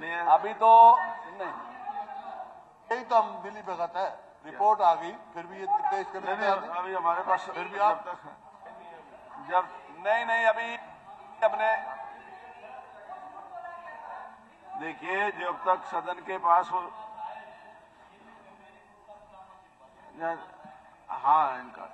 अभी तो नहीं, यही तो हम दिल्ली भगत है, रिपोर्ट आ गई फिर भी ये पेश करने अभी हमारे पास फिर भी आप जब नहीं अभी अपने देखिए जब तक सदन के पास हो, हाँ इनका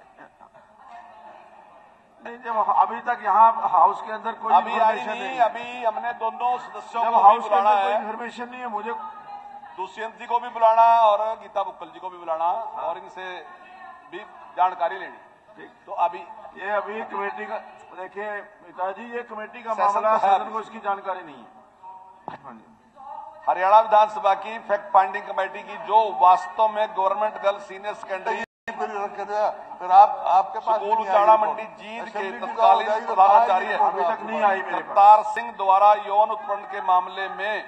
नहीं, जब अभी तक यहाँ हाउस के अंदर कोई अभी आई नहीं, अभी हमने दोनों सदस्यों को हाउस के बुलाना अंदर कोई है, इन्फॉर्मेशन नहीं है मुझे, दुष्यंत जी को भी बुलाना और गीता बुक्कल जी को भी बुलाना और इनसे भी जानकारी लेनी। ठीक, तो अभी ये अभी कमेटी का देखिए पिताजी, ये कमेटी का मामला है, सदन को इसकी जानकारी नहीं है। हाँ जी, हरियाणा विधानसभा की फैक्ट फाइंडिंग कमेटी की जो वास्तव में गवर्नमेंट गर्ल सीनियर सेकेंडरी फिर आपके पास स्कूल उचाड़ा मंडी जींद के तत्कालीन प्रधानाचार्य अभी तक नहीं आई मेरे पास। अवतार सिंह द्वारा यौन उत्पीड़न के मामले में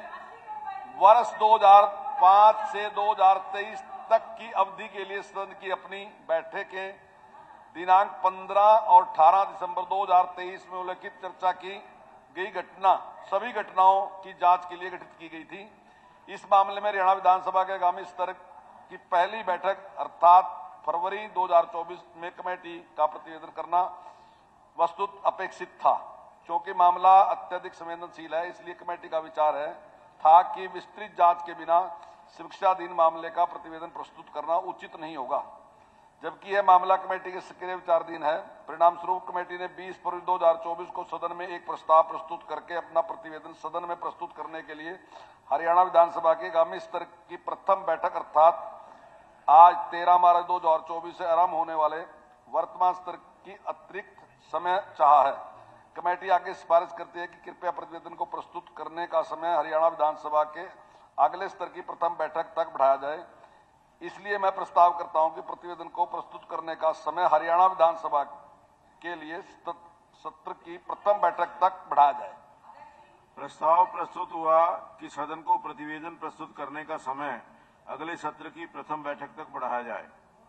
वर्ष 2005 से 2023 तक की अवधि के लिए सदन की अपनी बैठकें दिनांक 15 और 18 दिसंबर 2023 में उल्लेखित चर्चा की गई घटना सभी घटनाओं की जांच के लिए गठित की गई थी। इस मामले में हरियाणा विधानसभा के आगामी स्तर की पहली बैठक अर्थात फरवरी 2024 में कमेटी का प्रतिवेदन करना वस्तुत अपेक्षित था। क्योंकि मामला अत्यधिक संवेदनशील है, इसलिए कमेटी का विचार था कि विस्तृत जांच के बिना शिक्षाधीन मामले का प्रतिवेदन प्रस्तुत करना उचित नहीं होगा, जबकि यह मामला कमेटी के सक्रिय विचाराधीन है। परिणाम स्वरूप कमेटी ने 20 फरवरी 2024 को सदन में एक प्रस्ताव प्रस्तुत करके अपना प्रतिवेदन सदन में प्रस्तुत करने के लिए हरियाणा विधानसभा के आगामी स्तर की प्रथम बैठक अर्थात आज 13 मार्च 2024 से आरंभ होने वाले वर्तमान स्तर की अतिरिक्त समय चाहा है। कमेटी आगे सिफारिश करती है कि कृपया प्रतिवेदन को प्रस्तुत करने का समय हरियाणा विधानसभा के अगले स्तर की प्रथम बैठक तक बढ़ाया जाए। इसलिए मैं प्रस्ताव करता हूं कि प्रतिवेदन को प्रस्तुत करने का समय हरियाणा विधानसभा के लिए सत्र की प्रथम बैठक तक बढ़ाया जाए। प्रस्ताव प्रस्तुत हुआ कि सदन को प्रतिवेदन प्रस्तुत करने का समय अगले सत्र की प्रथम बैठक तक बढ़ाया जाए।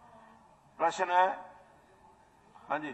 प्रश्न है, हाँ जी।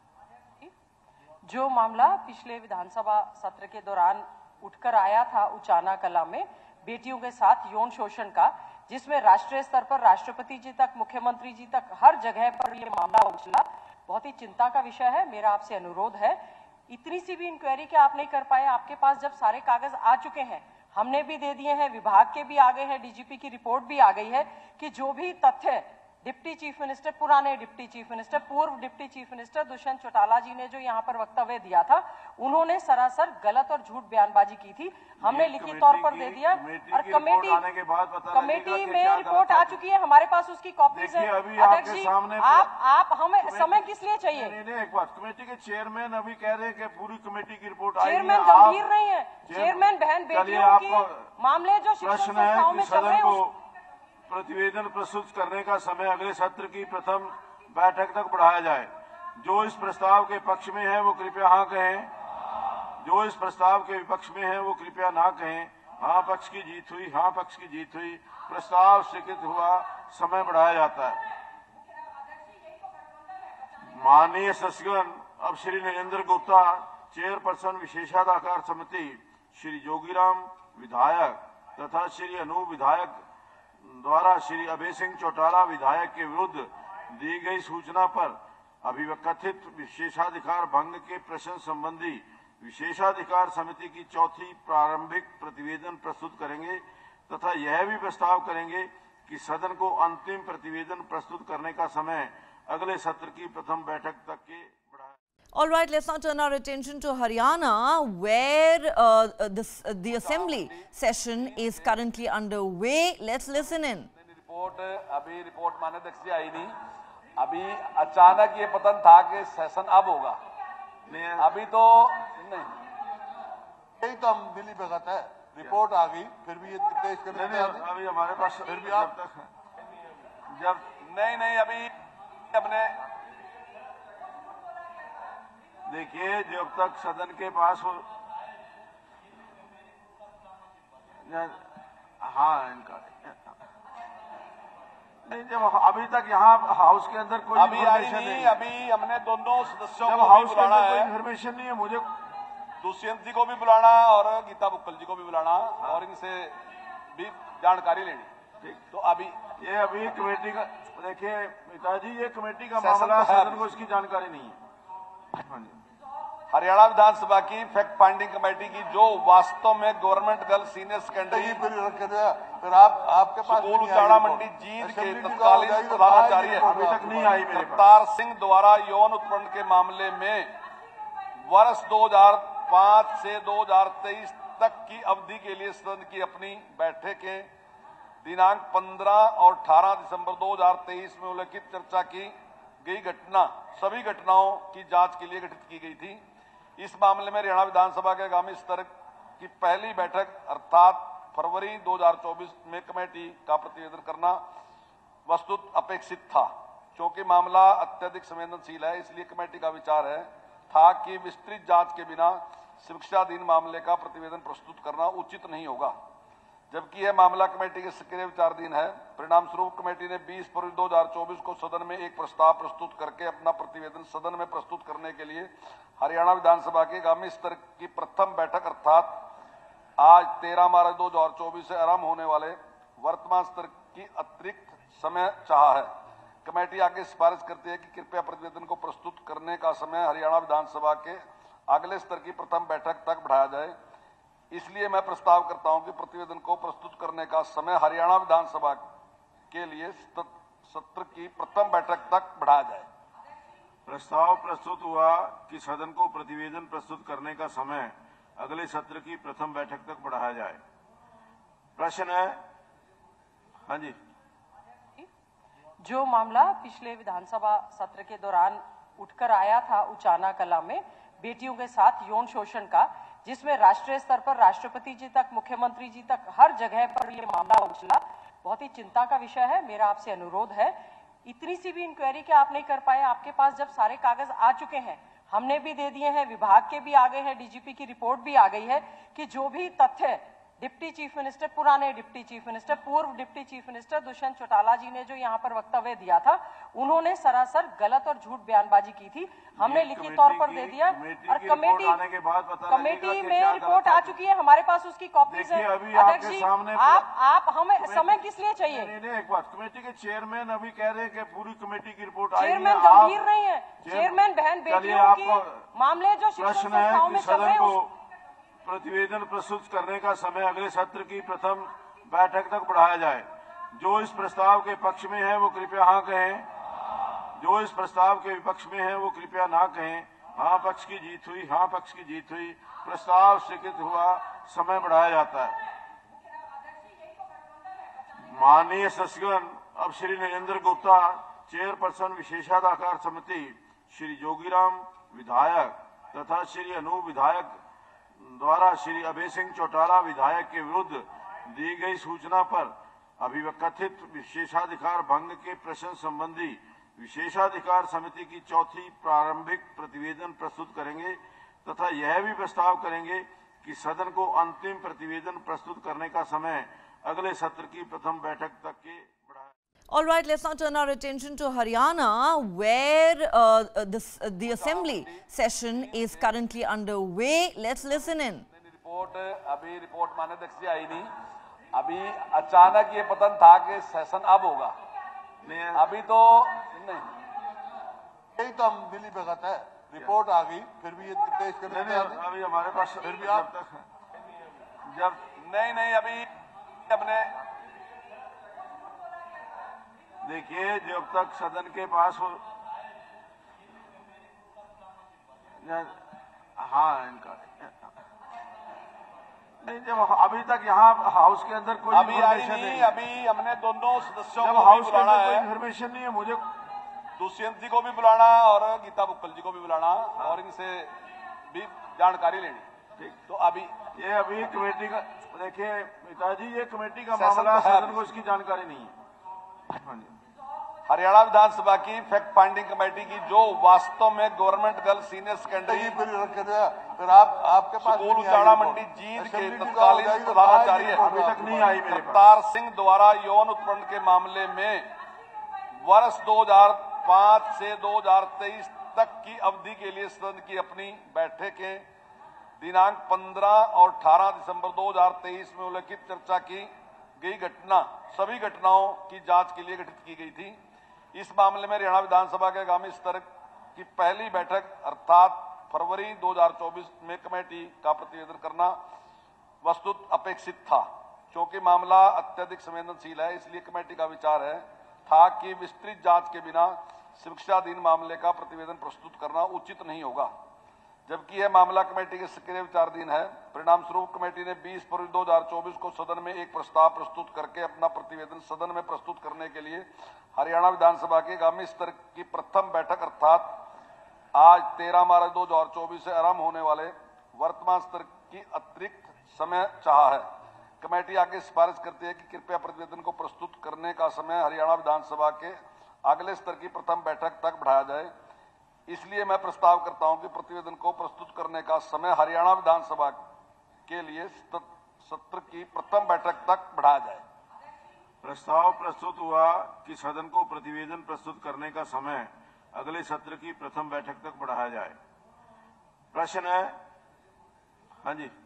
जो मामला पिछले विधानसभा सत्र के दौरान उठकर आया था उचाना कला में बेटियों के साथ यौन शोषण का, जिसमें राष्ट्रीय स्तर पर राष्ट्रपति जी तक, मुख्यमंत्री जी तक हर जगह पर ये मामला उछला, बहुत ही चिंता का विषय है। मेरा आपसे अनुरोध है, इतनी सी भी इंक्वायरी क्या आप नहीं कर पाए? आपके पास जब सारे कागज आ चुके हैं, हमने भी दे दिए हैं, विभाग के भी आ गए हैं, डीजीपी की रिपोर्ट भी आ गई है कि जो भी तथ्य डिप्टी चीफ मिनिस्टर, पुराने डिप्टी चीफ मिनिस्टर, पूर्व deputy chief minister Dushyant Chautala ji ने जो यहाँ पर वक्तव्य दिया था, उन्होंने सरासर गलत और झूठ बयानबाजी की थी। हमने लिखित तौर पर दे दिया और कमेटी में रिपोर्ट आ चुकी है, हमारे पास उसकी कॉपीज है। अध्यक्ष जी, आप हमें समय किस लिए चाहिए? एक बात, कमेटी के चेयरमैन अभी कह रहे हैं कि पूरी कमेटी की रिपोर्ट आई है। चेयरमैन गंभीर नहीं है, चेयरमैन बहन बेटियों की मामले जो शिक्षण संस्थाओं में चल रहे हैं, प्रतिवेदन प्रस्तुत करने का समय अगले सत्र की प्रथम बैठक तक बढ़ाया जाए। जो इस प्रस्ताव के पक्ष में है वो कृपया हाँ कहें, जो इस प्रस्ताव के विपक्ष में है वो कृपया ना कहें। हाँ पक्ष की जीत हुई, हाँ पक्ष की जीत हुई, प्रस्ताव स्वीकृत हुआ, समय बढ़ाया जाता है। माननीय सदस्यगण, अब श्री नरेंद्र गुप्ता, चेयरपर्सन विशेषाधिकार समिति, श्री जोगीराम विधायक तथा श्री अनूप विधायक द्वारा श्री अभय सिंह चौटाला विधायक के विरुद्ध दी गई सूचना पर अभिकथित विशेषाधिकार भंग के प्रश्न संबंधी विशेषाधिकार समिति की चौथी प्रारंभिक प्रतिवेदन प्रस्तुत करेंगे तथा यह भी प्रस्ताव करेंगे कि सदन को अंतिम प्रतिवेदन प्रस्तुत करने का समय अगले सत्र की प्रथम बैठक तक के बढ़ाया। All right, let's now turn our attention to Haryana, where the assembly session is currently underway. Let's listen in. अभी रिपोर्ट माननीय अध्यक्ष जी आई नहीं, अभी अचानक ये पतन था कि सेशन अब होगा, अभी तो नहीं, यही तो हम दिल्ली भगत है, रिपोर्ट आ गई फिर भी ये पेश करने अभी हमारे पास फिर भी आप जब नहीं अभी अपने देखिए जब तक सदन के पास हो, हाँ इनका नहीं, जब अभी तक यहाँ हाउस के अंदर कोई अभी आई नहीं, अभी हमने दोनों सदस्यों को हाउस के बुलाना अंदर कोई है, इन्फॉर्मेशन नहीं है मुझे, दुष्यंत जी को भी बुलाना और गीता बुक्कल जी को भी बुलाना और इनसे भी जानकारी लेनी। ठीक। तो अभी ये अभी कमेटी का देखिए पिताजी, ये कमेटी का सेशन मामला, तो है। सदन को इसकी जानकारी नहीं है। हाँ जी। हरियाणा विधानसभा की फैक्ट फाइंडिंग कमेटी की जो वास्तव में गवर्नमेंट गर्ल सीनियर सेकेंडरी फिर आपके पास स्कूल उचाड़ा मंडी जींद के तत्कालीन प्रधानाचार्य अभी तक नहीं आई मेरे पास। अवतार सिंह द्वारा यौन उत्पीड़न के मामले में वर्ष 2005 से 2023 तक की अवधि के लिए सदन की अपनी बैठकें दिनांक 15 और 18 दिसंबर 2023 में उल्लिखित चर्चा की गई सभी घटनाओं की जांच के लिए गठित की गई थी। इस मामले में हरियाणा विधानसभा के आगामी स्तर की पहली बैठक अर्थात फरवरी 2024 में कमेटी का प्रतिवेदन करना वस्तुत अपेक्षित था। क्योंकि मामला अत्यधिक संवेदनशील है, इसलिए कमेटी का विचार था कि विस्तृत जांच के बिना शिक्षाधीन मामले का प्रतिवेदन प्रस्तुत करना उचित नहीं होगा, जबकि यह मामला कमेटी के सक्रिय विचाराधीन है। परिणाम स्वरूप कमेटी ने 20 फरवरी 2024 को सदन में एक प्रस्ताव प्रस्तुत करके अपना प्रतिवेदन सदन में प्रस्तुत करने के लिए हरियाणा विधानसभा के आगामी स्तर की प्रथम बैठक अर्थात आज 13 मार्च 2024 से आरंभ होने वाले वर्तमान स्तर की अतिरिक्त समय चाहा है। कमेटी आगे सिफारिश करती है कि कृपया प्रतिवेदन को प्रस्तुत करने का समय हरियाणा विधानसभा के अगले स्तर की प्रथम बैठक तक बढ़ाया जाए। इसलिए मैं प्रस्ताव करता हूं कि प्रतिवेदन को प्रस्तुत करने का समय हरियाणा विधानसभा के लिए सत्र की प्रथम बैठक तक बढ़ाया जाए। प्रस्ताव प्रस्तुत हुआ कि सदन को प्रतिवेदन प्रस्तुत करने का समय अगले सत्र की प्रथम बैठक तक बढ़ाया जाए। प्रश्न है। हाँ जी। जो मामला पिछले विधानसभा सत्र के दौरान उठकर आया था उचाना कला में बेटियों के साथ यौन शोषण का, जिसमें राष्ट्रीय स्तर पर राष्ट्रपति जी तक, मुख्यमंत्री जी तक हर जगह पर यह मामला उछला, बहुत ही चिंता का विषय है। मेरा आपसे अनुरोध है, इतनी सी भी इंक्वायरी क्या आप नहीं कर पाए? आपके पास जब सारे कागज आ चुके हैं, हमने भी दे दिए हैं, विभाग के भी आ गए हैं, डीजीपी की रिपोर्ट भी आ गई है कि जो भी तथ्य डिप्टी चीफ मिनिस्टर, पुराने डिप्टी चीफ मिनिस्टर, पूर्व deputy chief minister Dushyant Chautala ji ने जो यहाँ पर वक्तव्य दिया था, उन्होंने सरासर गलत और झूठ बयानबाजी की थी। हमने लिखित तौर पर दे दिया और कमेटी में रिपोर्ट आ चुकी है, हमारे पास उसकी कॉपीज है। अध्यक्ष जी, आप हमें समय किस लिए चाहिए? एक बात, कमेटी के चेयरमैन अभी कह रहे हैं कि पूरी कमेटी की रिपोर्ट आई है। चेयरमैन गंभीर नहीं है, चेयरमैन बहन बेटियों की मामले जो शिक्षण संस्थाओं में चल रहे हैं, प्रतिवेदन प्रस्तुत करने का समय अगले सत्र की प्रथम बैठक तक बढ़ाया जाए। जो इस प्रस्ताव के पक्ष में है वो कृपया हाँ कहें, जो इस प्रस्ताव के विपक्ष में है वो कृपया ना कहें। हाँ पक्ष की जीत हुई, हाँ पक्ष की जीत हुई, प्रस्ताव स्वीकृत हुआ, समय बढ़ाया जाता है। माननीय सदस्यगण, अब श्री नरेंद्र गुप्ता, चेयरपर्सन विशेषाधिकार समिति, श्री जोगीराम विधायक तथा श्री अनूप विधायक द्वारा श्री अभय सिंह चौटाला विधायक के विरुद्ध दी गई सूचना पर अभिकथित विशेषाधिकार भंग के प्रश्न संबंधी विशेषाधिकार समिति की चौथी प्रारंभिक प्रतिवेदन प्रस्तुत करेंगे तथा यह भी प्रस्ताव करेंगे कि सदन को अंतिम प्रतिवेदन प्रस्तुत करने का समय अगले सत्र की प्रथम बैठक तक के बढ़ाया। All right, let's now turn our attention to Haryana, where the assembly session is currently underway. Let's listen in. Report माननीय अध्यक्ष जी आई नहीं, अभी अचानक ये पतन था कि सेशन अब होगा, अभी तो नहीं, यही तो हम दिल्ली भगत है। रिपोर्ट आ गई, फिर भी ये पेश करने अभी हमारे पास फिर भी आप जब नहीं अभी अपने देखिए, जब तक सदन के पास हो, हाँ इनका नहीं, जब अभी तक यहाँ हाउस के अंदर कोई अभी आई नहीं, अभी हमने दोनों सदस्यों जब को हाउस भी के बुलाना अंदर कोई है, इन्फॉर्मेशन नहीं है, मुझे दुष्यंत जी को भी बुलाना और गीता बुक्कल जी को भी बुलाना और इनसे भी जानकारी लेनी। ठीक। तो अभी ये अभी कमेटी का देखिए पिताजी, ये कमेटी का सेशन मामला, तो है। सदन को इसकी जानकारी नहीं है। हाँ जी। हरियाणा विधानसभा की फैक्ट फाइंडिंग कमेटी की जो वास्तव में गवर्नमेंट गर्ल सीनियर सेकेंडरी फिर आपके पास स्कूल उचाड़ा मंडी जींद के तत्कालीन प्रधानाचार्य अभी तक नहीं आई मेरे पास। अवतार सिंह द्वारा यौन उत्पीड़न के मामले में वर्ष 2005 से 2023 तक की अवधि के लिए सदन की अपनी बैठकें दिनांक 15 और 18 दिसंबर 2023 में उल्लेखित चर्चा की गई सभी घटनाओं की जांच के लिए गठित की गई थी। इस मामले में हरियाणा विधानसभा के आगामी स्तर की पहली बैठक अर्थात फरवरी 2024 में कमेटी का प्रतिवेदन करना वस्तुत अपेक्षित था। क्योंकि मामला अत्यधिक संवेदनशील है, इसलिए कमेटी का विचार था कि विस्तृत जांच के बिना शिक्षाधीन मामले का प्रतिवेदन प्रस्तुत करना उचित नहीं होगा, जबकि यह मामला कमेटी के सक्रिय विचाराधीन है। परिणाम स्वरूप कमेटी ने 20 फरवरी 2024 को सदन में एक प्रस्ताव प्रस्तुत करके अपना प्रतिवेदन सदन में प्रस्तुत करने के लिए हरियाणा विधानसभा के आगामी स्तर की प्रथम बैठक अर्थात आज 13 मार्च 2024 से आरंभ होने वाले वर्तमान स्तर की अतिरिक्त समय चाहा है। कमेटी आगे सिफारिश करती है कि कृपया प्रतिवेदन को प्रस्तुत करने का समय हरियाणा विधानसभा के अगले स्तर की प्रथम बैठक तक बढ़ाया जाए। इसलिए मैं प्रस्ताव करता हूं कि प्रतिवेदन को प्रस्तुत करने का समय हरियाणा विधानसभा के लिए सत्र की प्रथम बैठक तक बढ़ाया जाए। प्रस्ताव प्रस्तुत हुआ कि सदन को प्रतिवेदन प्रस्तुत करने का समय अगले सत्र की प्रथम बैठक तक बढ़ाया जाए। प्रश्न है, हाँ जी।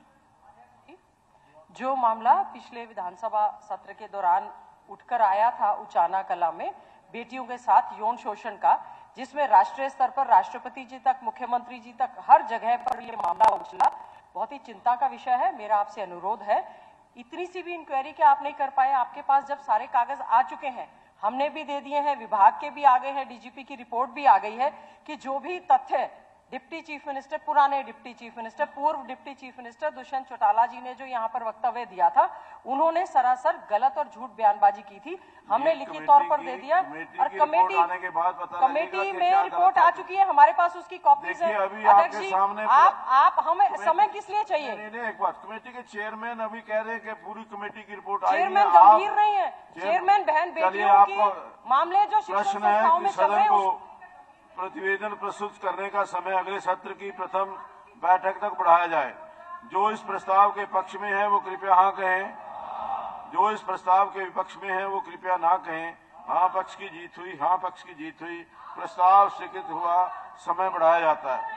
जो मामला पिछले विधानसभा सत्र के दौरान उठकर आया था उचाना कला में बेटियों के साथ यौन शोषण का, जिसमें राष्ट्रीय स्तर पर राष्ट्रपति जी तक, मुख्यमंत्री जी तक हर जगह पर ये मामला उछला, बहुत ही चिंता का विषय है। मेरा आपसे अनुरोध है, इतनी सी भी इंक्वायरी क्या आप नहीं कर पाए? आपके पास जब सारे कागज आ चुके हैं, हमने भी दे दिए हैं, विभाग के भी आ गए हैं, डीजीपी की रिपोर्ट भी आ गई है कि जो भी तथ्य डिप्टी चीफ मिनिस्टर, पुराने डिप्टी चीफ मिनिस्टर, पूर्व deputy chief minister Dushyant Chautala ji ने जो यहाँ पर वक्तव्य दिया था, उन्होंने सरासर गलत और झूठ बयानबाजी की थी। हमने लिखित तौर पर दे दिया और कमेटी में रिपोर्ट आ चुकी है, हमारे पास उसकी कॉपीज है। अध्यक्ष जी, आप हमें समय किस लिए चाहिए? एक बात, कमेटी के चेयरमैन अभी कह रहे हैं कि पूरी कमेटी की रिपोर्ट आई है। चेयरमैन गंभीर नहीं है, चेयरमैन बहन बेटियों के मामले जो शिक्षण संस्थाओं में चल रहे हैं, प्रतिवेदन प्रस्तुत करने का समय अगले सत्र की प्रथम बैठक तक बढ़ाया जाए। जो इस प्रस्ताव के पक्ष में है वो कृपया हाँ कहें, जो इस प्रस्ताव के विपक्ष में है वो कृपया ना कहें। हाँ पक्ष की जीत हुई, हाँ पक्ष की जीत हुई, प्रस्ताव स्वीकृत हुआ, समय बढ़ाया जाता है।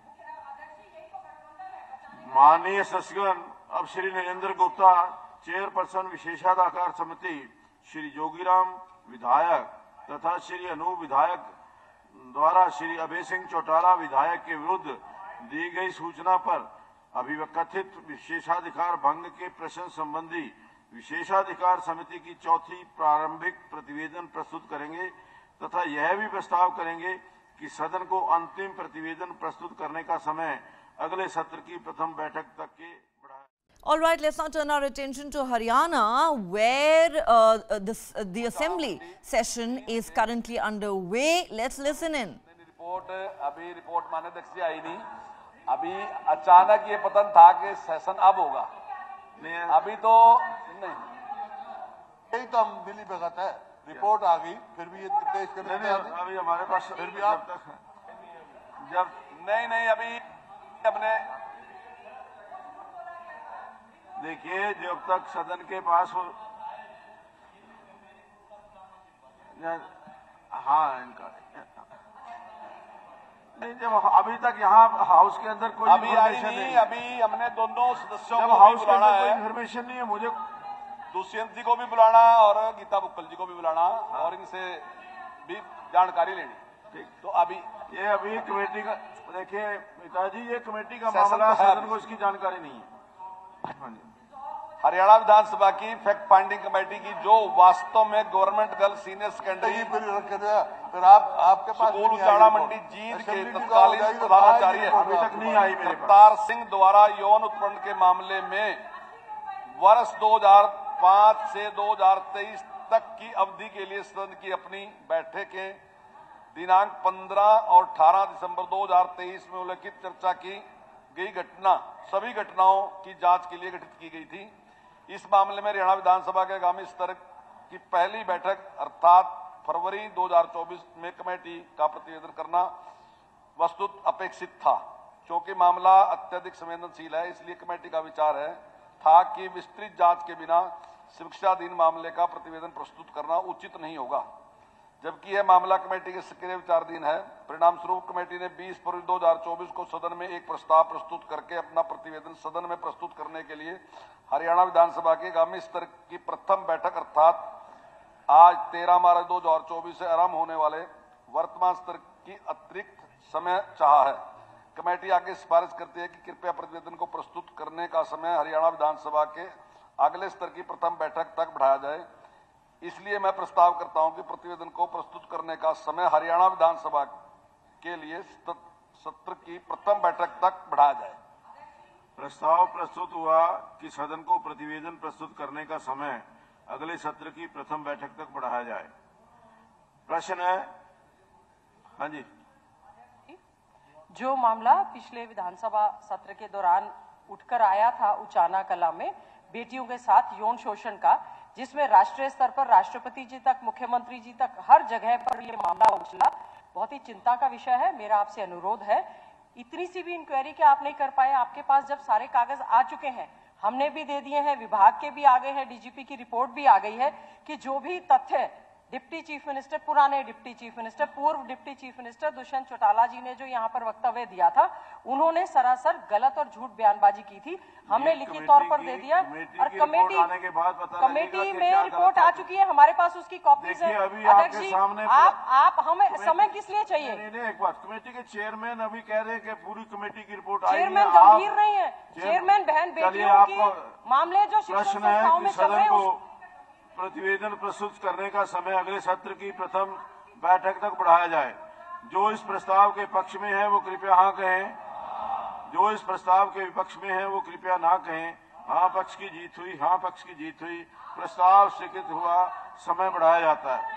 माननीय सदस्यगण, अब श्री नरेंद्र गुप्ता, चेयरपर्सन विशेषाधिकार समिति, श्री जोगीराम विधायक तथा श्री अनूप विधायक द्वारा श्री अभय सिंह चौटाला विधायक के विरुद्ध दी गई सूचना पर अभिकथित विशेषाधिकार भंग के प्रश्न संबंधी विशेषाधिकार समिति की चौथी प्रारंभिक प्रतिवेदन प्रस्तुत करेंगे तथा यह भी प्रस्ताव करेंगे कि सदन को अंतिम प्रतिवेदन प्रस्तुत करने का समय अगले सत्र की प्रथम बैठक तक के बढ़ाया। All right, let's now turn our attention to Haryana, where the assembly session is currently underway. Let's listen in. Report माननीय अध्यक्ष जी आई नहीं, अभी अचानक ये पतन था कि सेशन अब होगा, अभी तो नहीं, यही तो हम मिली भगत है। रिपोर्ट आ गई, फिर भी ये पेश करने अभी हमारे पास फिर भी आप जब नहीं अभी अपने देखिए, जब तक सदन के पास हो, हाँ इनका नहीं, जब अभी तक यहाँ हाउस के अंदर कोई अभी आई नहीं, अभी हमने दोनों सदस्यों को हाउस भी के बुलाना अंदर कोई है, इन्फॉर्मेशन नहीं है मुझे, दुष्यंत जी को भी बुलाना और गीता बुक्कल जी को भी बुलाना और इनसे भी जानकारी लेनी। ठीक, तो अभी ये कमेटी का देखिए पिताजी, ये कमेटी का मामला, सदन को इसकी जानकारी नहीं है। हाँ जी। हरियाणा विधानसभा की फैक्ट फाइंडिंग कमेटी की जो वास्तव में गवर्नमेंट गर्ल सीनियर सेकेंडरी फिर आपके पास स्कूल उजाड़ा मंडी जींद के तत्कालीन प्रधानाचार्य अभी तक नहीं आई मेरे पास, अवतार सिंह द्वारा यौन उत्पीड़न के मामले में वर्ष 2005 से 2023 तक की अवधि के लिए सदन की अपनी बैठकें दिनांक 15 और 18 दिसंबर 2023 में उल्लेखित चर्चा की गई सभी घटनाओं की जांच के लिए गठित की गई थी। इस मामले में हरियाणा विधानसभा के आगामी स्तर की पहली बैठक अर्थात फरवरी 2024 में कमेटी का प्रतिवेदन करना वस्तुत अपेक्षित था। क्योंकि मामला अत्यधिक संवेदनशील है, इसलिए कमेटी का विचार था कि विस्तृत जांच के बिना शिक्षाधीन मामले का प्रतिवेदन प्रस्तुत करना उचित नहीं होगा, जबकि यह मामला कमेटी के सक्रिय विचाराधीन है। परिणाम स्वरूप कमेटी ने 20 फरवरी 2024 को सदन में एक प्रस्ताव प्रस्तुत करके अपना प्रतिवेदन सदन में प्रस्तुत करने के लिए हरियाणा विधानसभा के आगामी स्तर की प्रथम बैठक अर्थात आज 13 मार्च 2024 से आरंभ होने वाले वर्तमान स्तर की अतिरिक्त समय चाहा है। कमेटी आगे सिफारिश करती है कि कृपया प्रतिवेदन को प्रस्तुत करने का समय हरियाणा विधानसभा के अगले स्तर की प्रथम बैठक तक बढ़ाया जाए। इसलिए मैं प्रस्ताव करता हूं कि प्रतिवेदन को प्रस्तुत करने का समय हरियाणा विधानसभा के लिए सत्र की प्रथम बैठक तक बढ़ाया जाए। प्रस्ताव प्रस्तुत हुआ कि सदन को प्रतिवेदन प्रस्तुत करने का समय अगले सत्र की प्रथम बैठक तक बढ़ाया जाए। प्रश्न है, हाँ जी। जो मामला पिछले विधानसभा सत्र के दौरान उठकर आया था उचाना कला में बेटियों के साथ यौन शोषण का, जिसमें राष्ट्रीय स्तर पर राष्ट्रपति जी तक, मुख्यमंत्री जी तक हर जगह पर यह मामला उछला, बहुत ही चिंता का विषय है। मेरा आपसे अनुरोध है, इतनी सी भी इंक्वायरी क्या आप नहीं कर पाए? आपके पास जब सारे कागज आ चुके हैं, हमने भी दे दिए हैं, विभाग के भी आ गए हैं, डीजीपी की रिपोर्ट भी आ गई है कि जो भी तथ्य डिप्टी चीफ मिनिस्टर, पुराने डिप्टी चीफ मिनिस्टर, पूर्व deputy chief minister Dushyant Chautala ji ने जो यहाँ पर वक्तव्य दिया था, उन्होंने सरासर गलत और झूठ बयानबाजी की थी। हमने लिखित तौर पर दे दिया और कमेटी में रिपोर्ट आ चुकी है, हमारे पास उसकी कॉपीज है। अध्यक्ष जी, आप हमें समय किस लिए चाहिए? नहीं, एक बात, कमेटी के चेयरमैन अभी कह रहे हैं कि पूरी कमेटी की रिपोर्ट आई है। चेयरमैन गंभीर नहीं है, चेयरमैन बहन बेटियों की मामले जो शिक्षण संस्थाओं में चल रहे हैं, प्रतिवेदन प्रस्तुत करने का समय अगले सत्र की प्रथम बैठक तक बढ़ाया जाए। जो इस प्रस्ताव के पक्ष में है वो कृपया हाँ कहें, जो इस प्रस्ताव के विपक्ष में है वो कृपया ना कहें। हाँ पक्ष की जीत हुई, हाँ पक्ष की जीत हुई, प्रस्ताव स्वीकृत हुआ, समय बढ़ाया जाता है।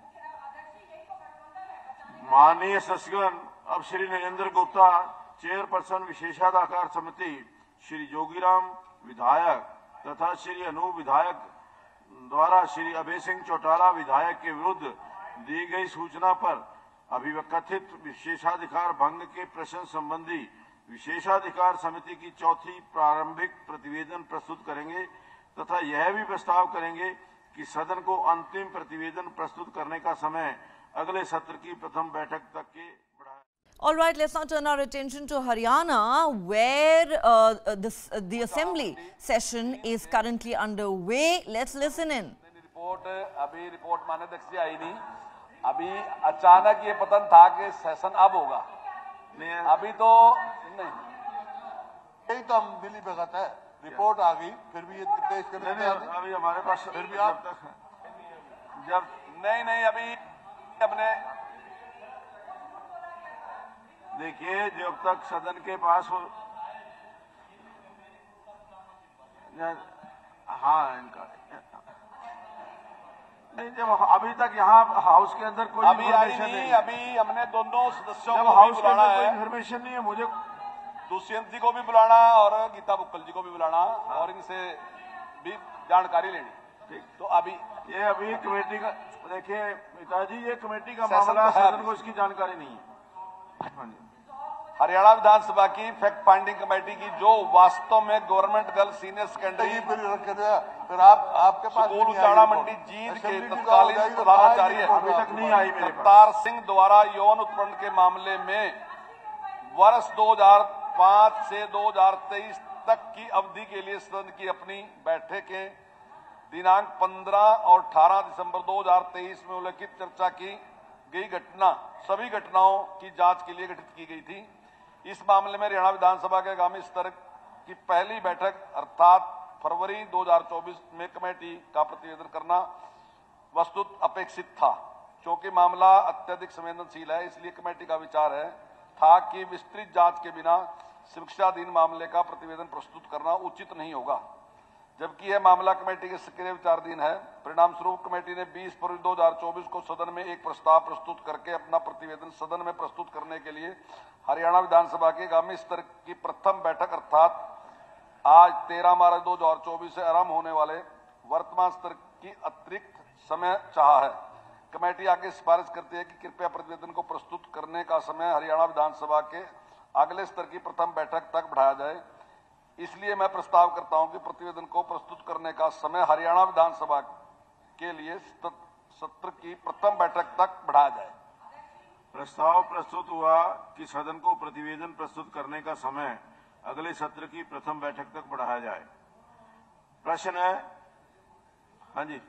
माननीय सदस्यगण, अब श्री नरेंद्र गुप्ता, चेयरपर्सन विशेषाधिकार समिति, श्री जोगीराम विधायक तथा श्री अनूप विधायक द्वारा श्री अभय सिंह चौटाला विधायक के विरुद्ध दी गई सूचना पर अभिकथित विशेषाधिकार भंग के प्रश्न संबंधी विशेषाधिकार समिति की चौथी प्रारंभिक प्रतिवेदन प्रस्तुत करेंगे तथा यह भी प्रस्ताव करेंगे कि सदन को अंतिम प्रतिवेदन प्रस्तुत करने का समय अगले सत्र की प्रथम बैठक तक के बढ़ाया। All right, let's now turn our attention to Haryana, where the assembly session is currently underway. Let's listen in. Report माननीय अध्यक्ष जी आई नहीं, अभी अचानक ये पतन था कि सेशन अब होगा, अभी तो नहीं, यही तो हम मिली भगत है। रिपोर्ट आ गई, फिर भी ये पेश करने नहीं, अभी हमारे पास फिर भी आप जब नहीं अभी अपने देखिए, जब तक सदन के पास हो, हाँ इनका नहीं, जब अभी तक यहाँ हाउस के अंदर कोई अभी आई नहीं, अभी हमने दोनों सदस्यों जब को हाउस भी के बुलाना अंदर कोई है, इन्फॉर्मेशन नहीं है, मुझे दुष्यंत जी को भी बुलाना और गीता बुक्कल जी को भी बुलाना और इनसे भी जानकारी लेनी। ठीक, तो अभी कमेटी का देखिए पिताजी, ये कमेटी का मामला, सदन को इसकी जानकारी नहीं है। हाँ जी। हरियाणा विधानसभा की फैक्ट फाइंडिंग कमेटी की जो वास्तव में गवर्नमेंट गर्ल सीनियर सेकेंडरी फिर आपके पास स्कूल उचाड़ा मंडी जींद के तत्कालीन प्रधानाचार्य अभी तक नहीं आई मेरे पास, अवतार सिंह द्वारा यौन उत्पीड़न के मामले में वर्ष 2005 से 2023 तक की अवधि के लिए सदन की अपनी बैठकें दिनांक 15 और 18 दिसंबर 2023 में उल्लिखित चर्चा की गई सभी घटनाओं की जांच के लिए गठित की गई थी। इस मामले में हरियाणा विधानसभा के आगामी स्तर की पहली बैठक अर्थात फरवरी 2024 में कमेटी का प्रतिवेदन करना वस्तुत अपेक्षित था। क्योंकि मामला अत्यधिक संवेदनशील है, इसलिए कमेटी का विचार था कि विस्तृत जांच के बिना शिक्षाधीन मामले का प्रतिवेदन प्रस्तुत करना उचित नहीं होगा, जबकि यह मामला कमेटी के सक्रिय विचाराधीन है। परिणाम स्वरूप कमेटी ने 20 फरवरी 2024 को सदन में एक प्रस्ताव प्रस्तुत करके अपना प्रतिवेदन सदन में प्रस्तुत करने के लिए हरियाणा विधानसभा के आगामी स्तर की प्रथम बैठक अर्थात आज 13 मार्च 2024 से आरंभ होने वाले वर्तमान स्तर की अतिरिक्त समय चाहा है। कमेटी आगे सिफारिश करती है कि कृपया प्रतिवेदन को प्रस्तुत करने का समय हरियाणा विधानसभा के अगले स्तर की प्रथम बैठक तक बढ़ाया जाए। इसलिए मैं प्रस्ताव करता हूं कि प्रतिवेदन को प्रस्तुत करने का समय हरियाणा विधानसभा के लिए सत्र की प्रथम बैठक तक बढ़ाया जाए। प्रस्ताव प्रस्तुत हुआ कि सदन को प्रतिवेदन प्रस्तुत करने का समय अगले सत्र की प्रथम बैठक तक बढ़ाया जाए। प्रश्न है, हाँ जी।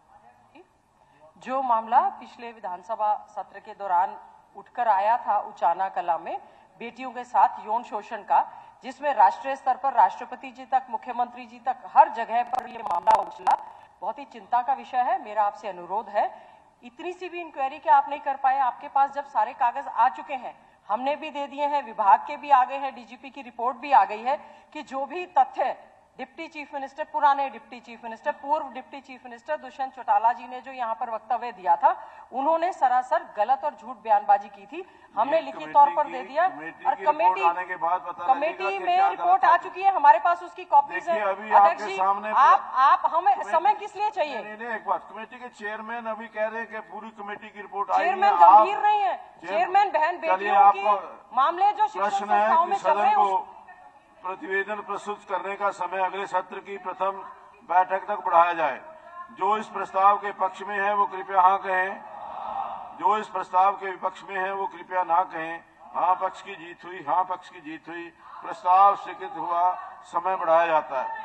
जो मामला पिछले विधानसभा सत्र के दौरान उठकर आया था उचाना कला में बेटियों के साथ यौन शोषण का, जिसमें राष्ट्रीय स्तर पर राष्ट्रपति जी तक, मुख्यमंत्री जी तक हर जगह पर ये मामला उछला, बहुत ही चिंता का विषय है। मेरा आपसे अनुरोध है, इतनी सी भी इंक्वायरी क्या आप नहीं कर पाए? आपके पास जब सारे कागज आ चुके हैं, हमने भी दे दिए हैं, विभाग के भी आ गए हैं, डीजीपी की रिपोर्ट भी आ गई है कि जो भी तथ्य डिप्टी चीफ मिनिस्टर, पुराने डिप्टी चीफ मिनिस्टर, पूर्व deputy chief minister Dushyant Chautala ji ने जो यहाँ पर वक्तव्य दिया था, उन्होंने सरासर गलत और झूठ बयानबाजी की थी। हमने लिखित तौर पर दे दिया और कमेटी में रिपोर्ट आ चुकी है, हमारे पास उसकी कॉपीज है। अध्यक्ष जी, आप हमें समय किस लिए चाहिए? एक बात, कमेटी के चेयरमैन अभी कह रहे हैं कि पूरी कमेटी की रिपोर्ट आई है। चेयरमैन गंभीर नहीं है, चेयरमैन बहन बेटियों की मामले जो शिक्षण संस्थाओं में चल रहे हैं, प्रतिवेदन प्रस्तुत करने का समय अगले सत्र की प्रथम बैठक तक बढ़ाया जाए। जो इस प्रस्ताव के पक्ष में है वो कृपया हाँ कहें, जो इस प्रस्ताव के विपक्ष में है वो कृपया ना कहें। हाँ पक्ष की जीत हुई, हाँ पक्ष की जीत हुई, प्रस्ताव स्वीकृत हुआ, समय बढ़ाया जाता है।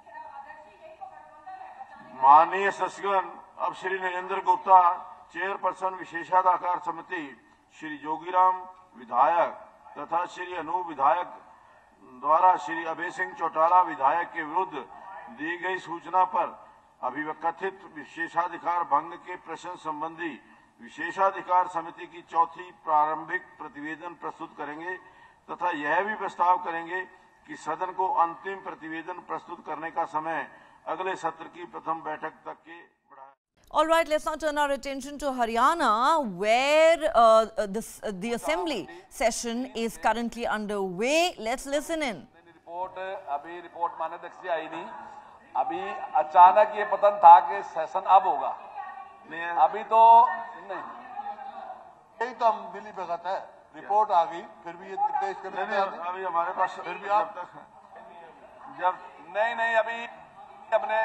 माननीय सदस्यगण, अब श्री नरेंद्र गुप्ता, चेयरपर्सन विशेषाधिकार समिति, श्री जोगीराम विधायक तथा श्री अनूप विधायक द्वारा श्री अभय सिंह चौटाला विधायक के विरुद्ध दी गई सूचना पर अभिकथित विशेषाधिकार भंग के प्रश्न संबंधी विशेषाधिकार समिति की चौथी प्रारंभिक प्रतिवेदन प्रस्तुत करेंगे तथा यह भी प्रस्ताव करेंगे कि सदन को अंतिम प्रतिवेदन प्रस्तुत करने का समय अगले सत्र की प्रथम बैठक तक के बढ़ाया। All right, let's now turn our attention to Haryana, where the assembly session is currently underway. Let's listen in. Report माननीय अध्यक्ष जी आई नहीं, अभी अचानक ये पतन था कि सेशन अब होगा, अभी तो नहीं, यही तो हम मिली भगत है। रिपोर्ट आ गई, फिर भी ये पेश करने अभी हमारे पास फिर भी आप जब नहीं अभी अपने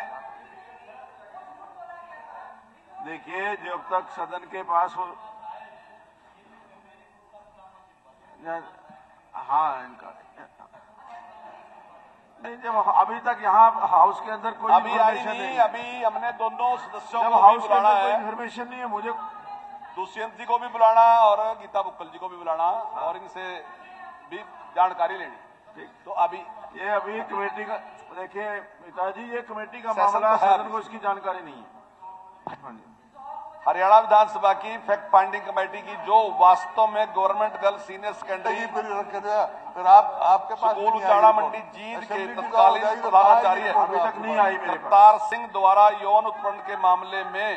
देखिए, जब तक सदन के पास हो, हाँ इनका नहीं, जब अभी तक यहाँ हाउस के अंदर कोई इन्फॉर्मेशन नहीं, अभी हमने दोनों सदस्यों जब को हाउस के बुलाना अंदर कोई है, इन्फॉर्मेशन नहीं है, मुझे दुष्यंत जी को भी बुलाना और गीता बुक्कल जी को भी बुलाना और इनसे भी जानकारी लेनी। ठीक, तो अभी ये अभी कमेटी का, देखिए पिताजी, ये कमेटी का मामला, सदन को इसकी जानकारी नहीं है। हाँ जी। हरियाणा विधानसभा की फैक्ट फाइंडिंग कमेटी की जो वास्तव में गवर्नमेंट गर्ल सीनियर सेकेंडरी फिर आपके पास स्कूल उचाड़ा मंडी जींद के तत्कालीन प्रधानाचार्य अभी तक नहीं आई मेरे पास। अवतार सिंह द्वारा यौन उत्पीड़न के मामले में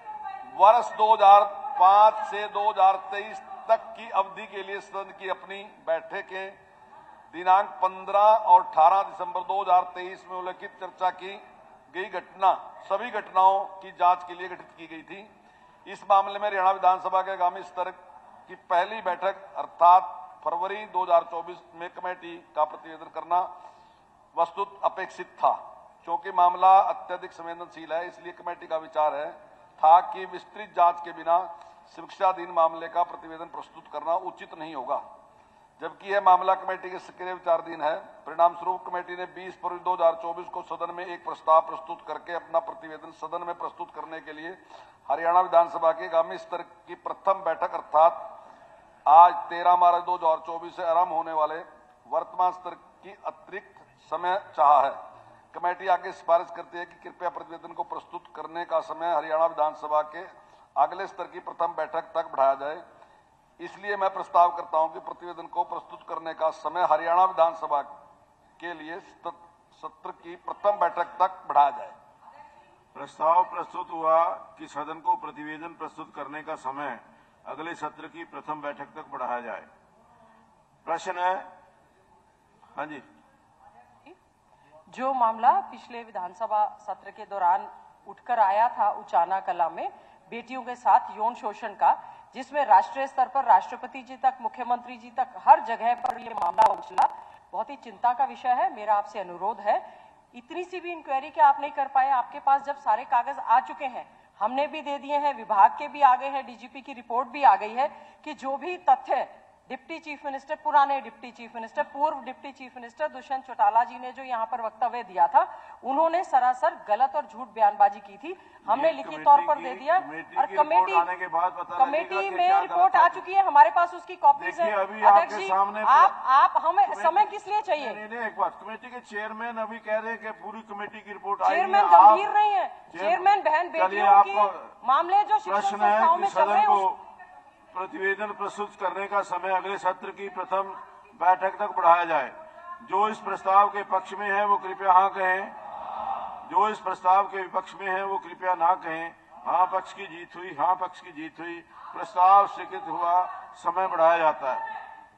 वर्ष 2005 से 2023 तक की अवधि के लिए सदन की अपनी बैठकें दिनांक 15 और 18 दिसंबर 2023 में उल्लेखित चर्चा की गई घटना, सभी घटनाओं की जांच के लिए गठित की गई थी। इस मामले में हरियाणा विधानसभा के आगामी स्तर की पहली बैठक अर्थात फरवरी 2024 में कमेटी का प्रतिवेदन करना वस्तुत अपेक्षित था। क्योंकि मामला अत्यधिक संवेदनशील है, इसलिए कमेटी का विचार था कि विस्तृत जांच के बिना शिक्षाधीन मामले का प्रतिवेदन प्रस्तुत करना उचित नहीं होगा, जबकि यह मामला कमेटी के सक्रिय विचाराधीन है। परिणाम स्वरूप कमेटी ने 20 फरवरी 2024 को सदन में एक प्रस्ताव प्रस्तुत करके अपना प्रतिवेदन सदन में प्रस्तुत करने के लिए हरियाणा विधानसभा के आगामी स्तर की प्रथम बैठक अर्थात आज 13 मार्च 2024 से आरंभ होने वाले वर्तमान स्तर की अतिरिक्त समय चाहा है। कमेटी आगे सिफारिश करती है कि कृपया प्रतिवेदन को प्रस्तुत करने का समय हरियाणा विधानसभा के अगले स्तर की प्रथम बैठक तक बढ़ाया जाए। इसलिए मैं प्रस्ताव करता हूं कि प्रतिवेदन को प्रस्तुत करने का समय हरियाणा विधानसभा के लिए सत्र की प्रथम बैठक तक बढ़ाया जाए। प्रस्ताव प्रस्तुत हुआ कि सदन को प्रतिवेदन प्रस्तुत करने का समय अगले सत्र की प्रथम बैठक तक बढ़ाया जाए। प्रश्न है, हाँ जी। जो मामला पिछले विधानसभा सत्र के दौरान उठकर आया था उचाना कला में बेटियों के साथ यौन शोषण का, जिसमें राष्ट्रीय स्तर पर राष्ट्रपति जी तक, मुख्यमंत्री जी तक हर जगह पर यह मामला उछला, बहुत ही चिंता का विषय है। मेरा आपसे अनुरोध है, इतनी सी भी इंक्वायरी क्या आप नहीं कर पाए? आपके पास जब सारे कागज आ चुके हैं, हमने भी दे दिए हैं, विभाग के भी आ गए हैं, डीजीपी की रिपोर्ट भी आ गई है कि जो भी तथ्य डिप्टी चीफ मिनिस्टर, पुराने डिप्टी चीफ मिनिस्टर, पूर्व deputy chief minister Dushyant Chautala ji ने जो यहाँ पर वक्तव्य दिया था, उन्होंने सरासर गलत और झूठ बयानबाजी की थी। हमने लिखित तौर पर दे दिया और कमेटी में रिपोर्ट आ चुकी है, हमारे पास उसकी कॉपीज है। अध्यक्ष जी, आप हमें समय किस लिए चाहिए? एक बात, कमेटी के चेयरमैन अभी कह रहे हैं कि पूरी कमेटी की रिपोर्ट आई है। चेयरमैन गंभीर नहीं है, चेयरमैन बहन बेटियों के मामले जो शिक्षण संस्थाओं में चल रहे हैं प्रतिवेदन प्रस्तुत करने का समय अगले सत्र की प्रथम बैठक तक बढ़ाया जाए। जो इस प्रस्ताव के पक्ष में है वो कृपया हाँ कहें, जो इस प्रस्ताव के विपक्ष में है वो कृपया ना कहें। हाँ पक्ष की जीत हुई, हाँ पक्ष की जीत हुई, प्रस्ताव स्वीकृत हुआ, समय बढ़ाया जाता है।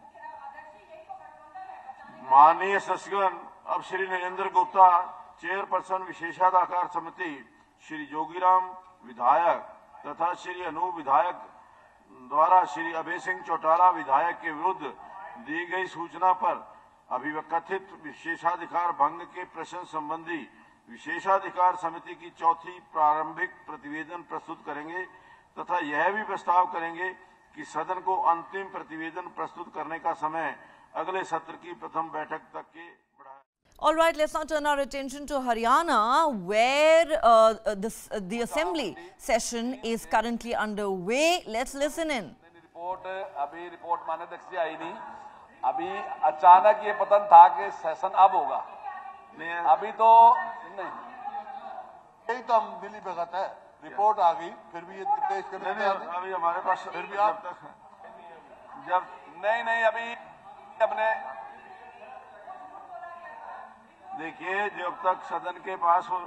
माननीय सदस्यगण, अब श्री नरेंद्र गुप्ता, चेयरपर्सन विशेषाधिकार समिति, श्री जोगीराम विधायक तथा श्री अनूप विधायक द्वारा श्री अभय सिंह चौटाला विधायक के विरुद्ध दी गई सूचना पर अभिकथित विशेषाधिकार भंग के प्रश्न संबंधी विशेषाधिकार समिति की चौथी प्रारंभिक प्रतिवेदन प्रस्तुत करेंगे तथा यह भी प्रस्ताव करेंगे कि सदन को अंतिम प्रतिवेदन प्रस्तुत करने का समय अगले सत्र की प्रथम बैठक तक के बढ़ाया। All right, let's now turn our attention to Haryana, where the assembly session is currently underway. Let's listen in. Report माननीय अध्यक्ष जी आई नहीं, अभी अचानक ये पतन था कि सेशन अब होगा, अभी तो नहीं, यही तो हम मिली भगत है। रिपोर्ट आ गई, फिर भी ये पेश करने अभी हमारे पास फिर भी आप जब नहीं अभी अपने देखिए, जब तक सदन के पास हो,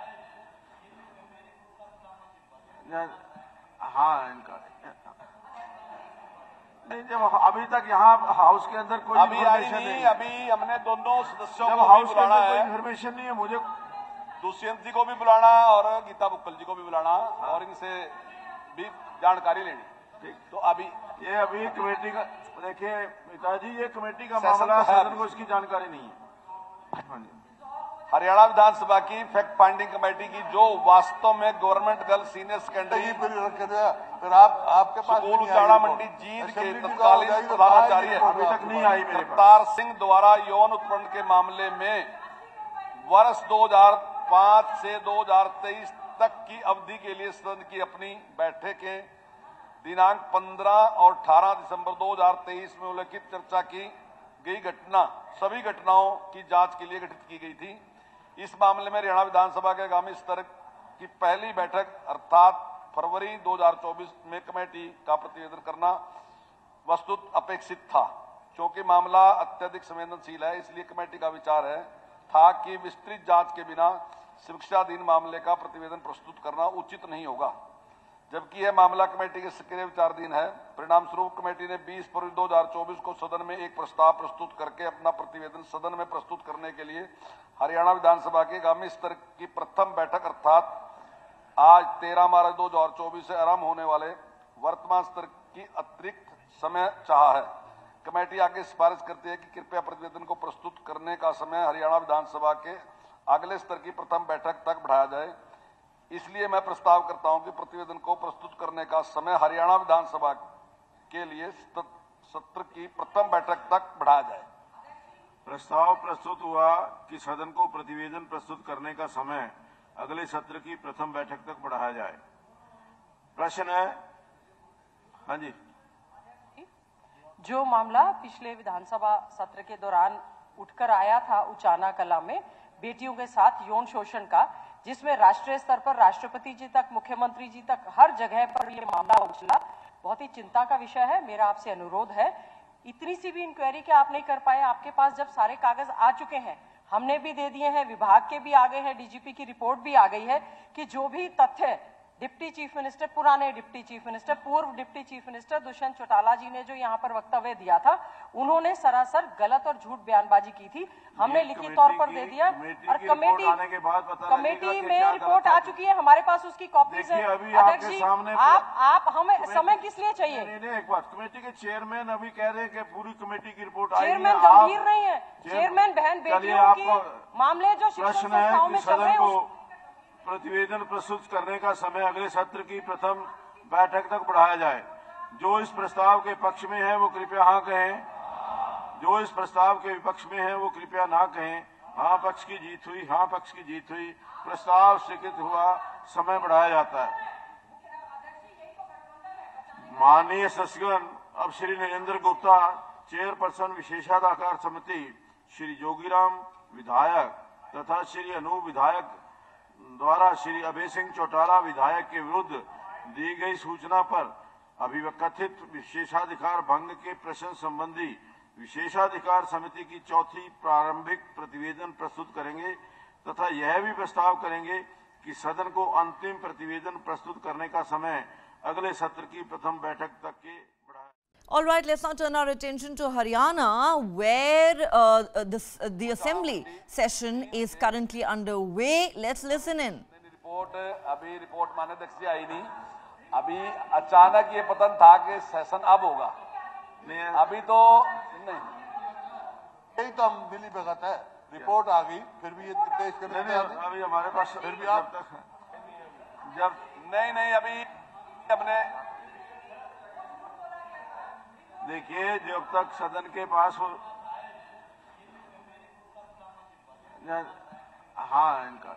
हाँ इनका नहीं, जब अभी तक यहाँ हाउस के अंदर कोई अभी आई नहीं, अभी हमने दोनों सदस्यों को हाउस के बुलाना अंदर कोई है, इन्फॉर्मेशन नहीं है, मुझे दुष्यंत जी को भी बुलाना और गीता बुक्कल जी को भी बुलाना और इनसे भी जानकारी लेनी। ठीक, तो अभी कमेटी का देखिए पिताजी, ये कमेटी का मामला, सदन को इसकी जानकारी नहीं है। हाँ जी। हरियाणा विधानसभा की फैक्ट फाइंडिंग कमेटी की जो वास्तव में गवर्नमेंट गर्ल सीनियर सेकेंडरी फिर आपके पास स्कूल उजाड़ा मंडी जींद के तत्कालीन प्रधानाचार्य अभी तक नहीं आई मेरे पास अवतार सिंह द्वारा यौन उत्पीड़न के मामले में वर्ष 2005 से 2023 तक की अवधि के लिए सदन की अपनी बैठकें दिनांक 15 और 18 दिसंबर 2023 में उल्लिखित चर्चा की गई सभी घटनाओं की जांच के लिए गठित की गई थी। इस मामले में हरियाणा विधानसभा के आगामी स्तर की पहली बैठक अर्थात फरवरी 2024 में कमेटी का प्रतिवेदन करना वस्तुत अपेक्षित था। क्योंकि मामला अत्यधिक संवेदनशील है, इसलिए कमेटी का विचार था कि विस्तृत जांच के बिना शिक्षाधीन मामले का प्रतिवेदन प्रस्तुत करना उचित नहीं होगा, जबकि यह मामला कमेटी के सक्रिय विचाराधीन है। परिणाम स्वरूप कमेटी ने 20 फरवरी 2024 को सदन में एक प्रस्ताव प्रस्तुत करके अपना प्रतिवेदन सदन में प्रस्तुत करने के लिए हरियाणा विधानसभा के आगामी स्तर की प्रथम बैठक अर्थात आज 13 मार्च 2024 से आरंभ होने वाले वर्तमान स्तर की अतिरिक्त समय चाहा है। कमेटी आगे सिफारिश करती है कि कृपया प्रतिवेदन को प्रस्तुत करने का समय हरियाणा विधानसभा के अगले स्तर की प्रथम बैठक तक बढ़ाया जाए। इसलिए मैं प्रस्ताव करता हूं कि प्रतिवेदन को प्रस्तुत करने का समय हरियाणा विधानसभा के लिए सत्र की प्रथम बैठक तक बढ़ाया जाए। प्रस्ताव प्रस्तुत हुआ कि सदन को प्रतिवेदन प्रस्तुत करने का समय अगले सत्र की प्रथम बैठक तक बढ़ाया जाए। प्रश्न है, हाँ जी। जो मामला पिछले विधानसभा सत्र के दौरान उठकर आया था उचाना कला में बेटियों के साथ यौन शोषण का, जिसमें राष्ट्रीय स्तर पर राष्ट्रपति जी तक, मुख्यमंत्री जी तक हर जगह पर यह मामला उछला, बहुत ही चिंता का विषय है। मेरा आपसे अनुरोध है, इतनी सी भी इंक्वायरी क्या आप नहीं कर पाए? आपके पास जब सारे कागज आ चुके हैं, हमने भी दे दिए हैं, विभाग के भी आ गए हैं, डीजीपी की रिपोर्ट भी आ गई है कि जो भी तथ्य डिप्टी चीफ मिनिस्टर, पुराने डिप्टी चीफ मिनिस्टर, पूर्व deputy chief minister Dushyant Chautala ji ने जो यहाँ पर वक्तव्य दिया था, उन्होंने सरासर गलत और झूठ बयानबाजी की थी। हमने लिखित तौर पर दे दिया और कमेटी में रिपोर्ट आ चुकी है, हमारे पास उसकी कॉपीज है। अध्यक्ष जी, आप हमें समय किस लिए चाहिए? एक बात, कमेटी के चेयरमैन अभी कह रहे हैं कि पूरी कमेटी की रिपोर्ट आई है। चेयरमैन गंभीर नहीं है, चेयरमैन बहन बेटियों के मामले जो शिक्षण संस्थाओं में चल रहे हैं प्रतिवेदन प्रस्तुत करने का समय अगले सत्र की प्रथम बैठक तक बढ़ाया जाए। जो इस प्रस्ताव के पक्ष में है वो कृपया हाँ कहें। जो इस प्रस्ताव के विपक्ष में है वो कृपया ना कहें। हाँ पक्ष की जीत हुई, हाँ पक्ष की जीत हुई। प्रस्ताव स्वीकृत हुआ, समय बढ़ाया जाता है। माननीय सदस्यगण, अब श्री नरेंद्र गुप्ता, चेयरपर्सन विशेषाधिकार समिति, श्री जोगीराम विधायक तथा श्री अनूप विधायक द्वारा श्री अभय सिंह चौटाला विधायक के विरुद्ध दी गई सूचना पर अभिकथित विशेषाधिकार भंग के प्रश्न संबंधी विशेषाधिकार समिति की चौथी प्रारंभिक प्रतिवेदन प्रस्तुत करेंगे तथा यह भी प्रस्ताव करेंगे कि सदन को अंतिम प्रतिवेदन प्रस्तुत करने का समय अगले सत्र की प्रथम बैठक तक के बढ़ाया। All right, let's now turn our attention to Haryana, where the assembly session is currently underway. Let's listen in. Report माननीय अध्यक्ष जी आई नहीं। अभी अचानक ये पतन था कि सेशन अब होगा, अभी तो नहीं। यही तो हम मिली भगत है। रिपोर्ट आ गई, फिर भी ये पेश करने अभी हमारे पास फिर भी आप जब नहीं अभी अपने देखिए, जब तक सदन के पास हो, हाँ इनका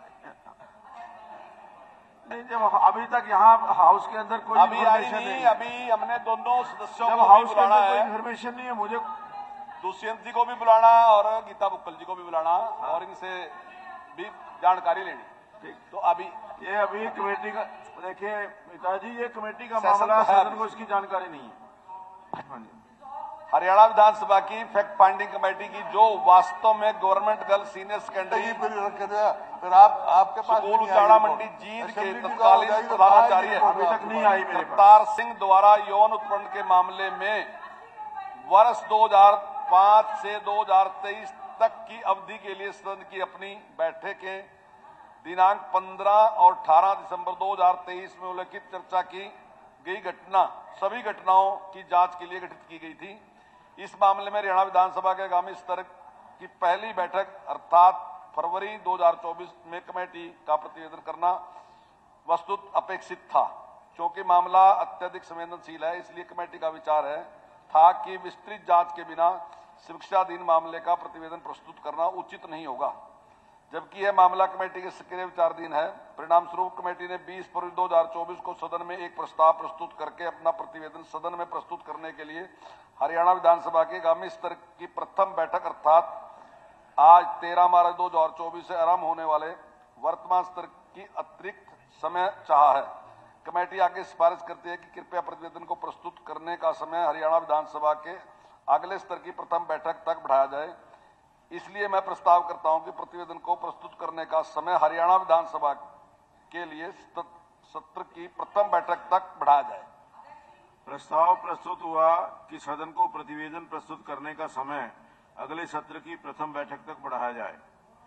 नहीं, जब अभी तक यहाँ हाउस के अंदर कोई अभी आई नहीं। अभी हमने दोनों सदस्यों जब को हाउस के बुलाना अंदर कोई है, इन्फॉर्मेशन नहीं है, मुझे दुष्यंत जी को भी बुलाना और गीता बुक्कल जी को भी बुलाना और इनसे भी जानकारी लेनी। ठीक, तो अभी ये अभी कमेटी का, देखिए पिताजी, ये कमेटी का सेशन मामला, तो है, सदन को इसकी जानकारी नहीं है। हाँ जी। हरियाणा विधानसभा की फैक्ट फाइंडिंग कमेटी की, जो वास्तव में गवर्नमेंट गर्ल सीनियर सेकेंडरी फिर आपके पास स्कूल उचाड़ा मंडी जींद के तत्कालीन प्रधानाचार्य अभी तक नहीं आई मेरे पास। अवतार सिंह द्वारा यौन उत्पीड़न के मामले में वर्ष 2005 से 2023 तक की अवधि के लिए सदन की अपनी बैठकें दिनांक 15 और 18 दिसंबर 2023 में उल्लेखित चर्चा की गई सभी घटनाओं की जांच के लिए गठित की गई थी। इस मामले में हरियाणा विधानसभा के आगामी स्तर की पहली बैठक अर्थात फरवरी 2024 में कमेटी का प्रतिवेदन करना वस्तुत अपेक्षित था। क्योंकि मामला अत्यधिक संवेदनशील है, इसलिए कमेटी का विचार था कि विस्तृत जांच के बिना शिक्षाधीन मामले का प्रतिवेदन प्रस्तुत करना उचित नहीं होगा, जबकि यह मामला कमेटी के सक्रिय विचाराधीन है। परिणाम स्वरूप कमेटी ने 20 फरवरी 2024 को सदन में एक प्रस्ताव प्रस्तुत करके अपना प्रतिवेदन सदन में प्रस्तुत करने के लिए हरियाणा विधानसभा के आगामी स्तर की प्रथम बैठक अर्थात आज 13 मार्च 2024 से आरंभ होने वाले वर्तमान स्तर की अतिरिक्त समय चाहा है। कमेटी आगे सिफारिश करती है कि कृपया प्रतिवेदन को प्रस्तुत करने का समय हरियाणा विधानसभा के अगले स्तर की प्रथम बैठक तक बढ़ाया जाए। इसलिए मैं प्रस्ताव करता हूं कि प्रतिवेदन को प्रस्तुत करने का समय हरियाणा विधानसभा के लिए सत्र की प्रथम बैठक तक बढ़ाया जाए। प्रस्ताव प्रस्तुत हुआ कि सदन को प्रतिवेदन प्रस्तुत करने का समय अगले सत्र की प्रथम बैठक तक बढ़ाया जाए।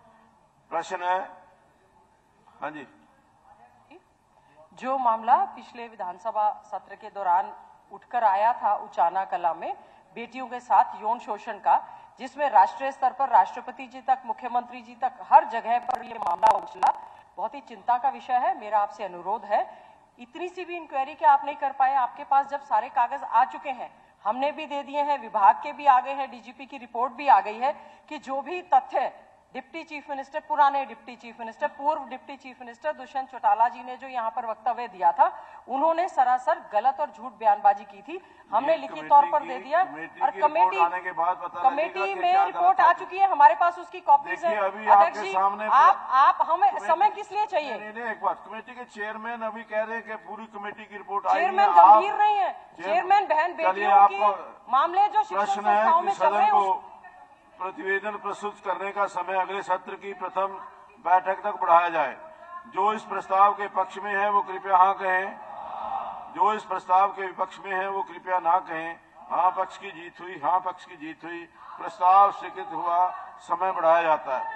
प्रश्न है, हाँ जी। जो मामला पिछले विधानसभा सत्र के दौरान उठकर आया था उचाना कला में बेटियों के साथ यौन शोषण का, जिसमें राष्ट्रीय स्तर पर राष्ट्रपति जी तक, मुख्यमंत्री जी तक हर जगह पर ये मामला उछला, बहुत ही चिंता का विषय है। मेरा आपसे अनुरोध है, इतनी सी भी इंक्वायरी क्या आप नहीं कर पाए? आपके पास जब सारे कागज आ चुके हैं, हमने भी दे दिए हैं, विभाग के भी आ गए हैं, डीजीपी की रिपोर्ट भी आ गई है कि जो भी तथ्य डिप्टी चीफ मिनिस्टर, पुराने डिप्टी चीफ मिनिस्टर, पूर्व deputy chief minister Dushyant Chautala ji ने जो यहाँ पर वक्तव्य दिया था, उन्होंने सरासर गलत और झूठ बयानबाजी की थी। हमने लिखित तौर पर दे दिया और कमेटी में रिपोर्ट आ चुकी है, हमारे पास उसकी कॉपीज है। अध्यक्ष जी, आप हमें समय किस लिए चाहिए? एक बात, कमेटी के चेयरमैन अभी कह रहे हैं कि पूरी कमेटी की रिपोर्ट आई है। चेयरमैन गंभीर नहीं है, चेयरमैन बहन बेटियों की मामले जो शिक्षण संस्थाओं में चल रहे हैं, प्रतिवेदन प्रस्तुत करने का समय अगले सत्र की प्रथम बैठक तक बढ़ाया जाए। जो इस प्रस्ताव के पक्ष में है वो कृपया हाँ कहें। जो इस प्रस्ताव के विपक्ष में है वो कृपया ना कहें। हाँ पक्ष की जीत हुई, हाँ पक्ष की जीत हुई। प्रस्ताव स्वीकृत हुआ, समय बढ़ाया जाता है।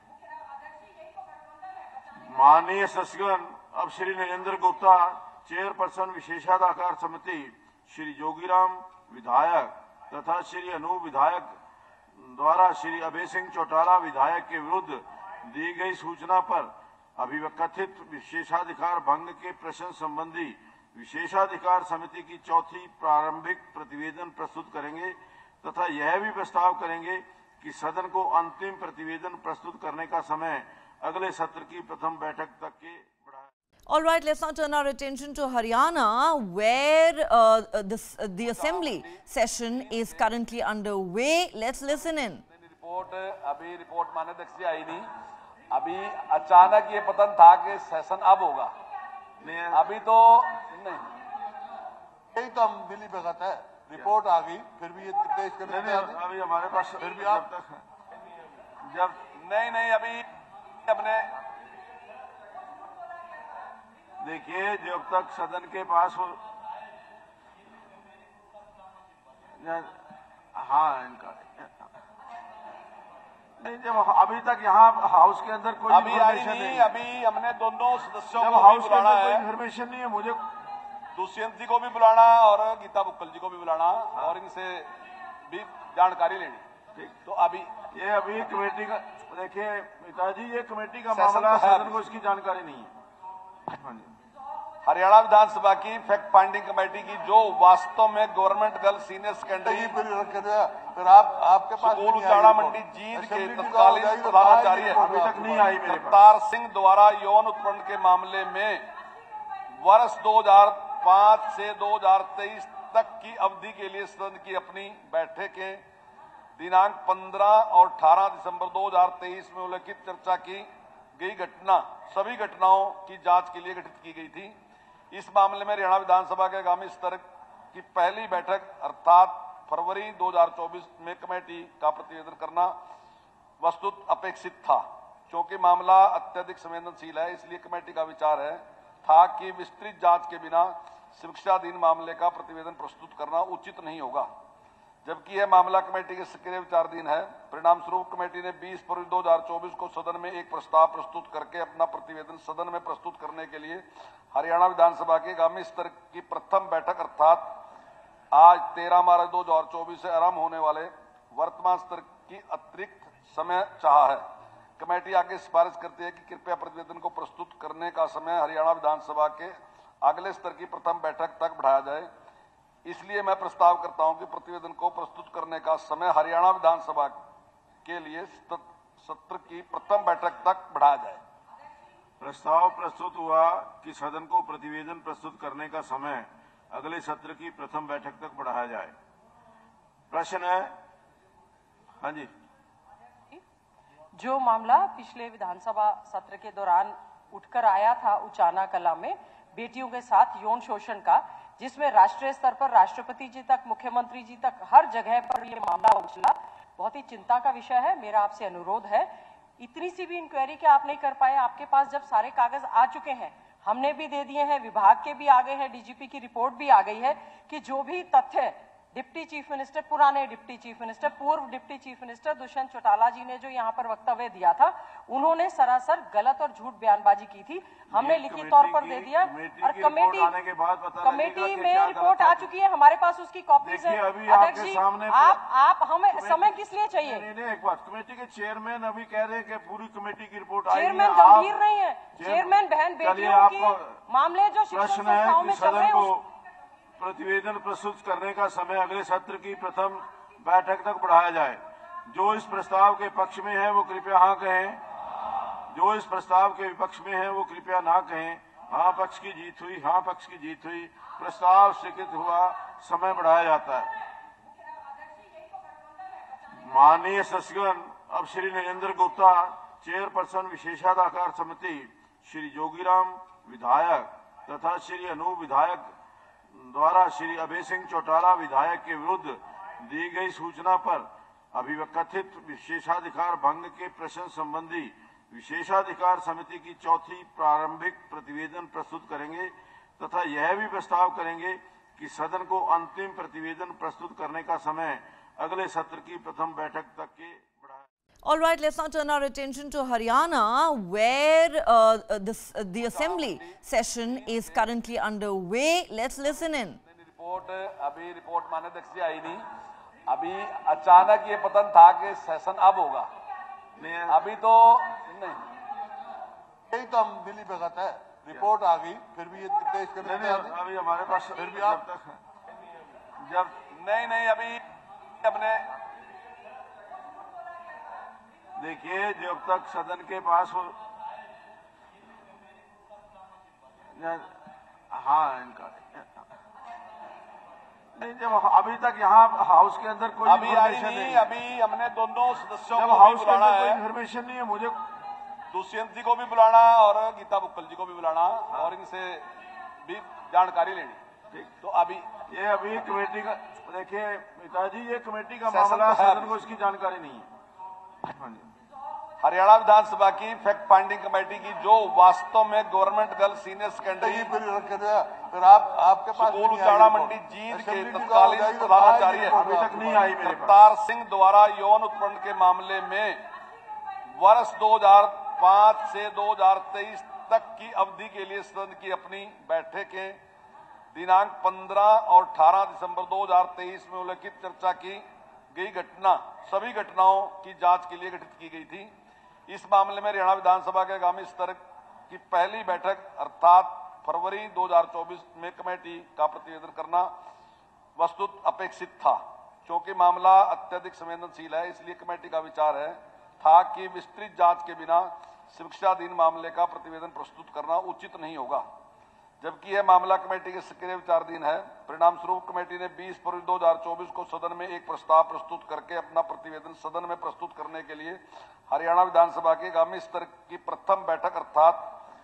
माननीय सदस्यगण, अब श्री नरेंद्र गुप्ता, चेयरपर्सन विशेषाधिकार समिति, श्री जोगीराम विधायक तथा श्री अनूप विधायक द्वारा श्री अभय सिंह चौटाला विधायक के विरुद्ध दी गई सूचना पर अभिकथित विशेषाधिकार भंग के प्रश्न संबंधी विशेषाधिकार समिति की चौथी प्रारंभिक प्रतिवेदन प्रस्तुत करेंगे तथा यह भी प्रस्ताव करेंगे कि सदन को अंतिम प्रतिवेदन प्रस्तुत करने का समय अगले सत्र की प्रथम बैठक तक के बढ़ाया। All right, let's now turn our attention to Haryana, where the assembly session is currently underway. Let's listen in. Report माननीय अध्यक्ष जी आई नहीं। अभी अचानक ये पतन था कि सेशन अब होगा, अभी तो नहीं। यही तो हम दिल्ली भगत है, रिपोर्ट आ गई फिर भी ये पेश करने नहीं, अभी हमारे पास फिर भी जब तक जब नहीं अभी अपने देखिए जब तक सदन के पास हो। हाँ, इनका नहीं, जब अभी तक यहाँ हाउस के अंदर कोई अभी आई इन्फॉर्मेशन नहीं। नहीं, अभी हमने दोनों सदस्यों जब को भी हाउस के बुलाना अंदर कोई है, इन्फॉर्मेशन नहीं है, मुझे दुष्यंत जी को भी बुलाना और गीता बुक्कल जी को भी बुलाना और इनसे भी जानकारी लेनी। ठीक। तो अभी ये अभी कमेटी का देखिए पिताजी, ये कमेटी का सेशन मामला, तो है सदन को इसकी जानकारी नहीं है। हाँ जी। हरियाणा विधानसभा की फैक्ट फाइंडिंग कमेटी की जो वास्तव में गवर्नमेंट गर्ल सीनियर सेकेंडरी फिर आपके पास स्कूल उचाड़ा मंडी जींद के तत्कालीन प्रधानाचार्य अभी तक नहीं आई मेरे पास। अवतार सिंह द्वारा यौन उत्पीड़न के मामले में वर्ष 2005 से 2023 तक की अवधि के लिए सदन की अपनी बैठकें दिनांक 15 और 18 दिसंबर 2023 में उल्लेखित चर्चा की गई घटना सभी घटनाओं की जांच के लिए गठित की गई थी। इस मामले में हरियाणा विधानसभा के आगामी स्तर की पहली बैठक अर्थात फरवरी 2024 में कमेटी का प्रतिवेदन करना वस्तुत अपेक्षित था। क्योंकि मामला अत्यधिक संवेदनशील है, इसलिए कमेटी का विचार था कि विस्तृत जांच के बिना शिक्षाधीन मामले का प्रतिवेदन प्रस्तुत करना उचित नहीं होगा, जबकि यह मामला कमेटी के सक्रिय विचाराधीन है। परिणाम स्वरूप कमेटी ने 20 फरवरी 2024 को सदन में एक प्रस्ताव प्रस्तुत करके अपना प्रतिवेदन सदन में प्रस्तुत करने के लिए हरियाणा विधानसभा के आगामी स्तर की प्रथम बैठक अर्थात आज 13 मार्च 2024 से आरंभ होने वाले वर्तमान स्तर की अतिरिक्त समय चाहा है। कमेटी आगे सिफारिश करती है कि कृपया प्रतिवेदन को प्रस्तुत करने का समय हरियाणा विधानसभा के अगले स्तर की प्रथम बैठक तक बढ़ाया जाए। इसलिए मैं प्रस्ताव करता हूं कि प्रतिवेदन को प्रस्तुत करने का समय हरियाणा विधानसभा के लिए सत्र की प्रथम बैठक तक बढ़ाया जाए। प्रस्ताव प्रस्तुत हुआ कि सदन को प्रतिवेदन प्रस्तुत करने का समय अगले सत्र की प्रथम बैठक तक बढ़ाया जाए। प्रश्न है। हाँ जी। जो मामला पिछले विधानसभा सत्र के दौरान उठकर आया था उचाना कला में बेटियों के साथ यौन शोषण का, जिसमें राष्ट्रीय स्तर पर राष्ट्रपति जी तक मुख्यमंत्री जी तक हर जगह पर ये मामला उछला, बहुत ही चिंता का विषय है। मेरा आपसे अनुरोध है, इतनी सी भी इंक्वायरी क्या आप नहीं कर पाए? आपके पास जब सारे कागज आ चुके हैं, हमने भी दे दिए हैं, विभाग के भी आ गए हैं, डीजीपी की रिपोर्ट भी आ गई है कि जो भी तथ्य डिप्टी चीफ मिनिस्टर, पुराने डिप्टी चीफ मिनिस्टर, पूर्व deputy chief minister Dushyant Chautala ji ने जो यहाँ पर वक्तव्य दिया था, उन्होंने सरासर गलत और झूठ बयानबाजी की थी। हमने लिखित तौर पर दे दिया और कमेटी में रिपोर्ट आ चुकी है, हमारे पास उसकी कॉपीज है। अध्यक्ष जी, आप हमें समय किस लिए चाहिए? एक बात, कमेटी के चेयरमैन अभी कह रहे हैं कि पूरी कमेटी की रिपोर्ट आई है। चेयरमैन गंभीर नहीं है, चेयरमैन बहन बेटियों की मामले जो शिक्षण संस्थाओं में चल रहे हैं प्रतिवेदन प्रस्तुत करने का समय अगले सत्र की प्रथम बैठक तक बढ़ाया जाए। जो इस प्रस्ताव के पक्ष में है वो कृपया हाँ कहें, जो इस प्रस्ताव के विपक्ष में है वो कृपया ना कहें। हाँ पक्ष की जीत हुई, हाँ पक्ष की जीत हुई, प्रस्ताव स्वीकृत हुआ, समय बढ़ाया जाता है। माननीय सदस्यगण, अब श्री नरेंद्र गुप्ता चेयरपर्सन विशेषाधिकार समिति, श्री जोगीराम विधायक तथा श्री अनूप विधायक द्वारा श्री अभय सिंह चौटाला विधायक के विरुद्ध दी गई सूचना पर अभिकथित विशेषाधिकार भंग के प्रश्न संबंधी विशेषाधिकार समिति की चौथी प्रारंभिक प्रतिवेदन प्रस्तुत करेंगे तथा यह भी प्रस्ताव करेंगे कि सदन को अंतिम प्रतिवेदन प्रस्तुत करने का समय अगले सत्र की प्रथम बैठक तक के बढ़ाया। All right, let's now turn our attention to Haryana, where the assembly session is currently underway. Let's listen in. Report माननीय अध्यक्ष जी आई नहीं। अभी अचानक ये पतन था कि सेशन अब होगा, अभी तो नहीं। यही तो हम मिली भगत है। रिपोर्ट आ गई फिर भी ये पेश करने नहीं, अभी हमारे पास फिर भी जब आप तक जब नहीं अभी अपने देखिए जब तक सदन के पास हो हाँ इनका नहीं, जब अभी तक यहाँ हाउस के अंदर कोई अभी आई इन्फॉर्मेशन नहीं, नहीं, अभी हमने दोनों सदस्यों जब को भी हाउस के बुलाना अंदर कोई है, इन्फॉर्मेशन नहीं है मुझे दुष्यंत जी को भी बुलाना और गीता बुक्कल जी को भी बुलाना और इनसे भी जानकारी लेनी। ठीक। तो अभी ये अभी कमेटी का देखिए पिताजी, ये कमेटी का सेशन मामला, तो है सदन को इसकी जानकारी नहीं है। हाँ जी। हरियाणा विधानसभा की फैक्ट फाइंडिंग कमेटी की जो वास्तव में गवर्नमेंट गर्ल सीनियर सेकेंडरी फिर रख के दिया, फिर आपके पास स्कूल नहीं आई उचाड़ा रिपोर्ट। मंडी जींद के असेंबली की तत्कालीन जाएगी तो प्रधानाचार्य अभी तक नहीं आई मेरे पास। करतार सिंह द्वारा यौन उत्पीड़न के मामले में वर्ष 2005 से 2023 तक की अवधि के लिए सदन की अपनी बैठकें दिनांक 15 और 18 दिसंबर 2023 में उल्लिखित चर्चा की गई सभी घटनाओं की जांच के लिए गठित की गई थी। इस मामले में हरियाणा विधानसभा के आगामी स्तर की पहली बैठक अर्थात फरवरी 2024 में कमेटी का प्रतिवेदन करना वस्तुत अपेक्षित था। क्योंकि मामला अत्यधिक संवेदनशील है, इसलिए कमेटी का विचार था कि विस्तृत जांच के बिना शिक्षाधीन मामले का प्रतिवेदन प्रस्तुत करना उचित नहीं होगा, जबकि यह मामला कमेटी के सक्रिय विचाराधीन है। परिणाम स्वरूप कमेटी ने 20 फरवरी 2024 को सदन में एक प्रस्ताव प्रस्तुत करके अपना प्रतिवेदन सदन में प्रस्तुत करने के लिए हरियाणा विधानसभा के आगामी स्तर की प्रथम बैठक अर्थात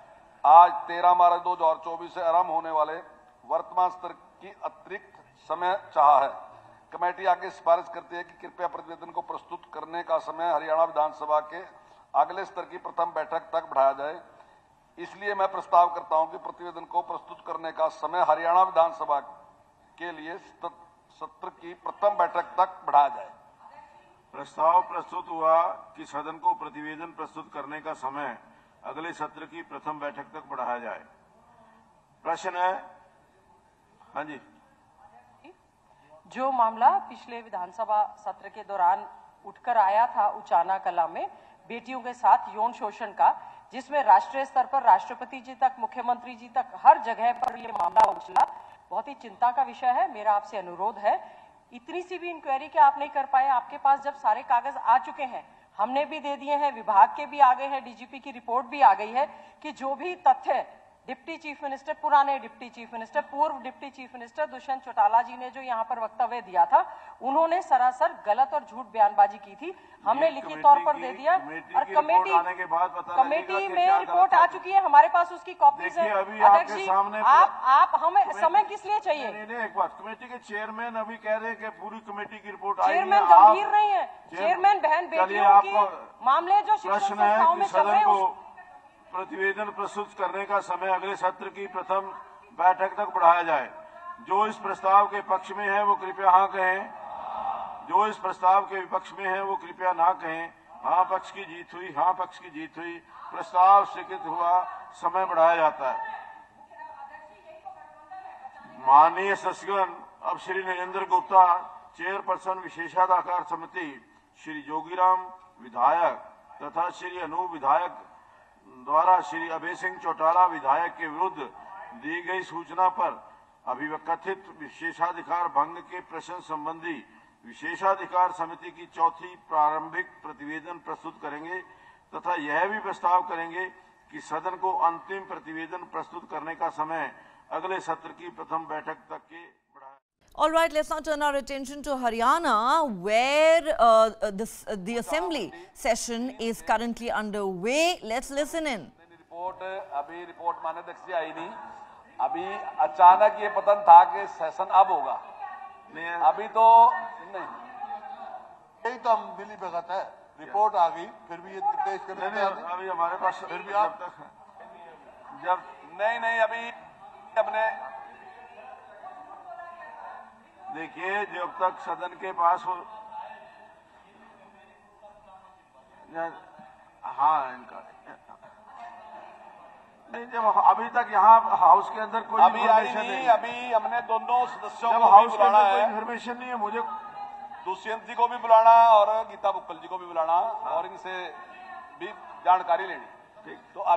आज 13 मार्च 2024 से आरंभ होने वाले वर्तमान स्तर की अतिरिक्त समय चाहा है। कमेटी आगे सिफारिश करती है कि कृपया प्रतिवेदन को प्रस्तुत करने का समय हरियाणा विधानसभा के अगले स्तर की प्रथम बैठक तक बढ़ाया जाए। इसलिए मैं प्रस्ताव करता हूं कि प्रतिवेदन को प्रस्तुत करने का समय हरियाणा विधानसभा के लिए सत्र की प्रथम बैठक तक बढ़ाया जाए। प्रस्ताव प्रस्तुत हुआ कि सदन को प्रतिवेदन प्रस्तुत करने का समय अगले सत्र की प्रथम बैठक तक बढ़ाया जाए। प्रश्न है, हाँ जी। जो मामला पिछले विधानसभा सत्र के दौरान उठकर आया था उचाना कला में बेटियों के साथ यौन शोषण का, जिसमें राष्ट्रीय स्तर पर राष्ट्रपति जी तक, मुख्यमंत्री जी तक हर जगह पर यह मामला उछला, बहुत ही चिंता का विषय है। मेरा आपसे अनुरोध है, इतनी सी भी इंक्वायरी क्या आप नहीं कर पाए? आपके पास जब सारे कागज आ चुके हैं, हमने भी दे दिए हैं, विभाग के भी आ गए हैं, डीजीपी की रिपोर्ट भी आ गई है कि जो भी तथ्य डिप्टी चीफ मिनिस्टर, पुराने डिप्टी चीफ मिनिस्टर, पूर्व deputy chief minister Dushyant Chautala ji ने जो यहाँ पर वक्तव्य दिया था, उन्होंने सरासर गलत और झूठ बयानबाजी की थी। हमने लिखित तौर पर दे दिया और कमेटी में रिपोर्ट आ चुकी है, हमारे पास उसकी कॉपीज है। अध्यक्ष जी, आप हमें समय किस लिए चाहिए? एक बात, कमेटी के चेयरमैन अभी कह रहे हैं कि पूरी कमेटी की रिपोर्ट आई। चेयरमैन गंभीर नहीं है, चेयरमैन बहन बेटियों की मामले जो शिक्षण संस्थाओं में चल रहे हैं, प्रतिवेदन प्रस्तुत करने का समय अगले सत्र की प्रथम बैठक तक बढ़ाया जाए। जो इस प्रस्ताव के पक्ष में है वो कृपया हाँ कहें, जो इस प्रस्ताव के विपक्ष में है वो कृपया ना कहें। हाँ पक्ष की जीत हुई, हाँ पक्ष की जीत हुई, प्रस्ताव स्वीकृत हुआ, समय बढ़ाया जाता है। माननीय सदस्यगण, अब श्री नरेंद्र गुप्ता, चेयरपर्सन विशेषाधिकार समिति, श्री जोगीराम विधायक तथा श्री अनूप विधायक द्वारा श्री अभय सिंह चौटाला विधायक के विरुद्ध दी गई सूचना पर अभिकथित विशेषाधिकार भंग के प्रश्न संबंधी विशेषाधिकार समिति की चौथी प्रारंभिक प्रतिवेदन प्रस्तुत करेंगे तथा यह भी प्रस्ताव करेंगे कि सदन को अंतिम प्रतिवेदन प्रस्तुत करने का समय अगले सत्र की प्रथम बैठक तक के बढ़ाया। All right, let's now turn our attention to Haryana, where the assembly session is currently underway. Let's listen in. Report माननीय अध्यक्ष जी आई नहीं, अभी अचानक ये पतन था कि सेशन अब होगा, अभी तो नहीं। यही तो हम मिली भगत है। रिपोर्ट आ गई फिर भी ये पेश करने अभी हमारे पास फिर भी आप जब नहीं अभी अपने देखिए जब तक सदन के पास हो हाँ इनका नहीं, जब अभी तक यहाँ हाउस के अंदर कोई अभी आई इन्फॉर्मेशन नहीं, नहीं, अभी हमने दोनों सदस्यों जब को भी हाउस के बुलाना अंदर कोई है, इन्फॉर्मेशन नहीं है मुझे दुष्यंत जी को भी बुलाना और गीता बुक्कल जी को भी बुलाना और इनसे भी जानकारी लेनी। तो अभी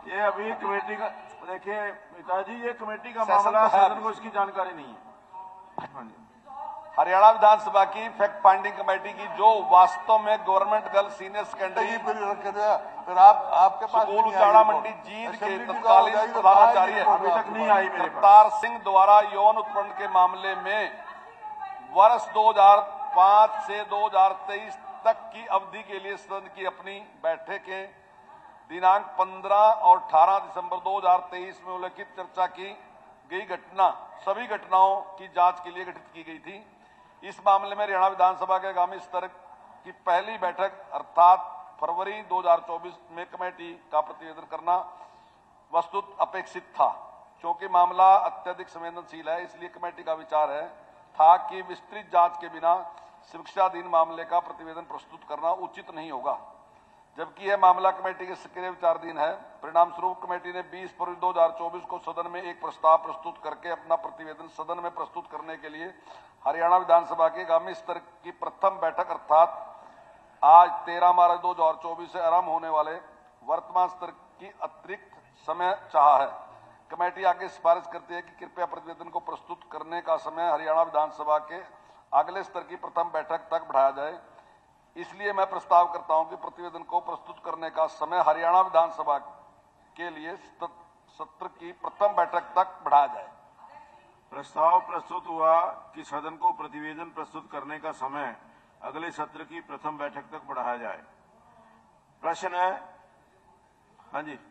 ये अभी कमेटी का देखिए पिताजी, ये कमेटी का सेशन मामला तो है सदन को इसकी जानकारी नहीं है। हाँ जी। हरियाणा विधानसभा की फैक्ट फाइंडिंग कमेटी की जो वास्तव में गवर्नमेंट गर्ल्स सीनियर सेकेंडरी फिर रख के दिया, फिर आपके पास स्कूल नहीं आई उचाड़ा रिपोर्ट। मंडी जींद के असेंबली की तत्कालीन जाओ, जाइए, प्रधानाचार्य रिपोर्ट अभी तक नहीं आई मेरे पास। अवतार सिंह द्वारा यौन उत्पीड़न के मामले में वर्ष 2005 से 2023 तक की अवधि के लिए सदन की अपनी बैठकें दिनांक 15 और 18 दिसंबर 2023 में उल्लेखित चर्चा की गई घटना सभी घटनाओं की जांच के लिए गठित की गई थी। इस मामले में हरियाणा विधानसभा के आगामी स्तर की पहली बैठक अर्थात फरवरी 2024 में कमेटी का प्रतिवेदन करना वस्तुत अपेक्षित था। क्योंकि मामला अत्यधिक संवेदनशील है, इसलिए कमेटी का विचार था कि विस्तृत जांच के बिना शिक्षाधीन मामले का प्रतिवेदन प्रस्तुत करना उचित नहीं होगा, जबकि यह मामला कमेटी के सक्रिय विचाराधीन है। परिणाम स्वरूप कमेटी ने 20 फरवरी 2024 को सदन में एक प्रस्ताव प्रस्तुत करके अपना प्रतिवेदन सदन में प्रस्तुत करने के लिए हरियाणा विधानसभा के आगामी स्तर की प्रथम बैठक अर्थात आज 13 मार्च 2024 से आरंभ होने वाले वर्तमान स्तर की अतिरिक्त समय चाहा है। कमेटी आगे सिफारिश करती है कि कृपया प्रतिवेदन को प्रस्तुत करने का समय हरियाणा विधानसभा के अगले स्तर की प्रथम बैठक तक बढ़ाया जाए। इसलिए मैं प्रस्ताव करता हूं कि प्रतिवेदन को प्रस्तुत करने का समय हरियाणा विधानसभा के लिए सत्र की प्रथम बैठक तक बढ़ाया जाए। प्रस्ताव प्रस्तुत हुआ कि सदन को प्रतिवेदन प्रस्तुत करने का समय अगले सत्र की प्रथम बैठक तक बढ़ाया जाए। प्रश्न है, हाँ जी।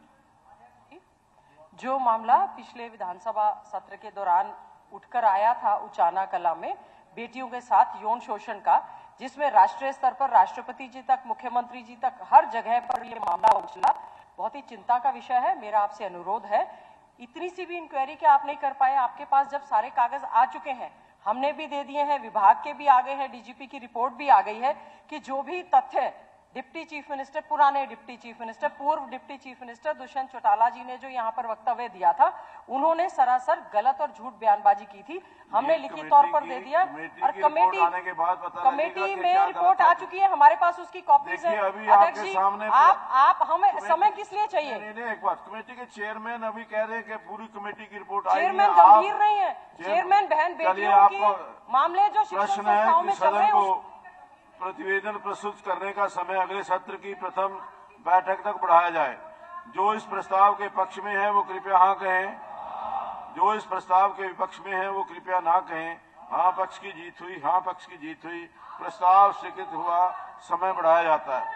जो मामला पिछले विधानसभा सत्र के दौरान उठकर आया था उचाना कला में बेटियों के साथ यौन शोषण का, जिसमें राष्ट्रीय स्तर पर राष्ट्रपति जी तक, मुख्यमंत्री जी तक हर जगह पर ये मामला उछला, बहुत ही चिंता का विषय है। मेरा आपसे अनुरोध है, इतनी सी भी इंक्वायरी क्या आप नहीं कर पाए? आपके पास जब सारे कागज आ चुके हैं, हमने भी दे दिए हैं, विभाग के भी आ गए हैं, डीजीपी की रिपोर्ट भी आ गई है कि जो भी तथ्य डिप्टी चीफ मिनिस्टर, पुराने डिप्टी चीफ मिनिस्टर, पूर्व deputy chief minister Dushyant Chautala ji ने जो यहाँ पर वक्तव्य दिया था, उन्होंने सरासर गलत और झूठ बयानबाजी की थी। हमने लिखित तौर पर दे दिया और कमेटी में रिपोर्ट आ चुकी है, हमारे पास उसकी कॉपीज है। अध्यक्ष जी, आप हमें समय किस लिए चाहिए? एक बात, कमेटी के चेयरमैन अभी कह रहे हैं कि पूरी कमेटी की रिपोर्ट आई है। चेयरमैन गंभीर नहीं है, चेयरमैन बहन बेटियों के मामले जो शिक्षण संस्थाओं में चल रहे हैं, प्रतिवेदन प्रस्तुत करने का समय अगले सत्र की प्रथम बैठक तक बढ़ाया जाए। जो इस प्रस्ताव के पक्ष में है वो कृपया हाँ कहें, जो इस प्रस्ताव के विपक्ष में है वो कृपया ना कहें। हाँ पक्ष की जीत हुई, हाँ पक्ष की जीत हुई, प्रस्ताव स्वीकृत हुआ, समय बढ़ाया जाता है।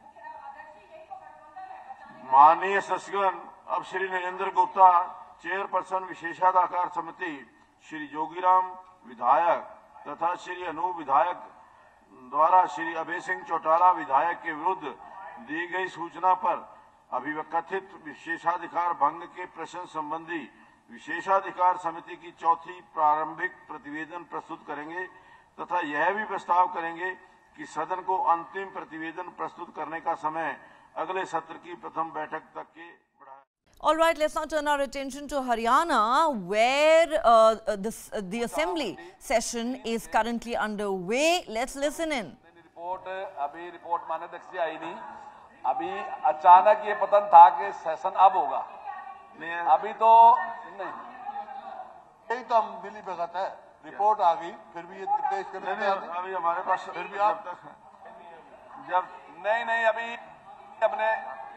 माननीय सदस्यगण, अब श्री नरेंद्र गुप्ता, चेयरपर्सन विशेषाधिकार समिति, श्री जोगीराम विधायक तथा श्री अनूप विधायक द्वारा श्री अभय सिंह चौटाला विधायक के विरुद्ध दी गई सूचना पर अभिकथित विशेषाधिकार भंग के प्रश्न संबंधी विशेषाधिकार समिति की चौथी प्रारंभिक प्रतिवेदन प्रस्तुत करेंगे तथा यह भी प्रस्ताव करेंगे कि सदन को अंतिम प्रतिवेदन प्रस्तुत करने का समय अगले सत्र की प्रथम बैठक तक के बढ़ाया। All right, let's now turn our attention to Haryana, where the assembly session is currently underway. Let's listen in. Report माननीय अध्यक्ष जी आई नहीं, अभी अचानक ये पतन था कि सेशन अब होगा, अभी तो नहीं। यही तो हम मिली भगत है, रिपोर्ट आ गई फिर भी ये पेश करने नहीं, अभी हमारे पास फिर भी आप जब नहीं अभी अपने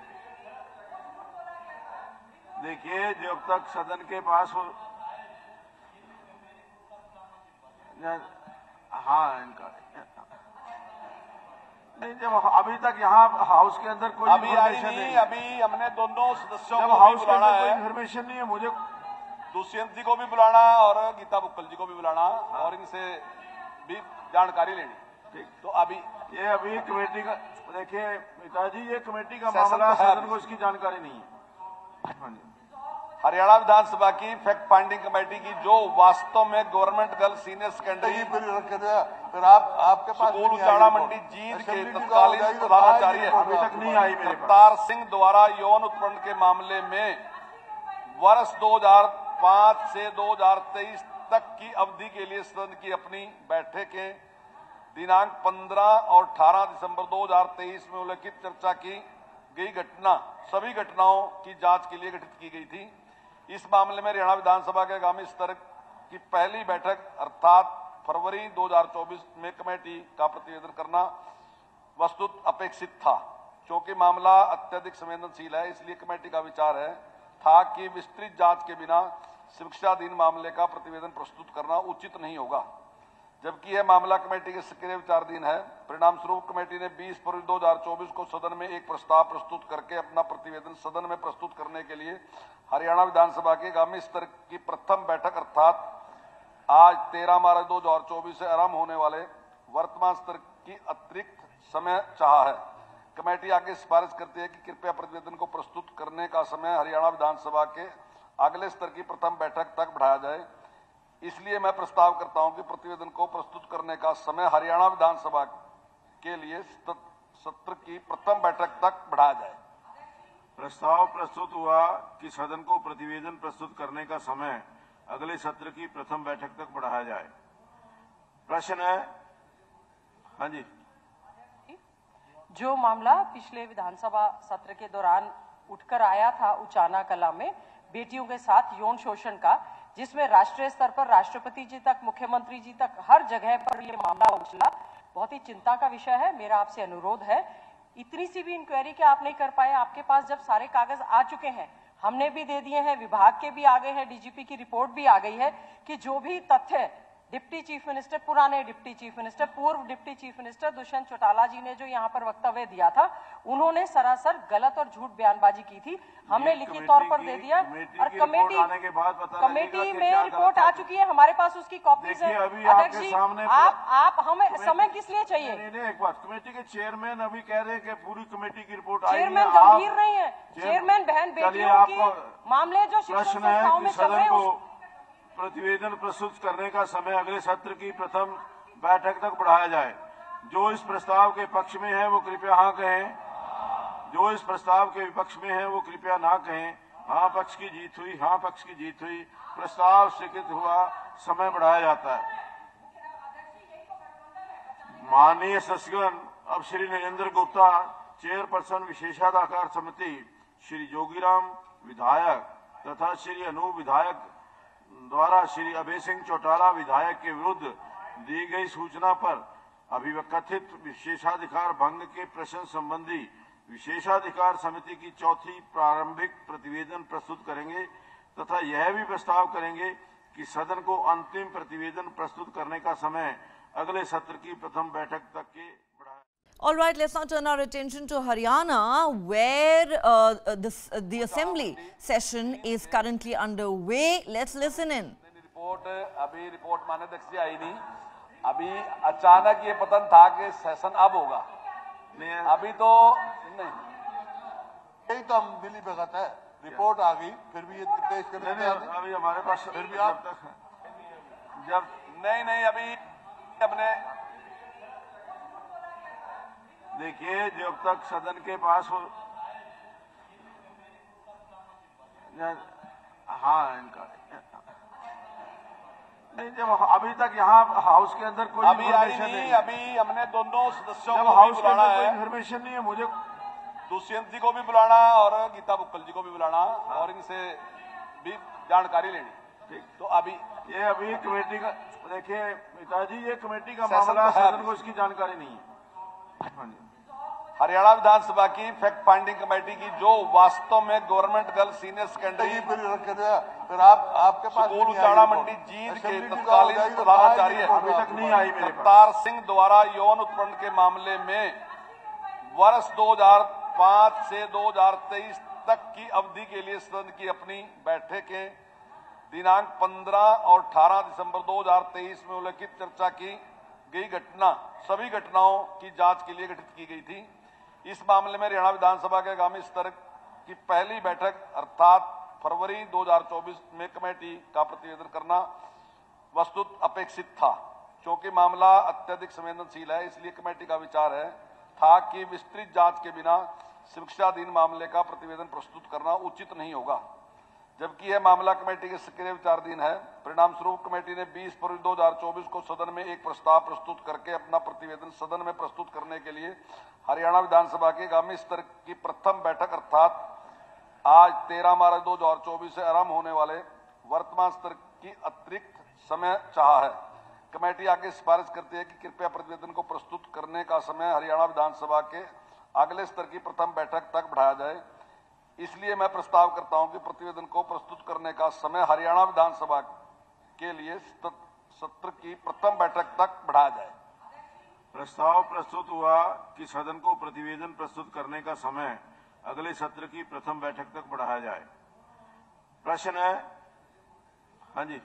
देखिए, जब तक सदन के पास हो, हाँ इनका नहीं, जब अभी तक यहाँ हाउस के अंदर कोई अभी आई नहीं, अभी हमने दोनों सदस्यों जब को हाउस भी के बुलाना अंदर कोई है, इन्फॉर्मेशन नहीं है, मुझे दुष्यंत जी को भी बुलाना और गीता बुक्कल जी को भी बुलाना और इनसे भी जानकारी लेनी। ठीक, तो अभी ये अभी कमेटी का देखिए पिताजी, ये कमेटी का सेशन मामला तो है, सदन को इसकी जानकारी नहीं है। हाँ जी। हरियाणा विधानसभा की फैक्ट फाइंडिंग कमेटी की जो वास्तव में गवर्नमेंट गर्ल्स सीनियर सेकेंडरी फिर रख के दिया, फिर आपके पास स्कूल नहीं आई उचाड़ा रिपोर्ट। मंडी जींद के असेंबली की जाओ, तत्कालीन जाइए, प्रधानाचार्य अभी तक नहीं आई मेरे पास। अवतार सिंह द्वारा यौन उत्पीड़न के मामले में वर्ष 2005 से 2023 तक की अवधि के लिए सदन की अपनी बैठकें दिनांक 15 और 18 दिसंबर 2023 में उल्लेखित चर्चा की गई घटना सभी घटनाओं की जांच के लिए गठित की गई थी। इस मामले में हरियाणा विधानसभा के आगामी स्तर की पहली बैठक अर्थात फरवरी 2024 में कमेटी का प्रतिवेदन करना वस्तुत अपेक्षित था। क्योंकि मामला अत्यधिक संवेदनशील है, इसलिए कमेटी का विचार था कि विस्तृत जांच के बिना समीक्षाधीन मामले का प्रतिवेदन प्रस्तुत करना उचित नहीं होगा। जबकि यह मामला कमेटी के सक्रिय विचाराधीन है। परिणाम स्वरूप कमेटी ने 20 फरवरी 2024 को सदन में एक प्रस्ताव प्रस्तुत करके अपना प्रतिवेदन सदन में प्रस्तुत करने के लिए हरियाणा विधानसभा के आगामी स्तर की प्रथम बैठक अर्थात आज 13 मार्च 2024 से आरंभ होने वाले वर्तमान स्तर की अतिरिक्त समय चाहा है। कमेटी आगे सिफारिश करती है कि कृपया प्रतिवेदन को प्रस्तुत करने का समय हरियाणा विधानसभा के अगले स्तर की प्रथम बैठक तक बढ़ाया जाए। इसलिए मैं प्रस्ताव करता हूं कि प्रतिवेदन को प्रस्तुत करने का समय हरियाणा विधानसभा के लिए सत्र की प्रथम बैठक तक बढ़ाया जाए। प्रस्ताव प्रस्तुत हुआ कि सदन को प्रतिवेदन प्रस्तुत करने का समय अगले सत्र की प्रथम बैठक तक बढ़ाया जाए। प्रश्न है, हाँ जी। जो मामला पिछले विधानसभा सत्र के दौरान उठकर आया था उचाना कला में बेटियों के साथ यौन शोषण का, जिसमें राष्ट्रीय स्तर पर राष्ट्रपति जी तक, मुख्यमंत्री जी तक हर जगह पर ये मामला उछला, बहुत ही चिंता का विषय है। मेरा आपसे अनुरोध है, इतनी सी भी इंक्वायरी क्या आप नहीं कर पाए? आपके पास जब सारे कागज आ चुके हैं, हमने भी दे दिए हैं, विभाग के भी आ गए हैं, डीजीपी की रिपोर्ट भी आ गई है कि जो भी तथ्य डिप्टी चीफ मिनिस्टर, पुराने डिप्टी चीफ मिनिस्टर, पूर्व deputy chief minister Dushyant Chautala ji ने जो यहाँ पर वक्तव्य दिया था, उन्होंने सरासर गलत और झूठ बयानबाजी की थी। हमने लिखित तौर पर दे दिया और कमेटी में रिपोर्ट आ चुकी है, हमारे पास उसकी कॉपीज है। अध्यक्ष जी, आप हमें समय किस लिए चाहिए? नहीं, एक बात, कमेटी के चेयरमैन अभी कह रहे हैं कि पूरी कमेटी की रिपोर्ट आई है। चेयरमैन गंभीर नहीं है, चेयरमैन बहन बेटियों की मामले जो शिक्षण संस्थाओं में चल रहे हैं, प्रतिवेदन प्रस्तुत करने का समय अगले सत्र की प्रथम बैठक तक बढ़ाया जाए। जो इस प्रस्ताव के पक्ष में है वो कृपया हाँ कहें, जो इस प्रस्ताव के विपक्ष में है वो कृपया ना कहें। हाँ पक्ष की जीत हुई, हाँ पक्ष की जीत हुई, प्रस्ताव स्वीकृत हुआ, समय बढ़ाया जाता है। माननीय सदस्यगण, अब श्री नरेंद्र गुप्ता, चेयरपर्सन विशेषाधिकार समिति, श्री जोगीराम विधायक तथा श्री अनूप विधायक द्वारा श्री अभय सिंह चौटाला विधायक के विरुद्ध दी गई सूचना पर अभिकथित विशेषाधिकार भंग के प्रश्न संबंधी विशेषाधिकार समिति की चौथी प्रारंभिक प्रतिवेदन प्रस्तुत करेंगे तथा यह भी प्रस्ताव करेंगे कि सदन को अंतिम प्रतिवेदन प्रस्तुत करने का समय अगले सत्र की प्रथम बैठक तक के बढ़ाया। All right, let's now turn our attention to Haryana, where the assembly session is currently underway. Let's listen in. Report माननीय अध्यक्ष जी आई नहीं, अभी अचानक ये पतन था कि सेशन अब होगा, अभी तो नहीं, यही तो हम मिली भगत है। रिपोर्ट आ गई, फिर भी ये पेश करने नहीं, अभी हमारे पास फिर भी आप जब नहीं अभी अपने देखिए, जब तक सदन के पास हो, हाँ इनका नहीं, जब अभी तक यहाँ हाउस के अंदर कोई अभी आई नहीं, अभी हमने दोनों सदस्यों जब को हाउस भी के बुलाना अंदर कोई है, इन्फॉर्मेशन नहीं है, मुझे दुष्यंत जी को भी बुलाना और गीता बुक्कल जी को भी बुलाना और इनसे भी जानकारी लेनी। ठीक, तो अभी ये कमेटी का, देखिए पिताजी, ये कमेटी का मामला, सदन को इसकी जानकारी नहीं है। हाँ जी। हरियाणा विधानसभा की फैक्ट फाइंडिंग कमेटी की जो वास्तव में गवर्नमेंट गर्ल सीनियर सेकेंडरी फिर आपके पास स्कूल उचाड़ा मंडी जींद के तत्कालीन प्रधानाचार्य अभी तक नहीं आई मेरे पास, अवतार सिंह द्वारा यौन उत्पीड़न के मामले में वर्ष 2005 से 2023 तक की अवधि के लिए सदन की अपनी बैठकें दिनांक 15 और 18 दिसंबर 2023 में उल्लेखित चर्चा की गई सभी घटनाओं की जांच के लिए गठित की गई थी। इस मामले में हरियाणा विधानसभा के आगामी स्तर की पहली बैठक अर्थात फरवरी 2024 में कमेटी का प्रतिवेदन करना वस्तुत अपेक्षित था। क्योंकि मामला अत्यधिक संवेदनशील है, इसलिए कमेटी का विचार था कि विस्तृत जांच के बिना समीक्षाधीन मामले का प्रतिवेदन प्रस्तुत करना उचित नहीं होगा। जबकि यह मामला कमेटी के सक्रिय विचाराधीन है। परिणाम स्वरूप कमेटी ने 20 फरवरी 2024 को सदन में एक प्रस्ताव प्रस्तुत करके अपना प्रतिवेदन सदन में प्रस्तुत करने के लिए हरियाणा विधानसभा के आगामी स्तर की प्रथम बैठक अर्थात आज 13 मार्च 2024 से आरंभ होने वाले वर्तमान सत्र की अतिरिक्त समय चाहा है। कमेटी आगे सिफारिश करती है कि कृपया प्रतिवेदन को प्रस्तुत करने का समय हरियाणा विधानसभा के अगले स्तर की प्रथम बैठक तक बढ़ाया जाए। इसलिए मैं प्रस्ताव करता हूं कि प्रतिवेदन को प्रस्तुत करने का समय हरियाणा विधानसभा के लिए सत्र की प्रथम बैठक तक बढ़ाया जाए। प्रस्ताव प्रस्तुत हुआ कि सदन को प्रतिवेदन प्रस्तुत करने का समय अगले सत्र की प्रथम बैठक तक बढ़ाया जाए। प्रश्न है, हाँ जी।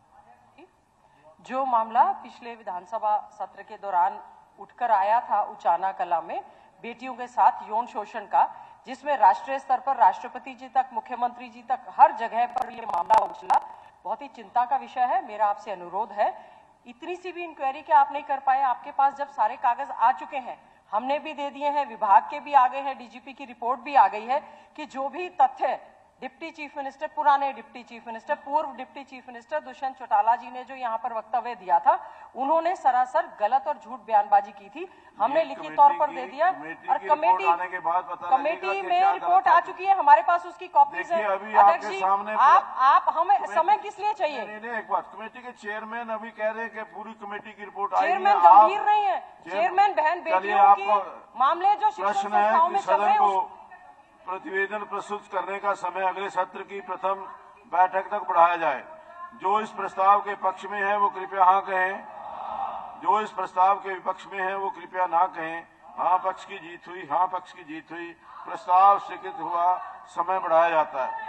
जो मामला पिछले विधानसभा सत्र के दौरान उठकर आया था उचाना कला में बेटियों के साथ यौन शोषण का, जिसमें राष्ट्रीय स्तर पर राष्ट्रपति जी तक, मुख्यमंत्री जी तक हर जगह पर ये मामला उछला, बहुत ही चिंता का विषय है। मेरा आपसे अनुरोध है, इतनी सी भी इंक्वायरी क्या आप नहीं कर पाए? आपके पास जब सारे कागज आ चुके हैं, हमने भी दे दिए हैं, विभाग के भी आ गए हैं, डीजीपी की रिपोर्ट भी आ गई है कि जो भी तथ्य डिप्टी चीफ मिनिस्टर, पुराने डिप्टी चीफ मिनिस्टर, पूर्व deputy chief minister Dushyant Chautala ji ने जो यहाँ पर वक्तव्य दिया था, उन्होंने सरासर गलत और झूठ बयानबाजी की थी। हमने लिखित तौर पर दे दिया और कमेटी में रिपोर्ट आ चुकी है, हमारे पास उसकी कॉपीज है। अध्यक्ष जी, आप हमें समय किस लिए चाहिए? एक बात, कमेटी के चेयरमैन अभी कह रहे हैं कि पूरी कमेटी की रिपोर्ट आई है। चेयरमैन गंभीर नहीं है, चेयरमैन बहन बेटियों की मामले जो शिक्षण संस्थाओं में चल रहे हैं, प्रतिवेदन प्रस्तुत करने का समय अगले सत्र की प्रथम बैठक तक बढ़ाया जाए। जो इस प्रस्ताव के पक्ष में है वो कृपया हाँ कहें, जो इस प्रस्ताव के विपक्ष में है वो कृपया ना कहें। हाँ पक्ष की जीत हुई, हाँ पक्ष की जीत हुई, प्रस्ताव स्वीकृत हुआ, समय बढ़ाया जाता है।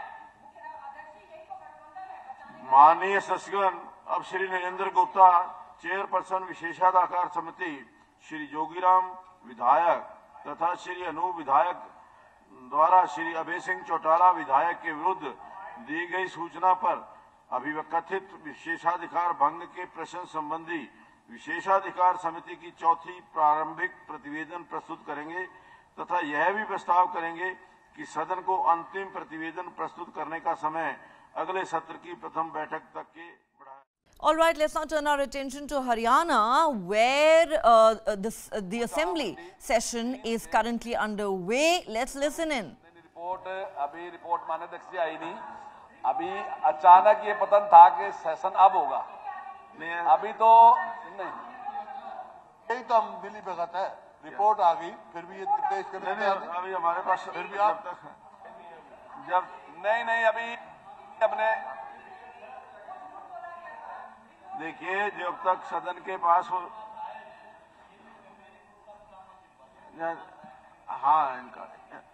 माननीय सदस्यगण, अब श्री नरेंद्र गुप्ता, चेयरपर्सन विशेषाधिकार समिति, श्री जोगीराम विधायक तथा श्री अनूप विधायक द्वारा श्री अभय सिंह चौटाला विधायक के विरुद्ध दी गई सूचना पर अभिकथित विशेषाधिकार भंग के प्रश्न संबंधी विशेषाधिकार समिति की चौथी प्रारंभिक प्रतिवेदन प्रस्तुत करेंगे तथा यह भी प्रस्ताव करेंगे कि सदन को अंतिम प्रतिवेदन प्रस्तुत करने का समय अगले सत्र की प्रथम बैठक तक के बढ़ाया। All right, let's now turn our attention to Haryana, where the assembly session is currently underway. Let's listen in. Report माननीय अध्यक्ष जी आई नहीं। अभी अचानक ये पता था कि सेशन अब होगा, अभी तो नहीं। यही तो हम मिली भगत है, रिपोर्ट आ गई फिर भी ये पेश करने अभी हमारे पास फिर भी आप जब नहीं अभी अपने देखिए, जब तक सदन के पास हो, हाँ इनका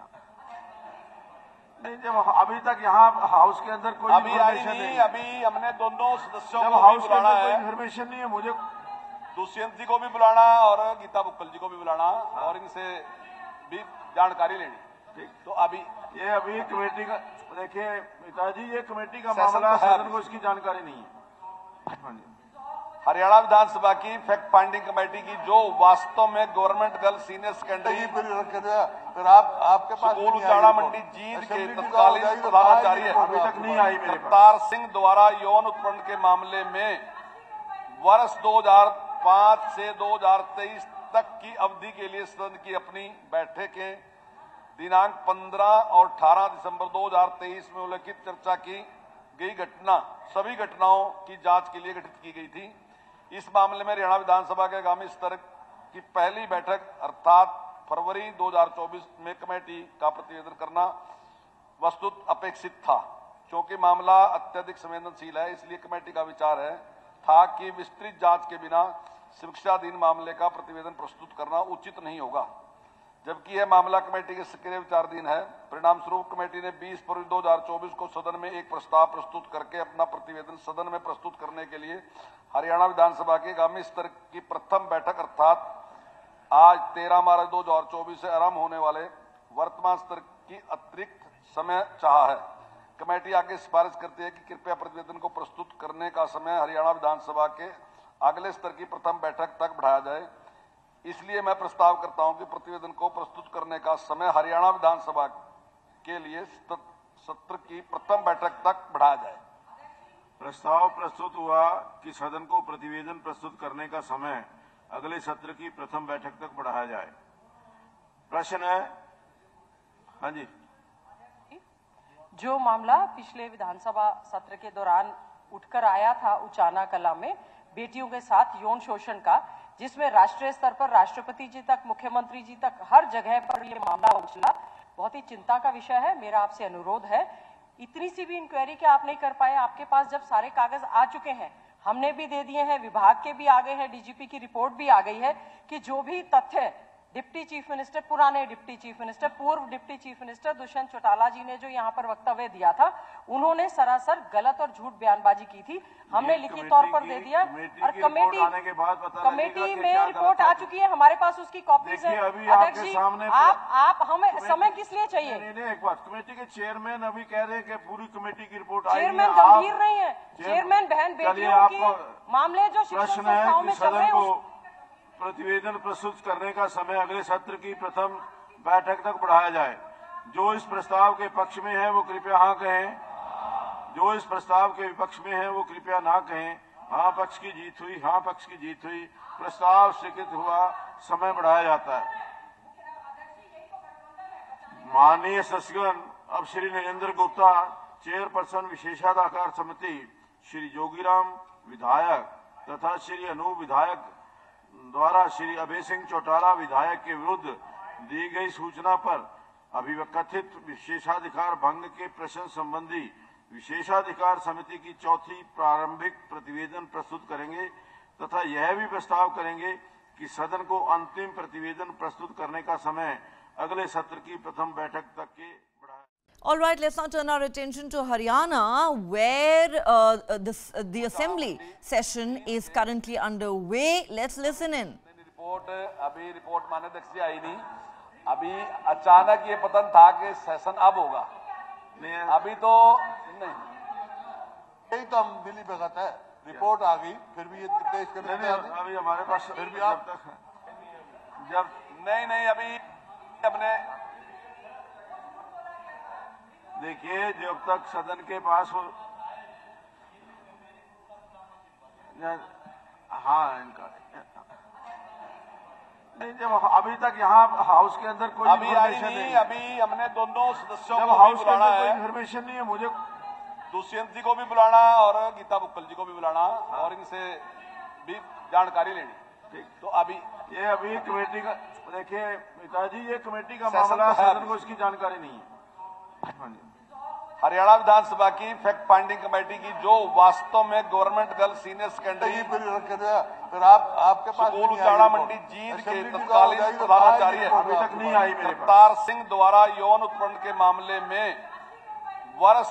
नहीं, जब अभी तक यहाँ हाउस के अंदर कोई इन्फॉर्मेशन नहीं, अभी हमने दोनों सदस्यों जब को हाउस भी के अंदर बुलाना कोई है, इन्फॉर्मेशन नहीं है, मुझे दुष्यंत जी को भी बुलाना और गीता बुक्कल जी को भी बुलाना और इनसे भी जानकारी लेनी। ठीक, तो अभी ये अभी कमेटी का देखिए पिताजी, ये कमेटी का मामला, सदन को इसकी जानकारी नहीं है। हाँ जी। हरियाणा विधानसभा की फैक्ट फाइंडिंग कमेटी की जो वास्तव में गवर्नमेंट गर्ल सीनियर सेकेंडरी फिर आपके पास स्कूल उचाड़ा मंडी जींद के तत्कालीन प्रधानाचार्य अभी तक नहीं आई मेरे पास। अवतार सिंह द्वारा यौन उत्पीड़न के मामले में वर्ष 2005 से 2023 तक की अवधि के लिए सदन की अपनी बैठकें दिनांक 15 और 18 दिसंबर 2023 में उल्लेखित चर्चा की गई घटना, सभी घटनाओं की जांच के लिए गठित की गई थी। इस मामले में हरियाणा विधानसभा के आगामी स्तर की पहली बैठक अर्थात फरवरी 2024 में कमेटी का प्रतिवेदन करना वस्तुत अपेक्षित था। क्योंकि मामला अत्यधिक संवेदनशील है, इसलिए कमेटी का विचार था कि विस्तृत जांच के बिना शिक्षाधीन मामले का प्रतिवेदन प्रस्तुत करना उचित नहीं होगा, जबकि यह मामला कमेटी के सक्रिय विचाराधीन है। परिणाम स्वरूप कमेटी ने 20 फरवरी 2024 को सदन में एक प्रस्ताव प्रस्तुत करके अपना प्रतिवेदन सदन में प्रस्तुत करने के लिए हरियाणा विधानसभा के आगामी स्तर की प्रथम बैठक अर्थात आज 13 मार्च 2024 से आरंभ होने वाले वर्तमान स्तर की अतिरिक्त समय चाहा है। कमेटी आगे सिफारिश करती है कि कृपया प्रतिवेदन को प्रस्तुत करने का समय हरियाणा विधानसभा के अगले स्तर की प्रथम बैठक तक बढ़ाया जाए। इसलिए मैं प्रस्ताव करता हूं कि प्रतिवेदन को प्रस्तुत करने का समय हरियाणा विधानसभा के लिए सत्र की प्रथम बैठक तक बढ़ाया जाए। प्रस्ताव प्रस्तुत हुआ कि सदन को प्रतिवेदन प्रस्तुत करने का समय अगले सत्र की प्रथम बैठक तक बढ़ाया जाए। प्रश्न है, हाँ जी। जो मामला पिछले विधानसभा सत्र के दौरान उठकर आया था उचाना कला में बेटियों के साथ यौन शोषण का, जिसमें राष्ट्रीय स्तर पर राष्ट्रपति जी तक, मुख्यमंत्री जी तक हर जगह पर ये मामला उछला, बहुत ही चिंता का विषय है। मेरा आपसे अनुरोध है, इतनी सी भी इंक्वायरी क्या आप नहीं कर पाए? आपके पास जब सारे कागज आ चुके हैं, हमने भी दे दिए हैं, विभाग के भी आ गए हैं, डीजीपी की रिपोर्ट भी आ गई है कि जो भी तथ्य डिप्टी चीफ मिनिस्टर, पुराने डिप्टी चीफ मिनिस्टर, पूर्व deputy chief minister Dushyant Chautala ji ने जो यहाँ पर वक्तव्य दिया था, उन्होंने सरासर गलत और झूठ बयानबाजी की थी। हमने लिखित तौर पर दे दिया और कमेटी में रिपोर्ट आ चुकी है, हमारे पास उसकी कॉपीज है। अध्यक्ष जी, आप हमें समय किस लिए चाहिए? एक बात, कमेटी के चेयरमैन अभी कह रहे हैं कि पूरी कमेटी की रिपोर्ट आई है। चेयरमैन गंभीर नहीं है, चेयरमैन बहन बेटियों के मामले जो शिक्षण संस्थाओं में चल रहे हैं, प्रतिवेदन प्रस्तुत करने का समय अगले सत्र की प्रथम बैठक तक बढ़ाया जाए। जो इस प्रस्ताव के पक्ष में है वो कृपया हाँ कहें, जो इस प्रस्ताव के विपक्ष में है वो कृपया ना कहें। हाँ पक्ष की जीत हुई, हाँ पक्ष की जीत हुई, प्रस्ताव स्वीकृत हुआ, समय बढ़ाया जाता है। माननीय सदस्यगण, अब श्री नरेंद्र गुप्ता, चेयरपर्सन विशेषाधिकार समिति, श्री जोगीराम विधायक तथा श्री अनूप विधायक द्वारा श्री अभय सिंह चौटाला विधायक के विरुद्ध दी गई सूचना पर अभिकथित विशेषाधिकार भंग के प्रश्न संबंधी विशेषाधिकार समिति की चौथी प्रारंभिक प्रतिवेदन प्रस्तुत करेंगे तथा यह भी प्रस्ताव करेंगे कि सदन को अंतिम प्रतिवेदन प्रस्तुत करने का समय अगले सत्र की प्रथम बैठक तक के बढ़ाया। All right, let's now turn our attention to Haryana, where the assembly session is currently underway. Let's listen in. Report माननीय अध्यक्ष जी आई नहीं, अभी अचानक ये पतन था कि सेशन अब होगा, अभी तो नहीं, यही तो हम मिली भगत है। रिपोर्ट आ गई, फिर भी ये पेश करने अभी हमारे पास फिर भी आप जब नहीं अभी अपने देखिए, जब तक सदन के पास हो, हाँ इनका नहीं, जब अभी तक यहाँ हाउस के अंदर कोई अभी आई नहीं, अभी हमने दोनों सदस्यों को हाउस भी के बुलाना अंदर कोई है, इन्फॉर्मेशन नहीं है मुझे, दुष्यंत जी को भी बुलाना और गीता बुक्कल जी को भी बुलाना और इनसे भी जानकारी लेनी। ठीक, तो अभी कमेटी का देखिए पिताजी, ये कमेटी का मामला, सदन को इसकी जानकारी नहीं है। हाँ जी, हरियाणा विधानसभा की फैक्ट फाइंडिंग कमेटी की जो वास्तव में गवर्नमेंट गर्ल सीनियर सेकेंडरी फिर आपके पास स्कूल उजाड़ा मंडी जींद के तत्कालीन प्रधानाचार्य अभी तक नहीं आई मेरे पास, अवतार सिंह द्वारा यौन उत्पीड़न के मामले में वर्ष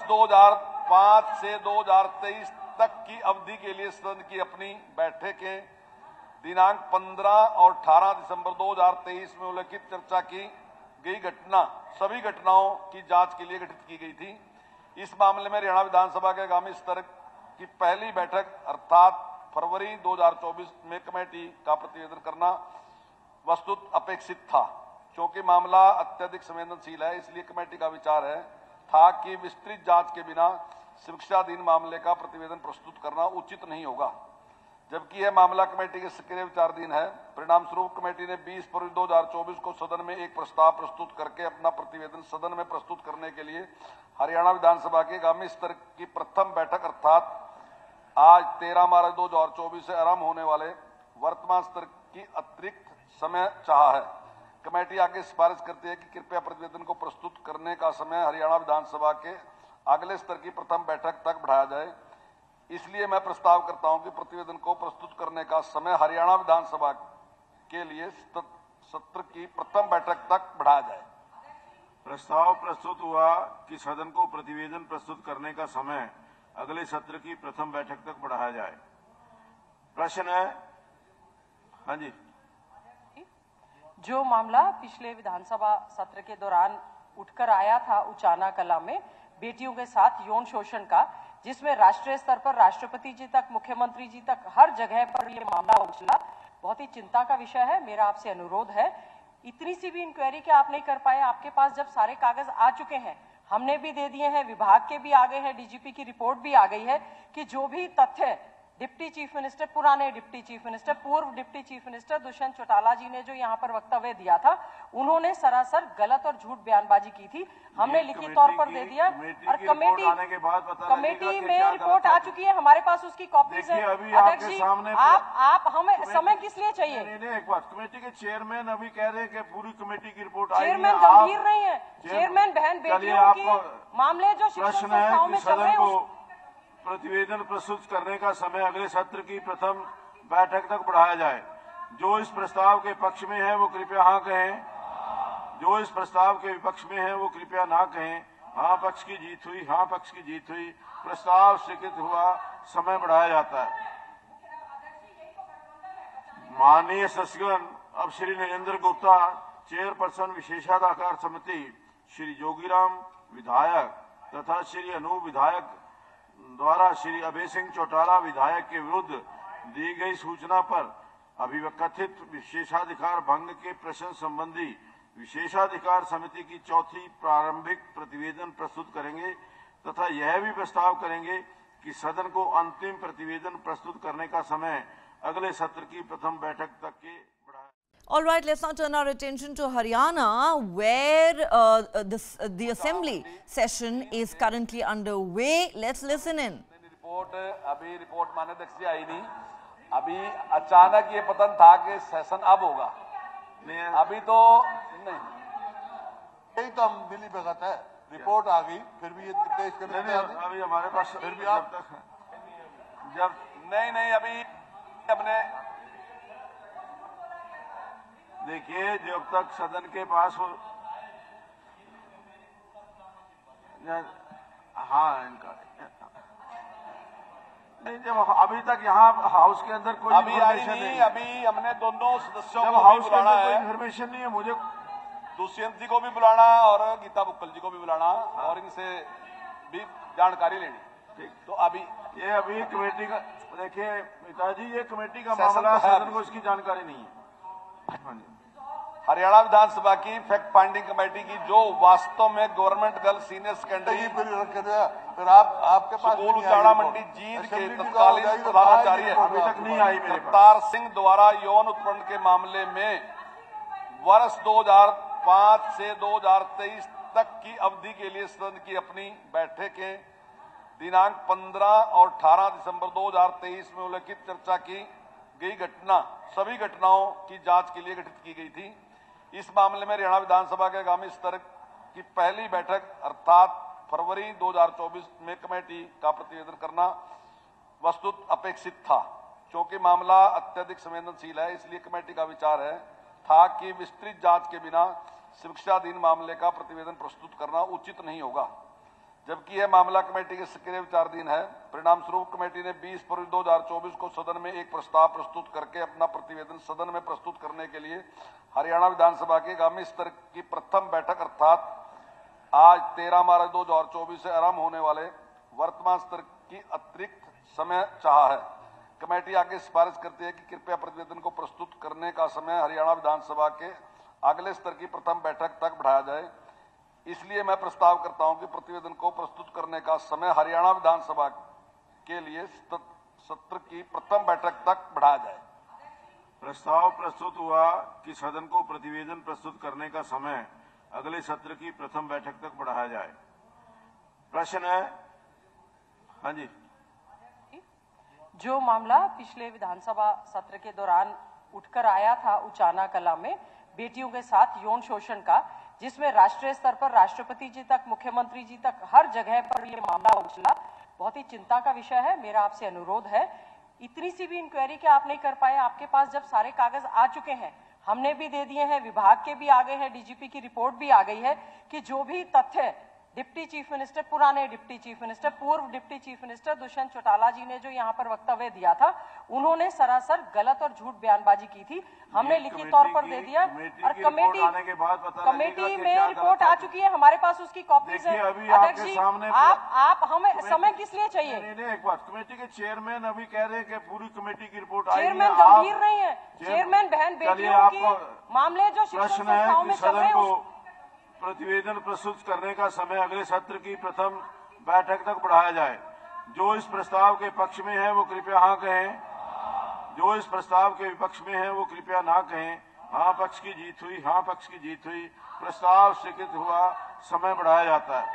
2005 से 2023 तक की अवधि के लिए सदन की अपनी बैठकें दिनांक 15 और 18 दिसंबर 2023 में उल्लिखित चर्चा की गई सभी घटनाओं की जांच के लिए गठित की गई थी। इस मामले में हरियाणा विधानसभा के आगामी स्तर की पहली बैठक अर्थात फरवरी 2024 में कमेटी का प्रतिवेदन करना वस्तुत अपेक्षित था। क्योंकि मामला अत्यधिक संवेदनशील है, इसलिए कमेटी का विचार था कि विस्तृत जांच के बिना शिक्षाधीन मामले का प्रतिवेदन प्रस्तुत करना उचित नहीं होगा, जबकि यह मामला कमेटी के सक्रिय विचाराधीन है। परिणाम स्वरूप कमेटी ने 20 फरवरी 2024 को सदन में एक प्रस्ताव प्रस्तुत करके अपना प्रतिवेदन सदन में प्रस्तुत करने के लिए हरियाणा विधानसभा के आगामी स्तर की प्रथम बैठक अर्थात आज 13 मार्च 2024 से आरंभ होने वाले वर्तमान स्तर की अतिरिक्त समय चाहा है। कमेटी आगे सिफारिश करती है कि कृपया प्रतिवेदन को प्रस्तुत करने का समय हरियाणा विधानसभा के अगले स्तर की प्रथम बैठक तक बढ़ाया जाए। इसलिए मैं प्रस्ताव करता हूं कि प्रतिवेदन को प्रस्तुत करने का समय हरियाणा विधानसभा के लिए सत्र की प्रथम बैठक तक बढ़ाया जाए। प्रस्ताव प्रस्तुत हुआ कि सदन को प्रतिवेदन प्रस्तुत करने का समय अगले सत्र की प्रथम बैठक तक बढ़ाया जाए। प्रश्न है, हाँ जी, जो मामला पिछले विधानसभा सत्र के दौरान उठकर आया था उचाना कला में बेटियों के साथ यौन शोषण का, जिसमें राष्ट्रीय स्तर पर राष्ट्रपति जी तक, मुख्यमंत्री जी तक हर जगह पर ये मामला उछला, बहुत ही चिंता का विषय है। मेरा आपसे अनुरोध है, इतनी सी भी इंक्वायरी क्या आप नहीं कर पाए? आपके पास जब सारे कागज आ चुके हैं, हमने भी दे दिए हैं, विभाग के भी आ गए हैं, डीजीपी की रिपोर्ट भी आ गई है कि जो भी तथ्य डिप्टी चीफ मिनिस्टर, पुराने डिप्टी चीफ मिनिस्टर, पूर्व deputy chief minister Dushyant Chautala ji ने जो यहाँ पर वक्तव्य दिया था, उन्होंने सरासर गलत और झूठ बयानबाजी की थी। हमने लिखित तौर पर दे दिया और कमेटी में रिपोर्ट आ चुकी है, हमारे पास उसकी कॉपीज है। अध्यक्ष जी, आप हमें समय किस लिए चाहिए? नहीं, एक बात, कमेटी के चेयरमैन अभी कह रहे हैं कि पूरी कमेटी की रिपोर्ट आई है। चेयरमैन गंभीर नहीं है, चेयरमैन बहन बेटियों की मामले जो शिक्षण संस्थाओं में चल रहे हैं, प्रतिवेदन प्रस्तुत करने का समय अगले सत्र की प्रथम बैठक तक बढ़ाया जाए। जो इस प्रस्ताव के पक्ष में है वो कृपया हाँ कहें, जो इस प्रस्ताव के विपक्ष में है वो कृपया ना कहें। हाँ पक्ष की जीत हुई, हाँ पक्ष की जीत हुई, प्रस्ताव स्वीकृत हुआ, समय बढ़ाया जाता है। माननीय सदस्यगण, अब श्री नरेंद्र गुप्ता, चेयरपर्सन विशेषाधिकार समिति, श्री जोगीराम विधायक तथा श्री अनूप विधायक द्वारा श्री अभय सिंह चौटाला विधायक के विरुद्ध दी गई सूचना पर अभिकथित विशेषाधिकार भंग के प्रश्न संबंधी विशेषाधिकार समिति की चौथी प्रारंभिक प्रतिवेदन प्रस्तुत करेंगे तथा यह भी प्रस्ताव करेंगे कि सदन को अंतिम प्रतिवेदन प्रस्तुत करने का समय अगले सत्र की प्रथम बैठक तक के बढ़ाया। All right, let's now turn our attention to Haryana, where the assembly session is currently underway. Let's listen in. Report माननीय अध्यक्ष जी आई नहीं, अभी अचानक ये पतन था कि सेशन अब होगा, अभी तो नहीं, यही तो हम मिली भगत है। रिपोर्ट आ गई, फिर भी ये तेज करने अभी हमारे पास फिर भी आप जब नहीं अभी अपने देखिए, जब तक सदन के पास हो, हाँ इनका नहीं, जब अभी तक यहाँ हाउस के अंदर कोई अभी आई नहीं, अभी हमने दोनों सदस्यों जब को हाउस के बुलाना अंदर कोई है, इन्फॉर्मेशन नहीं है, मुझे दुष्यंत जी को भी बुलाना और गीता बुक्कल जी को भी बुलाना और इनसे भी जानकारी लेनी। ठीक, तो अभी ये अभी कमेटी का, देखिए पिताजी, ये कमेटी का सेशन मामला, तो है, सदन को इसकी जानकारी नहीं है। हाँ जी। हरियाणा विधानसभा की फैक्ट फाइंडिंग कमेटी की जो वास्तव में गवर्नमेंट गर्ल सीनियर सेकेंडरी फिर आपके पास स्कूल उचाड़ा मंडी जींद के तत्कालीन प्रधानाचार्य अभी तक नहीं आई मेरे पास। अवतार सिंह द्वारा यौन उत्पीड़न के मामले में वर्ष 2005 से 2023 तक की अवधि के लिए सदन की अपनी बैठकें दिनांक 15 और 18 दिसंबर 2023 में उल्लेखित चर्चा की गई सभी घटनाओं की जांच के लिए गठित की गई थी। इस मामले में हरियाणा विधानसभा के आगामी स्तर की पहली बैठक अर्थात फरवरी 2024 में कमेटी का प्रतिवेदन करना वस्तुत अपेक्षित था। क्योंकि मामला अत्यधिक संवेदनशील है, इसलिए कमेटी का विचार था कि विस्तृत जांच के बिना शिक्षाधीन मामले का प्रतिवेदन प्रस्तुत करना उचित नहीं होगा, जबकि यह मामला कमेटी के सक्रिय विचाराधीन है। परिणाम स्वरूप कमेटी ने 20 फरवरी 2024 को सदन में एक प्रस्ताव प्रस्तुत करके अपना प्रतिवेदन सदन में प्रस्तुत करने के लिए हरियाणा विधानसभा के आगामी स्तर की प्रथम बैठक अर्थात आज 13 मार्च 2024 से आरंभ होने वाले वर्तमान स्तर की अतिरिक्त समय चाहा है। कमेटी आगे सिफारिश करती है कि कृपया प्रतिवेदन को प्रस्तुत करने का समय हरियाणा विधानसभा के अगले स्तर की प्रथम बैठक तक बढ़ाया जाए। इसलिए मैं प्रस्ताव करता हूं कि प्रतिवेदन को प्रस्तुत करने का समय हरियाणा विधानसभा के लिए सत्र की प्रथम बैठक तक बढ़ाया जाए। प्रस्ताव प्रस्तुत हुआ कि सदन को प्रतिवेदन प्रस्तुत करने का समय अगले सत्र की प्रथम बैठक तक बढ़ाया जाए। प्रश्न है, हाँ जी। जो मामला पिछले विधानसभा सत्र के दौरान उठकर आया था उचाना कला में बेटियों के साथ यौन शोषण का, जिसमें राष्ट्रीय स्तर पर राष्ट्रपति जी तक, मुख्यमंत्री जी तक हर जगह पर ये मामला उछला, बहुत ही चिंता का विषय है। मेरा आपसे अनुरोध है, इतनी सी भी इंक्वायरी क्या आप नहीं कर पाए? आपके पास जब सारे कागज आ चुके हैं, हमने भी दे दिए हैं, विभाग के भी आ गए हैं, डीजीपी की रिपोर्ट भी आ गई है कि जो भी तथ्य डिप्टी चीफ मिनिस्टर, पुराने डिप्टी चीफ मिनिस्टर, पूर्व deputy chief minister Dushyant Chautala ji ने जो यहाँ पर वक्तव्य दिया था, उन्होंने सरासर गलत और झूठ बयानबाजी की थी। हमने लिखित तौर पर दे दिया और कमेटी में रिपोर्ट आ चुकी है, हमारे पास उसकी कॉपीज है। अध्यक्ष जी, आप हमें समय किस लिए चाहिए? एक बात, कमेटी के चेयरमैन अभी कह रहे हैं कि पूरी कमेटी की रिपोर्ट आई है। चेयरमैन गंभीर नहीं है, चेयरमैन बहन बेटियों की मामले जो शिक्षण संस्थाओं में चल रहे हैं, प्रतिवेदन प्रस्तुत करने का समय अगले सत्र की प्रथम बैठक तक बढ़ाया जाए। जो इस प्रस्ताव के पक्ष में है वो कृपया हाँ कहें। जो इस प्रस्ताव के विपक्ष में है वो कृपया ना कहें। हाँ पक्ष की जीत हुई, हाँ पक्ष की जीत हुई। प्रस्ताव स्वीकृत हुआ, समय बढ़ाया जाता है।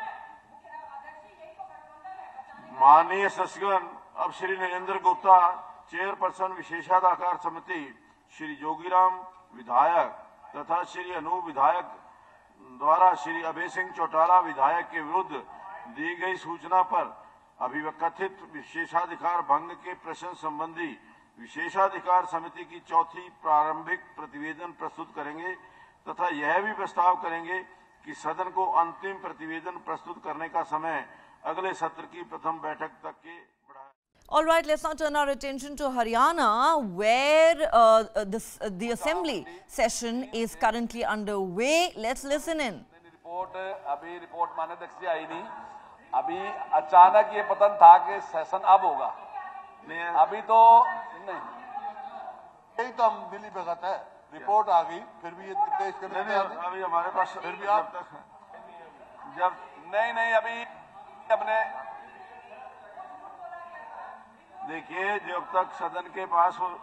माननीय सदस्यगण, अब श्री नरेंद्र गुप्ता, चेयरपर्सन विशेषाधिकार समिति, श्री जोगीराम विधायक तथा श्री अनूप विधायक द्वारा श्री अभय सिंह चौटाला विधायक के विरुद्ध दी गई सूचना पर अभिकथित विशेषाधिकार भंग के प्रश्न संबंधी विशेषाधिकार समिति की चौथी प्रारंभिक प्रतिवेदन प्रस्तुत करेंगे तथा यह भी प्रस्ताव करेंगे कि सदन को अंतिम प्रतिवेदन प्रस्तुत करने का समय अगले सत्र की प्रथम बैठक तक के बढ़ाया। All right, let's now turn our attention to Haryana, where the assembly session is currently underway. Let's listen in. Report माननीय अध्यक्ष जी आई नहीं। अभी अचानक ये पतन था कि सेशन अब होगा, अभी तो नहीं। यही तो हम दिल्ली भगत है। रिपोर्ट आ गई, फिर भी ये पेश करने नहीं, अभी हमारे पास फिर भी आप जब नहीं अभी अपने देखिए, जब तक सदन के पास हो,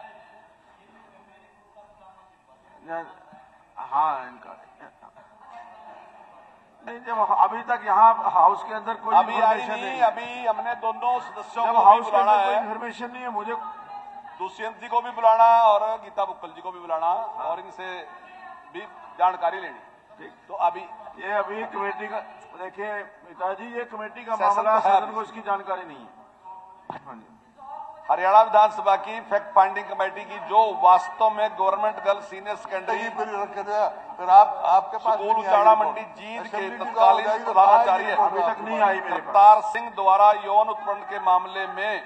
हाँ इनका नहीं, जब अभी तक यहाँ हाउस के अंदर कोई अभी आई इन्फॉर्मेशन नहीं। नहीं, अभी हमने दोनों सदस्यों जब को भी हाउस के बुलाना अंदर कोई है, इन्फॉर्मेशन नहीं है, मुझे दुष्यंत जी को भी बुलाना और गीता बुक्कल जी को भी बुलाना और इनसे भी जानकारी लेनी। तो अभी ये अभी कमेटी का, देखिए पिताजी, ये कमेटी का सेशन मामला, तो है सदन को इसकी जानकारी नहीं है। हाँ जी। हरियाणा विधानसभा की फैक्ट फाइंडिंग कमेटी की, जो वास्तव में गवर्नमेंट गर्ल सीनियर सेकेंडरी फिर आपके पास स्कूल उचाड़ा मंडी जींद के तत्कालीन प्रधानाचार्य अभी तक नहीं आई मेरे पास। अवतार सिंह द्वारा यौन उत्पीड़न के मामले में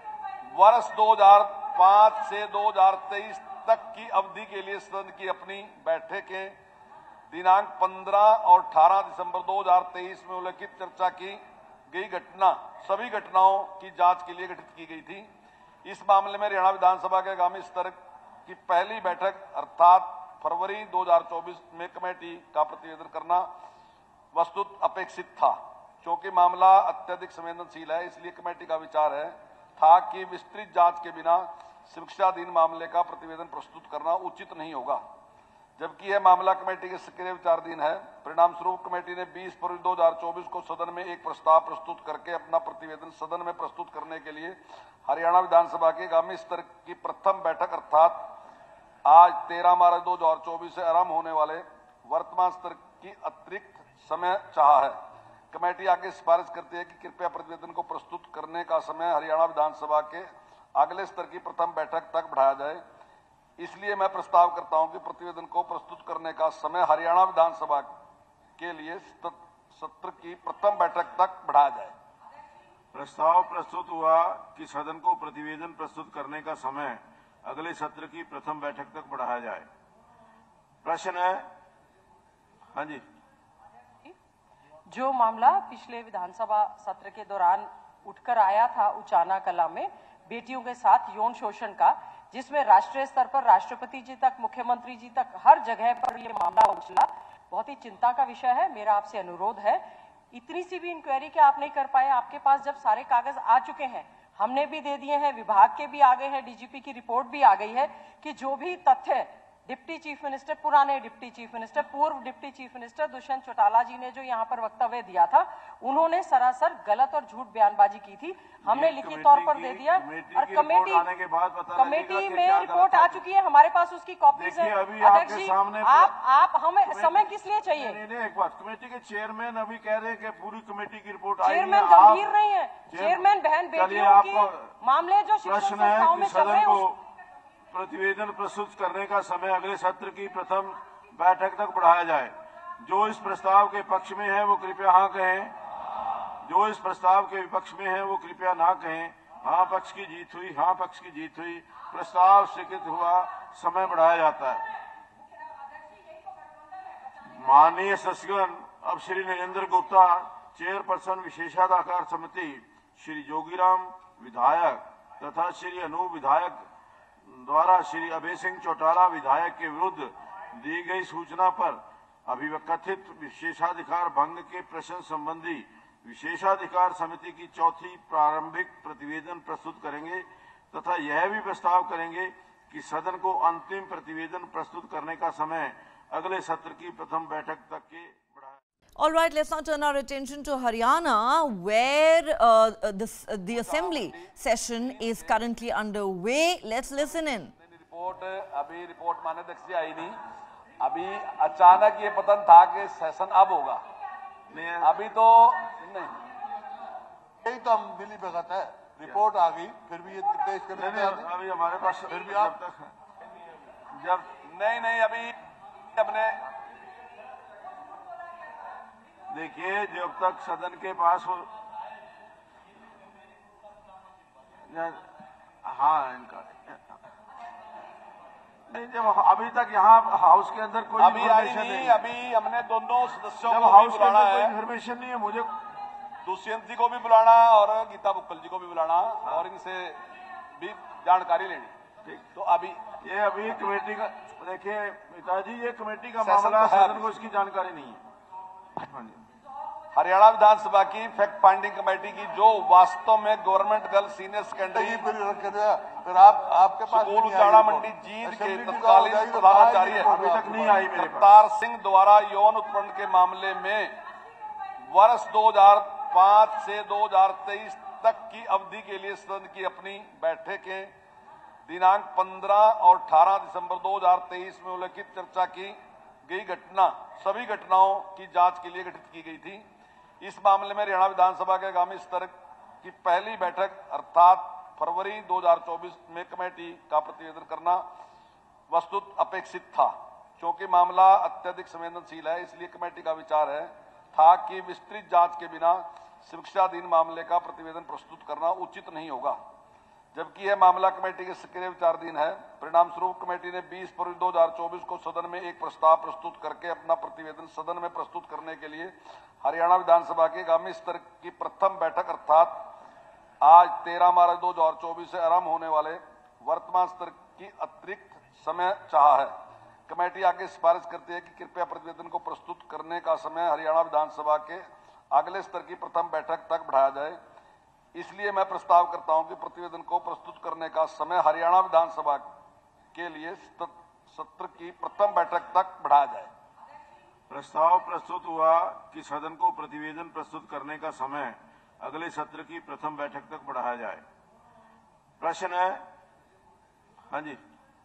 वर्ष 2005 से 2023 तक की अवधि के लिए सदन की अपनी बैठकें दिनांक 15 और 18 दिसंबर 2023 में उल्लेखित चर्चा की गई घटना, सभी घटनाओं की जांच के लिए गठित की गई थी। इस मामले में हरियाणा विधानसभा के आगामी स्तर की पहली बैठक अर्थात फरवरी 2024 में कमेटी का प्रतिवेदन करना वस्तुत अपेक्षित था। क्योंकि मामला अत्यधिक संवेदनशील है, इसलिए कमेटी का विचार था कि विस्तृत जांच के बिना शिक्षाधीन मामले का प्रतिवेदन प्रस्तुत करना उचित नहीं होगा, जबकि यह मामला कमेटी के सक्रिय विचाराधीन है। परिणाम स्वरूप कमेटी ने 20 फरवरी 2024 को सदन में एक प्रस्ताव प्रस्तुत करके अपना प्रतिवेदन सदन में प्रस्तुत करने के लिए हरियाणा विधानसभा के आगामी स्तर की प्रथम बैठक अर्थात आज 13 मार्च 2024 से आरंभ होने वाले वर्तमान स्तर की अतिरिक्त समय चाहा है। कमेटी आगे सिफारिश करती है कि कृपया प्रतिवेदन को प्रस्तुत करने का समय हरियाणा विधानसभा के अगले स्तर की प्रथम बैठक तक बढ़ाया जाए। इसलिए मैं प्रस्ताव करता हूं कि प्रतिवेदन को प्रस्तुत करने का समय हरियाणा विधानसभा के लिए सत्र की प्रथम बैठक तक बढ़ाया जाए। प्रस्ताव प्रस्तुत हुआ कि सदन को प्रतिवेदन प्रस्तुत करने का समय अगले सत्र की प्रथम बैठक तक बढ़ाया जाए। प्रश्न है, हाँ जी। जो मामला पिछले विधानसभा सत्र के दौरान उठकर आया था उचाना कला में बेटियों के साथ यौन शोषण का, जिसमें राष्ट्रीय स्तर पर राष्ट्रपति जी तक, मुख्यमंत्री जी तक हर जगह पर ये मामला उछला, बहुत ही चिंता का विषय है। मेरा आपसे अनुरोध है, इतनी सी भी इंक्वायरी क्या आप नहीं कर पाए? आपके पास जब सारे कागज आ चुके हैं, हमने भी दे दिए हैं, विभाग के भी आ गए हैं, डीजीपी की रिपोर्ट भी आ गई है कि जो भी तथ्य डिप्टी चीफ मिनिस्टर, पुराने डिप्टी चीफ मिनिस्टर, पूर्व deputy chief minister Dushyant Chautala ji ने जो यहाँ पर वक्तव्य दिया था, उन्होंने सरासर गलत और झूठ बयानबाजी की थी। हमने लिखित तौर पर दे दिया और कमेटी में रिपोर्ट आ चुकी है, हमारे पास उसकी कॉपीज है। अध्यक्ष जी, आप हमें समय किस लिए चाहिए? एक बात, कमेटी के चेयरमैन अभी कह रहे हैं कि पूरी कमेटी की रिपोर्ट आई है। चेयरमैन गंभीर नहीं है, चेयरमैन बहन बेटियों की मामले जो शिक्षण संस्थाओं में चल रहे हैं, प्रतिवेदन प्रस्तुत करने का समय अगले सत्र की प्रथम बैठक तक बढ़ाया जाए। जो इस प्रस्ताव के पक्ष में है वो कृपया हाँ कहें। जो इस प्रस्ताव के विपक्ष में है वो कृपया ना कहें। हाँ पक्ष की जीत हुई, हाँ पक्ष की जीत हुई। प्रस्ताव स्वीकृत हुआ, समय बढ़ाया जाता है। माननीय सदस्यगण, अब श्री नरेंद्र गुप्ता, चेयरपर्सन विशेषाधिकार समिति, श्री जोगीराम विधायक तथा श्री अनूप विधायक द्वारा श्री अभय सिंह चौटाला विधायक के विरुद्ध दी गई सूचना पर अभिकथित विशेषाधिकार भंग के प्रश्न संबंधी विशेषाधिकार समिति की चौथी प्रारंभिक प्रतिवेदन प्रस्तुत करेंगे तथा यह भी प्रस्ताव करेंगे कि सदन को अंतिम प्रतिवेदन प्रस्तुत करने का समय अगले सत्र की प्रथम बैठक तक के बढ़ाया। All right, let's now turn our attention to Haryana, where the assembly session is currently underway. Let's listen in. Report माननीय अध्यक्ष जी आई नहीं। अभी अचानक ये पतन था कि सेशन अब होगा, अभी तो नहीं। यही तो हम मिली भगत है, रिपोर्ट आ गई फिर भी ये पेश करने अभी हमारे पास फिर भी आप जब नहीं अभी अपने देखिए, जब तक सदन के पास हो, हाँ इनका नहीं, जब अभी तक यहाँ हाउस के अंदर कोई अभी आई नहीं, अभी हमने दोनों सदस्यों जब को हाउस भी के बुलाना अंदर कोई है, इन्फॉर्मेशन नहीं है, मुझे दुष्यंत जी को भी बुलाना और गीता बुक्कल जी को भी बुलाना और इनसे भी जानकारी लेनी। ठीक, तो अभी कमेटी का देखिए पिताजी, ये कमेटी का सेशन मामला, तो है, सदन को इसकी जानकारी नहीं है। हाँ जी। हरियाणा विधानसभा की फैक्ट फाइंडिंग कमेटी की जो वास्तव में गवर्नमेंट गर्ल सीनियर सेकेंडरी फिर आपके पास स्कूल उजाड़ा मंडी जींद के तत्कालीन प्रधानाचार्य अभी तक नहीं आई मेरे पास। अवतार सिंह द्वारा यौन उत्पीड़न के मामले में वर्ष 2005 से 2023 तक की अवधि के लिए सदन की अपनी बैठकें दिनांक 15 और 18 दिसंबर 2023 में उल्लिखित चर्चा की गई सभी घटनाओं की जांच के लिए गठित की गई थी। इस मामले में हरियाणा विधानसभा के आगामी स्तर की पहली बैठक अर्थात फरवरी 2024 में कमेटी का प्रतिवेदन करना वस्तुत अपेक्षित था। क्योंकि मामला अत्यधिक संवेदनशील है, इसलिए कमेटी का विचार था कि विस्तृत जांच के बिना शिक्षाधीन मामले का प्रतिवेदन प्रस्तुत करना उचित नहीं होगा, जबकि यह मामला कमेटी के सक्रिय विचाराधीन है। परिणाम स्वरूप कमेटी ने 20 फरवरी 2024 को सदन में एक प्रस्ताव प्रस्तुत करके अपना प्रतिवेदन सदन में प्रस्तुत करने के लिए हरियाणा विधानसभा के आगामी स्तर की प्रथम बैठक अर्थात आज 13 मार्च 2024 से आरंभ होने वाले वर्तमान स्तर की अतिरिक्त समय चाहा है। कमेटी आगे सिफारिश करती है कि कृपया प्रतिवेदन को प्रस्तुत करने का समय हरियाणा विधानसभा के अगले स्तर की प्रथम बैठक तक बढ़ाया जाए। इसलिए मैं प्रस्ताव करता हूं कि प्रतिवेदन को प्रस्तुत करने का समय हरियाणा विधानसभा के लिए सत्र की प्रथम बैठक तक बढ़ाया जाए। प्रस्ताव प्रस्तुत हुआ कि सदन को प्रतिवेदन प्रस्तुत करने का समय अगले सत्र की प्रथम बैठक तक बढ़ाया जाए। प्रश्न है, हाँ जी।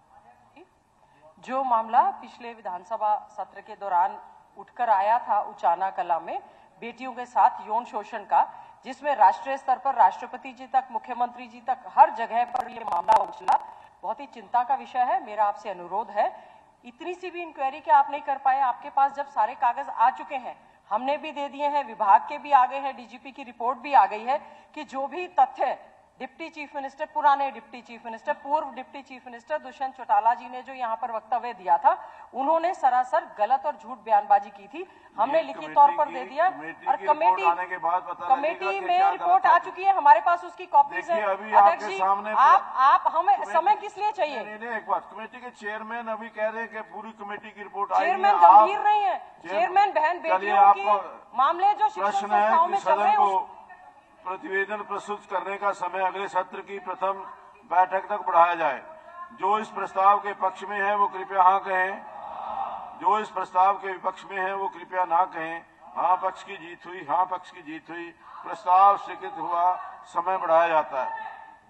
जो मामला पिछले विधानसभा सत्र के दौरान उठकर आया था उचाना कला में बेटियों के साथ यौन शोषण का, जिसमें राष्ट्रीय स्तर पर राष्ट्रपति जी तक, मुख्यमंत्री जी तक हर जगह पर यह मामला उछला, बहुत ही चिंता का विषय है। मेरा आपसे अनुरोध है, इतनी सी भी इंक्वायरी क्या आप नहीं कर पाए? आपके पास जब सारे कागज आ चुके हैं, हमने भी दे दिए हैं, विभाग के भी आ गए हैं, डीजीपी की रिपोर्ट भी आ गई है कि जो भी तथ्य डिप्टी चीफ मिनिस्टर, पुराने डिप्टी चीफ मिनिस्टर, पूर्व deputy chief minister Dushyant Chautala ji ने जो यहाँ पर वक्तव्य दिया था, उन्होंने सरासर गलत और झूठ बयानबाजी की थी। हमने लिखित तौर पर दे दिया और कमेटी में रिपोर्ट आ चुकी है, हमारे पास उसकी कॉपीज है। अध्यक्ष जी, आप हमें समय किस लिए चाहिए? एक बात, कमेटी के चेयरमैन अभी कह रहे हैं कि पूरी कमेटी की रिपोर्ट आई है। चेयरमैन गंभीर नहीं है, चेयरमैन बहन बेटियों की मामले जो शिक्षण संस्थाओं में चल रहे हैं, प्रतिवेदन प्रस्तुत करने का समय अगले सत्र की प्रथम बैठक तक बढ़ाया जाए। जो इस प्रस्ताव के पक्ष में है वो कृपया हाँ कहें, जो इस प्रस्ताव के विपक्ष में है वो कृपया ना कहें। हाँ पक्ष की जीत हुई, हाँ पक्ष की जीत हुई, प्रस्ताव स्वीकृत हुआ, समय बढ़ाया जाता है।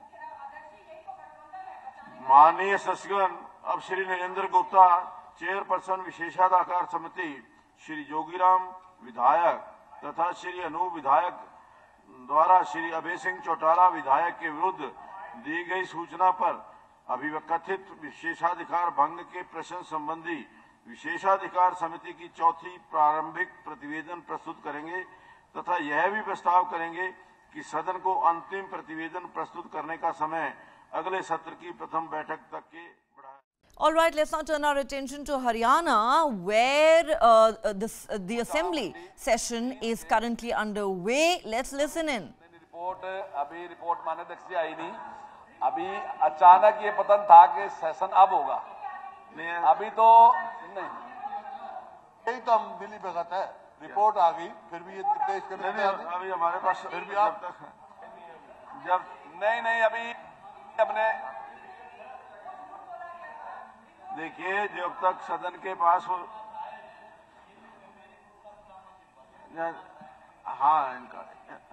माननीय सदस्यगण, अब श्री नरेंद्र गुप्ता, चेयरपर्सन विशेषाधिकार समिति, श्री जोगीराम विधायक तथा श्री अनूप विधायक द्वारा श्री अभय सिंह चौटाला विधायक के विरुद्ध दी गई सूचना पर अभिकथित विशेषाधिकार भंग के प्रश्न संबंधी विशेषाधिकार समिति की चौथी प्रारंभिक प्रतिवेदन प्रस्तुत करेंगे तथा यह भी प्रस्ताव करेंगे कि सदन को अंतिम प्रतिवेदन प्रस्तुत करने का समय अगले सत्र की प्रथम बैठक तक के बढ़ाया। All right, let's now turn our attention to Haryana, where the assembly session is currently underway. Let's listen in. Report माननीय अध्यक्ष जी आई नहीं, अभी अचानक ये पतन था कि सेशन अब होगा, अभी तो नहीं। यही तो हम मिली भगत है, रिपोर्ट आ गई फिर भी ये पेश करने नहीं, अभी हमारे पास फिर भी जब आप तक जब नहीं अभी अपने देखिए जब तक सदन के पास हो हाँ इनका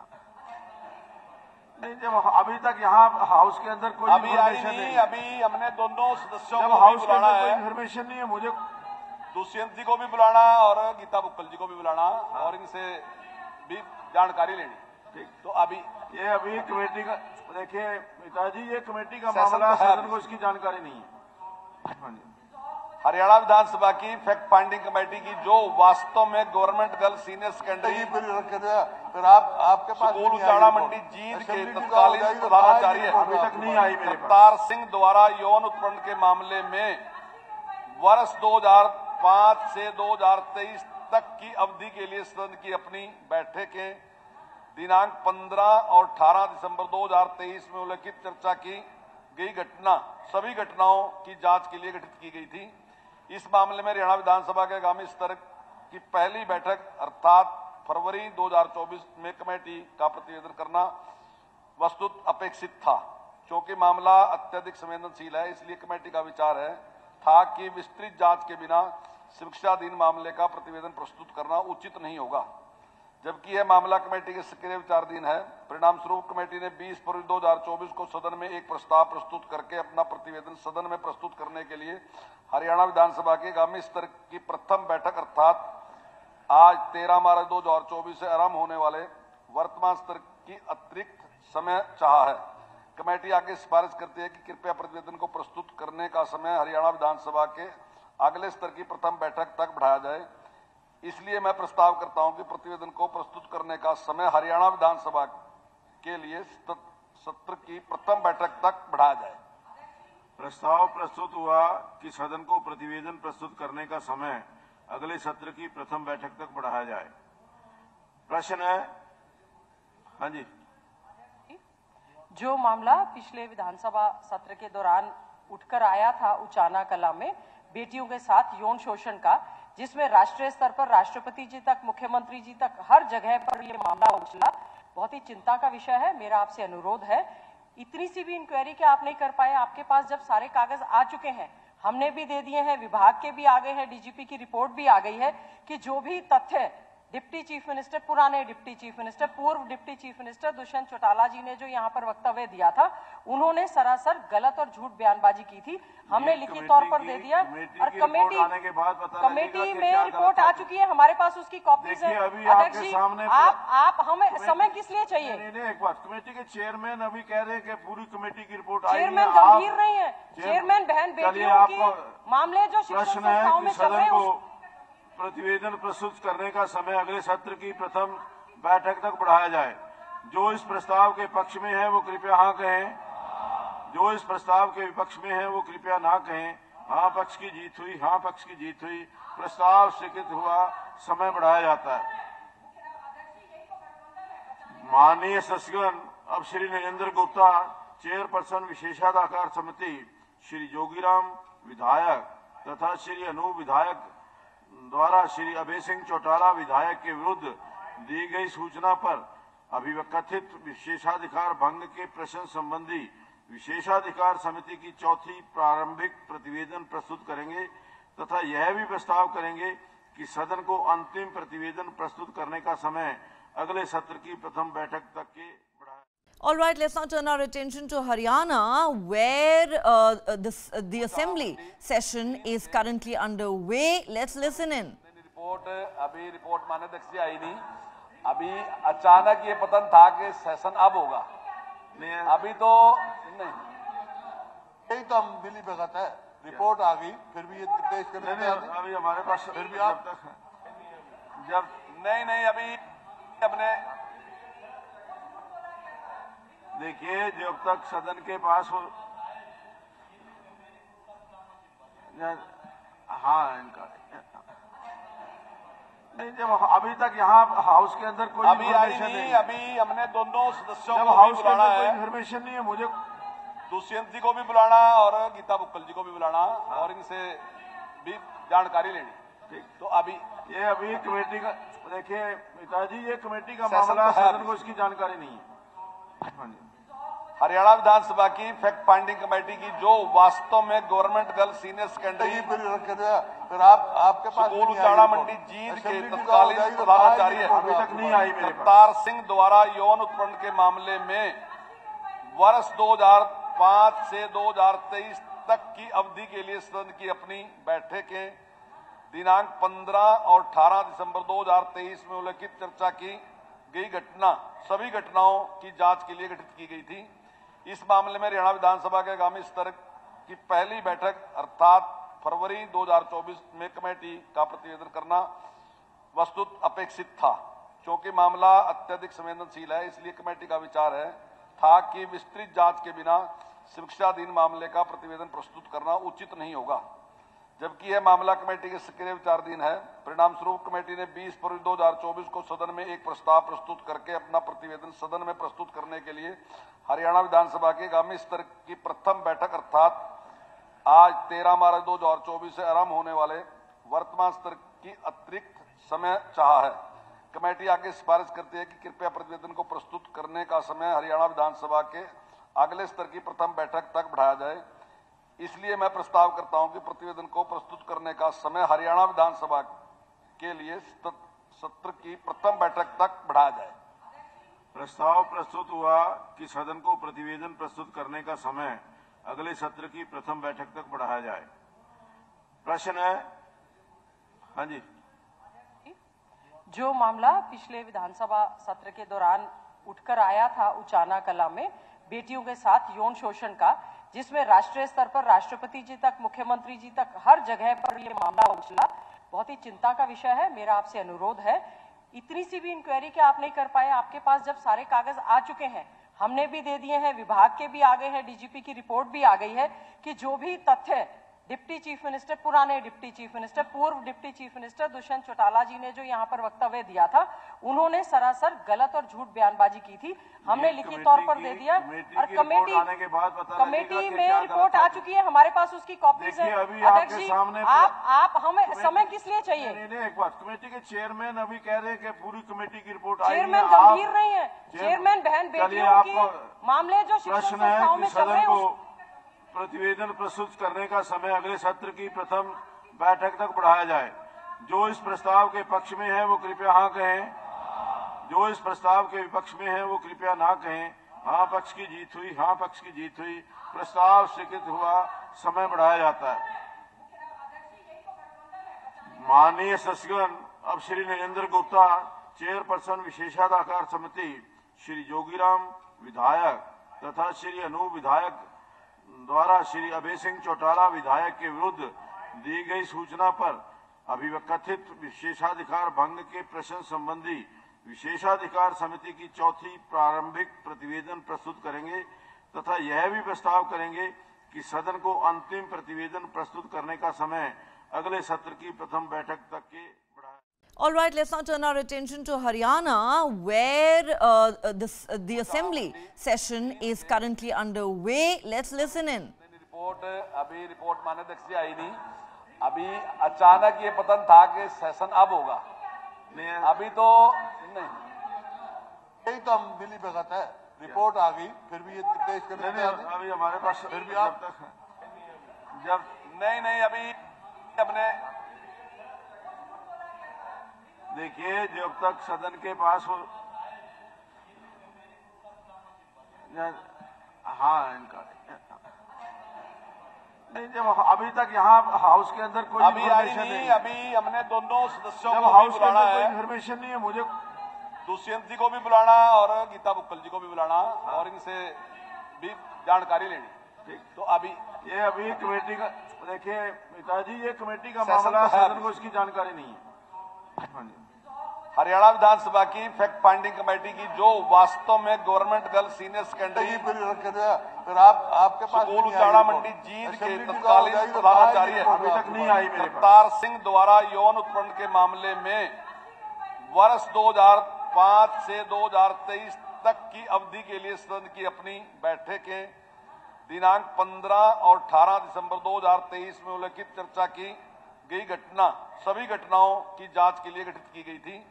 नहीं, जब अभी तक यहाँ हाउस के अंदर कोई अभी आई इन्फॉर्मेशन नहीं, नहीं, अभी हमने दोनों सदस्यों जब को भी हाउस के बुलाना अंदर कोई है, इन्फॉर्मेशन नहीं है मुझे दुष्यंत जी को भी बुलाना और गीता बुक्कल जी को भी बुलाना और इनसे भी जानकारी लेनी। ठीक। तो अभी ये अभी कमेटी का देखिए पिताजी, ये कमेटी का सेशन मामला तो है सदन अभी। को इसकी जानकारी नहीं है। हाँ जी। हरियाणा विधानसभा की फैक्ट फाइंडिंग कमेटी की जो वास्तव में गवर्नमेंट गर्ल सीनियर सेकेंडरी फिर रख के दिया, फिर आपके पास स्कूल नहीं आई उचाड़ा रिपोर्ट। मंडी जींद के असेंबली की तत्कालीन तो आ जाएगी, तो प्रधानाचार्य आएगी अभी रिपोर्ट तक नहीं आपके आई मेरे पास। अवतार सिंह द्वारा यौन उत्पीड़न के मामले में वर्ष 2005 से 2023 तक की अवधि के लिए सदन की अपनी बैठकें दिनांक 15 और 18 दिसंबर 2023 में उल्लेखित चर्चा की गई घटना सभी घटनाओं की जांच के लिए गठित की गई थी। इस मामले में हरियाणा विधानसभा के आगामी स्तर की पहली बैठक अर्थात फरवरी 2024 में कमेटी का प्रतिवेदन करना वस्तुत अपेक्षित था। क्योंकि मामला अत्यधिक संवेदनशील है, इसलिए कमेटी का विचार था कि विस्तृत जांच के बिना शिक्षाधीन मामले का प्रतिवेदन प्रस्तुत करना उचित नहीं होगा, जबकि यह मामला कमेटी के सक्रिय विचाराधीन है। परिणाम स्वरूप कमेटी ने 20 फरवरी 2024 को सदन में एक प्रस्ताव प्रस्तुत करके अपना प्रतिवेदन सदन में प्रस्तुत करने के लिए हरियाणा विधानसभा के आगामी स्तर की प्रथम बैठक अर्थात आज 13 मार्च 2024 से आरंभ होने वाले वर्तमान स्तर की अतिरिक्त समय चाहा है। कमेटी आगे सिफारिश करती है कि कृपया प्रतिवेदन को प्रस्तुत करने का समय हरियाणा विधानसभा के अगले स्तर की प्रथम बैठक तक बढ़ाया जाए। इसलिए मैं प्रस्ताव करता हूं कि प्रतिवेदन को प्रस्तुत करने का समय हरियाणा विधानसभा के लिए सत्र की प्रथम बैठक तक बढ़ाया जाए। प्रस्ताव प्रस्तुत हुआ कि सदन को प्रतिवेदन प्रस्तुत करने का समय अगले सत्र की प्रथम बैठक तक बढ़ाया जाए। प्रश्न है, हाँ जी। जो मामला पिछले विधानसभा सत्र के दौरान उठकर आया था उचाना कला में बेटियों के साथ यौन शोषण का, जिसमें राष्ट्रीय स्तर पर राष्ट्रपति जी तक मुख्यमंत्री जी तक हर जगह पर ये मामला उछला, बहुत ही चिंता का विषय है। मेरा आपसे अनुरोध है, इतनी सी भी इंक्वायरी क्या आप नहीं कर पाए? आपके पास जब सारे कागज आ चुके हैं, हमने भी दे दिए हैं, विभाग के भी आ गए हैं, डीजीपी की रिपोर्ट भी आ गई है कि जो भी तथ्य डिप्टी चीफ मिनिस्टर, पुराने डिप्टी चीफ मिनिस्टर, पूर्व deputy chief minister Dushyant Chautala ji ने जो यहाँ पर वक्तव्य दिया था, उन्होंने सरासर गलत और झूठ बयानबाजी की थी। हमने लिखित तौर पर दे दिया और कमेटी में रिपोर्ट आ चुकी है, हमारे पास उसकी कॉपीज है। अध्यक्ष जी, आप हमें समय किस लिए चाहिए? एक बात, कमेटी के चेयरमैन अभी कह रहे हैं कि पूरी कमेटी की रिपोर्ट आई है। चेयरमैन गंभीर नहीं है, चेयरमैन बहन बेटियों के मामले जो शिक्षण संस्थाओं में चल रहे हैं प्रतिवेदन प्रस्तुत करने का समय अगले सत्र की प्रथम बैठक तक बढ़ाया जाए। जो इस प्रस्ताव के पक्ष में है वो कृपया हाँ कहें, जो इस प्रस्ताव के विपक्ष में है वो कृपया ना कहें। हाँ पक्ष की जीत हुई, हाँ पक्ष की जीत हुई, प्रस्ताव स्वीकृत हुआ, समय बढ़ाया जाता है। माननीय सदस्यगण, अब श्री नरेंद्र गुप्ता चेयरपर्सन विशेषाधिकार समिति, श्री जोगीराम विधायक तथा श्री अनूप विधायक द्वारा श्री अभय सिंह चौटाला विधायक के विरुद्ध दी गई सूचना पर अभिकथित विशेषाधिकार भंग के प्रश्न संबंधी विशेषाधिकार समिति की चौथी प्रारंभिक प्रतिवेदन प्रस्तुत करेंगे तथा यह भी प्रस्ताव करेंगे कि सदन को अंतिम प्रतिवेदन प्रस्तुत करने का समय अगले सत्र की प्रथम बैठक तक के बढ़ाया। All right, let's now turn our attention to Haryana, where the assembly session is currently underway. Let's listen in. Report माननीय अध्यक्ष जी आई नहीं, अभी अचानक ये पतन था कि सेशन अब होगा, अभी तो नहीं। यही तो हम मिली भगत है, रिपोर्ट आ गई फिर भी ये पेश करने नहीं, अभी हमारे पास फिर भी जब तक जब नहीं अभी अपने देखिए जब तक सदन के पास हो हाँ इनका नहीं, जब अभी तक यहाँ हाउस के अंदर कोई अभी आई इन्फॉर्मेशन नहीं, नहीं, अभी हमने दोनों सदस्यों जब को भी हाउस के बुलाना अंदर कोई है, इन्फॉर्मेशन नहीं है मुझे दुष्यंत जी को भी बुलाना और गीता बुक्कल जी को भी बुलाना और इनसे भी जानकारी लेनी। ठीक। तो अभी ये अभी कमेटी का देखिए पिताजी, ये कमेटी का सेशन मामला, तो है सदन को इसकी जानकारी नहीं है। हाँ जी। हरियाणा विधानसभा की फैक्ट फाइंडिंग कमेटी की जो वास्तव में गवर्नमेंट गर्ल सीनियर सेकेंडरी फिर रख के दिया, फिर आपके पास स्कूल नहीं आई उचाड़ा रिपोर्ट। मंडी जींद के असेंबली की तत्कालीन जाओ, जाइए, प्रधानाचार्य अभी तक नहीं आई मेरे पास। अवतार सिंह द्वारा यौन उत्पीड़न के मामले में वर्ष 2005 से 2023 तक की अवधि के लिए सदन की अपनी बैठकें दिनांक 15 और 18 दिसंबर 2023 में उल्लेखित चर्चा की गई घटना सभी घटनाओं की जांच के लिए गठित की गई थी। इस मामले में हरियाणा विधानसभा के आगामी स्तर की पहली बैठक अर्थात फरवरी 2024 में कमेटी का प्रतिवेदन करना वस्तुत अपेक्षित था। क्योंकि मामला अत्यधिक संवेदनशील है, इसलिए कमेटी का विचार था कि विस्तृत जांच के बिना शिक्षाधीन मामले का प्रतिवेदन प्रस्तुत करना उचित नहीं होगा, जबकि यह मामला कमेटी के सक्रिय विचाराधीन है। परिणाम स्वरूप कमेटी ने 20 फरवरी 2024 को सदन में एक प्रस्ताव प्रस्तुत करके अपना प्रतिवेदन सदन में प्रस्तुत करने के लिए हरियाणा विधानसभा के आगामी स्तर की प्रथम बैठक अर्थात आज 13 मार्च 2024 से आरंभ होने वाले वर्तमान स्तर की अतिरिक्त समय चाहा है। कमेटी आगे सिफारिश करती है कि कृपया प्रतिवेदन को प्रस्तुत करने का समय हरियाणा विधानसभा के अगले स्तर की प्रथम बैठक तक बढ़ाया जाए। इसलिए मैं प्रस्ताव करता हूं कि प्रतिवेदन को प्रस्तुत करने का समय हरियाणा विधानसभा के लिए सत्र की प्रथम बैठक तक बढ़ाया जाए। प्रस्ताव प्रस्तुत हुआ कि सदन को प्रतिवेदन प्रस्तुत करने का समय अगले सत्र की प्रथम बैठक तक बढ़ाया जाए। प्रश्न है। हाँ जी। जो मामला पिछले विधानसभा सत्र के दौरान उठकर आया था उचाना कला में बेटियों के साथ यौन शोषण का, जिसमें राष्ट्रीय स्तर पर राष्ट्रपति जी तक, मुख्यमंत्री जी तक हर जगह पर ये मामला उछला, बहुत ही चिंता का विषय है। मेरा आपसे अनुरोध है, इतनी सी भी इंक्वायरी क्या आप नहीं कर पाए? आपके पास जब सारे कागज आ चुके हैं, हमने भी दे दिए हैं, विभाग के भी आ गए हैं, डीजीपी की रिपोर्ट भी आ गई है कि जो भी तथ्य डिप्टी चीफ मिनिस्टर, पुराने डिप्टी चीफ मिनिस्टर, पूर्व deputy chief minister Dushyant Chautala ji ने जो यहाँ पर वक्तव्य दिया था, उन्होंने सरासर गलत और झूठ बयानबाजी की थी। हमने लिखित तौर पर दे दिया और कमेटी में रिपोर्ट आ चुकी है, हमारे पास उसकी कॉपीज है। अध्यक्ष जी, आप हमें समय किस लिए चाहिए? नहीं, एक बात, कमेटी के चेयरमैन अभी कह रहे हैं कि पूरी कमेटी की रिपोर्ट आई है। चेयरमैन गंभीर नहीं है, चेयरमैन बहन बेटियों की मामले जो शिक्षण संस्थाओं में चल रहे हैं, प्रतिवेदन प्रस्तुत करने का समय अगले सत्र की प्रथम बैठक तक बढ़ाया जाए। जो इस प्रस्ताव के पक्ष में है वो कृपया हाँ कहें, जो इस प्रस्ताव के विपक्ष में है वो कृपया ना कहें। हाँ पक्ष की जीत हुई, हाँ पक्ष की जीत हुई, प्रस्ताव स्वीकृत हुआ, समय बढ़ाया जाता है। माननीय सदस्यगण, अब श्री नरेंद्र गुप्ता, चेयरपर्सन विशेषाधिकार समिति, श्री जोगीराम विधायक तथा श्री अनूप विधायक द्वारा श्री अभय सिंह चौटाला विधायक के विरुद्ध दी गई सूचना पर अभिकथित विशेषाधिकार भंग के प्रश्न संबंधी विशेषाधिकार समिति की चौथी प्रारंभिक प्रतिवेदन प्रस्तुत करेंगे तथा यह भी प्रस्ताव करेंगे कि सदन को अंतिम प्रतिवेदन प्रस्तुत करने का समय अगले सत्र की प्रथम बैठक तक के बढ़ाया। All right, let's now turn our attention to Haryana, where the assembly session is currently underway. Let's listen in. Report माननीय अध्यक्ष जी आई नहीं, अभी अचानक ये पतन था कि सेशन अब होगा, अभी तो नहीं, यही तो हम मिली भगत है। रिपोर्ट आ गई, फिर भी ये पेश करने नहीं, अभी हमारे पास फिर भी आप जब नहीं अभी अपने देखिए, जब तक सदन के पास हो, हाँ इनका नहीं, जब अभी तक यहाँ हाउस के अंदर कोई अभी आई नहीं, अभी हमने दोनों सदस्यों जब को हाउस भी के बुलाना अंदर कोई है, इन्फॉर्मेशन नहीं है, मुझे दुष्यंत जी को भी बुलाना और गीता बुक्कल जी को भी बुलाना और इनसे भी जानकारी लेनी। ठीक, तो अभी कमेटी का, देखिए पिताजी, ये कमेटी का सेशन मामला, तो है सदन को इसकी जानकारी नहीं है। हाँ जी। हरियाणा विधानसभा की फैक्ट फाइंडिंग कमेटी की जो वास्तव में गवर्नमेंट गर्ल सीनियर सेकेंडरी फिर रख के दिया, फिर आपके पास स्कूल नहीं आई उचाड़ा रिपोर्ट। मंडी जींद के असेंबली की जाओ, तत्कालीन जाइए, प्रधानाचार्य अभी तक नहीं आई मेरे पास। अवतार सिंह द्वारा यौन उत्पीड़न के मामले में वर्ष 2005 से 2023 तक की अवधि के लिए सदन की अपनी बैठकें दिनांक 15 और 18 दिसंबर 2023 में उल्लेखित चर्चा की गई घटना सभी घटनाओं की जांच के लिए गठित की गई थी।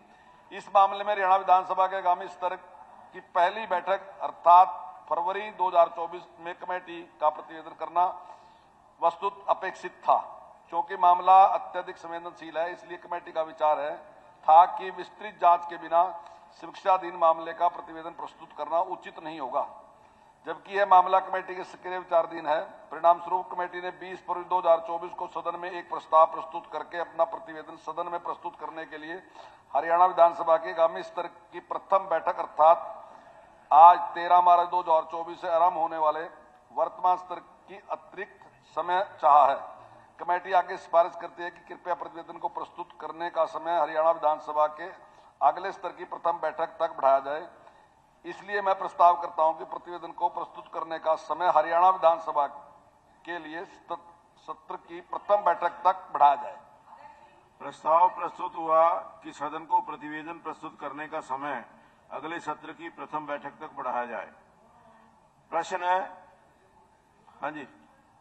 इस मामले में हरियाणा विधानसभा के आगामी स्तर की पहली बैठक अर्थात फरवरी 2024 में कमेटी का प्रतिवेदन करना वस्तुत अपेक्षित था। क्योंकि मामला अत्यधिक संवेदनशील है, इसलिए कमेटी का विचार था कि विस्तृत जांच के बिना शिक्षाधीन मामले का प्रतिवेदन प्रस्तुत करना उचित नहीं होगा, जबकि यह मामला कमेटी के सक्रिय विचाराधीन है। परिणाम स्वरूप कमेटी ने 20 फरवरी 2024 को सदन में एक प्रस्ताव प्रस्तुत करके अपना प्रतिवेदन सदन में प्रस्तुत करने के लिए हरियाणा विधानसभा के आगामी स्तर की प्रथम बैठक अर्थात आज 13 मार्च 2024 से आरंभ होने वाले वर्तमान स्तर की अतिरिक्त समय चाहा है। कमेटी आगे सिफारिश करती है कि कृपया प्रतिवेदन को प्रस्तुत करने का समय हरियाणा विधानसभा के अगले स्तर की प्रथम बैठक तक बढ़ाया जाए। इसलिए मैं प्रस्ताव करता हूं कि प्रतिवेदन को प्रस्तुत करने का समय हरियाणा विधानसभा के लिए सत्र की प्रथम बैठक तक बढ़ाया जाए। प्रस्ताव प्रस्तुत हुआ कि सदन को प्रतिवेदन प्रस्तुत करने का समय अगले सत्र की प्रथम बैठक तक बढ़ाया जाए। प्रश्न है, हाँ जी।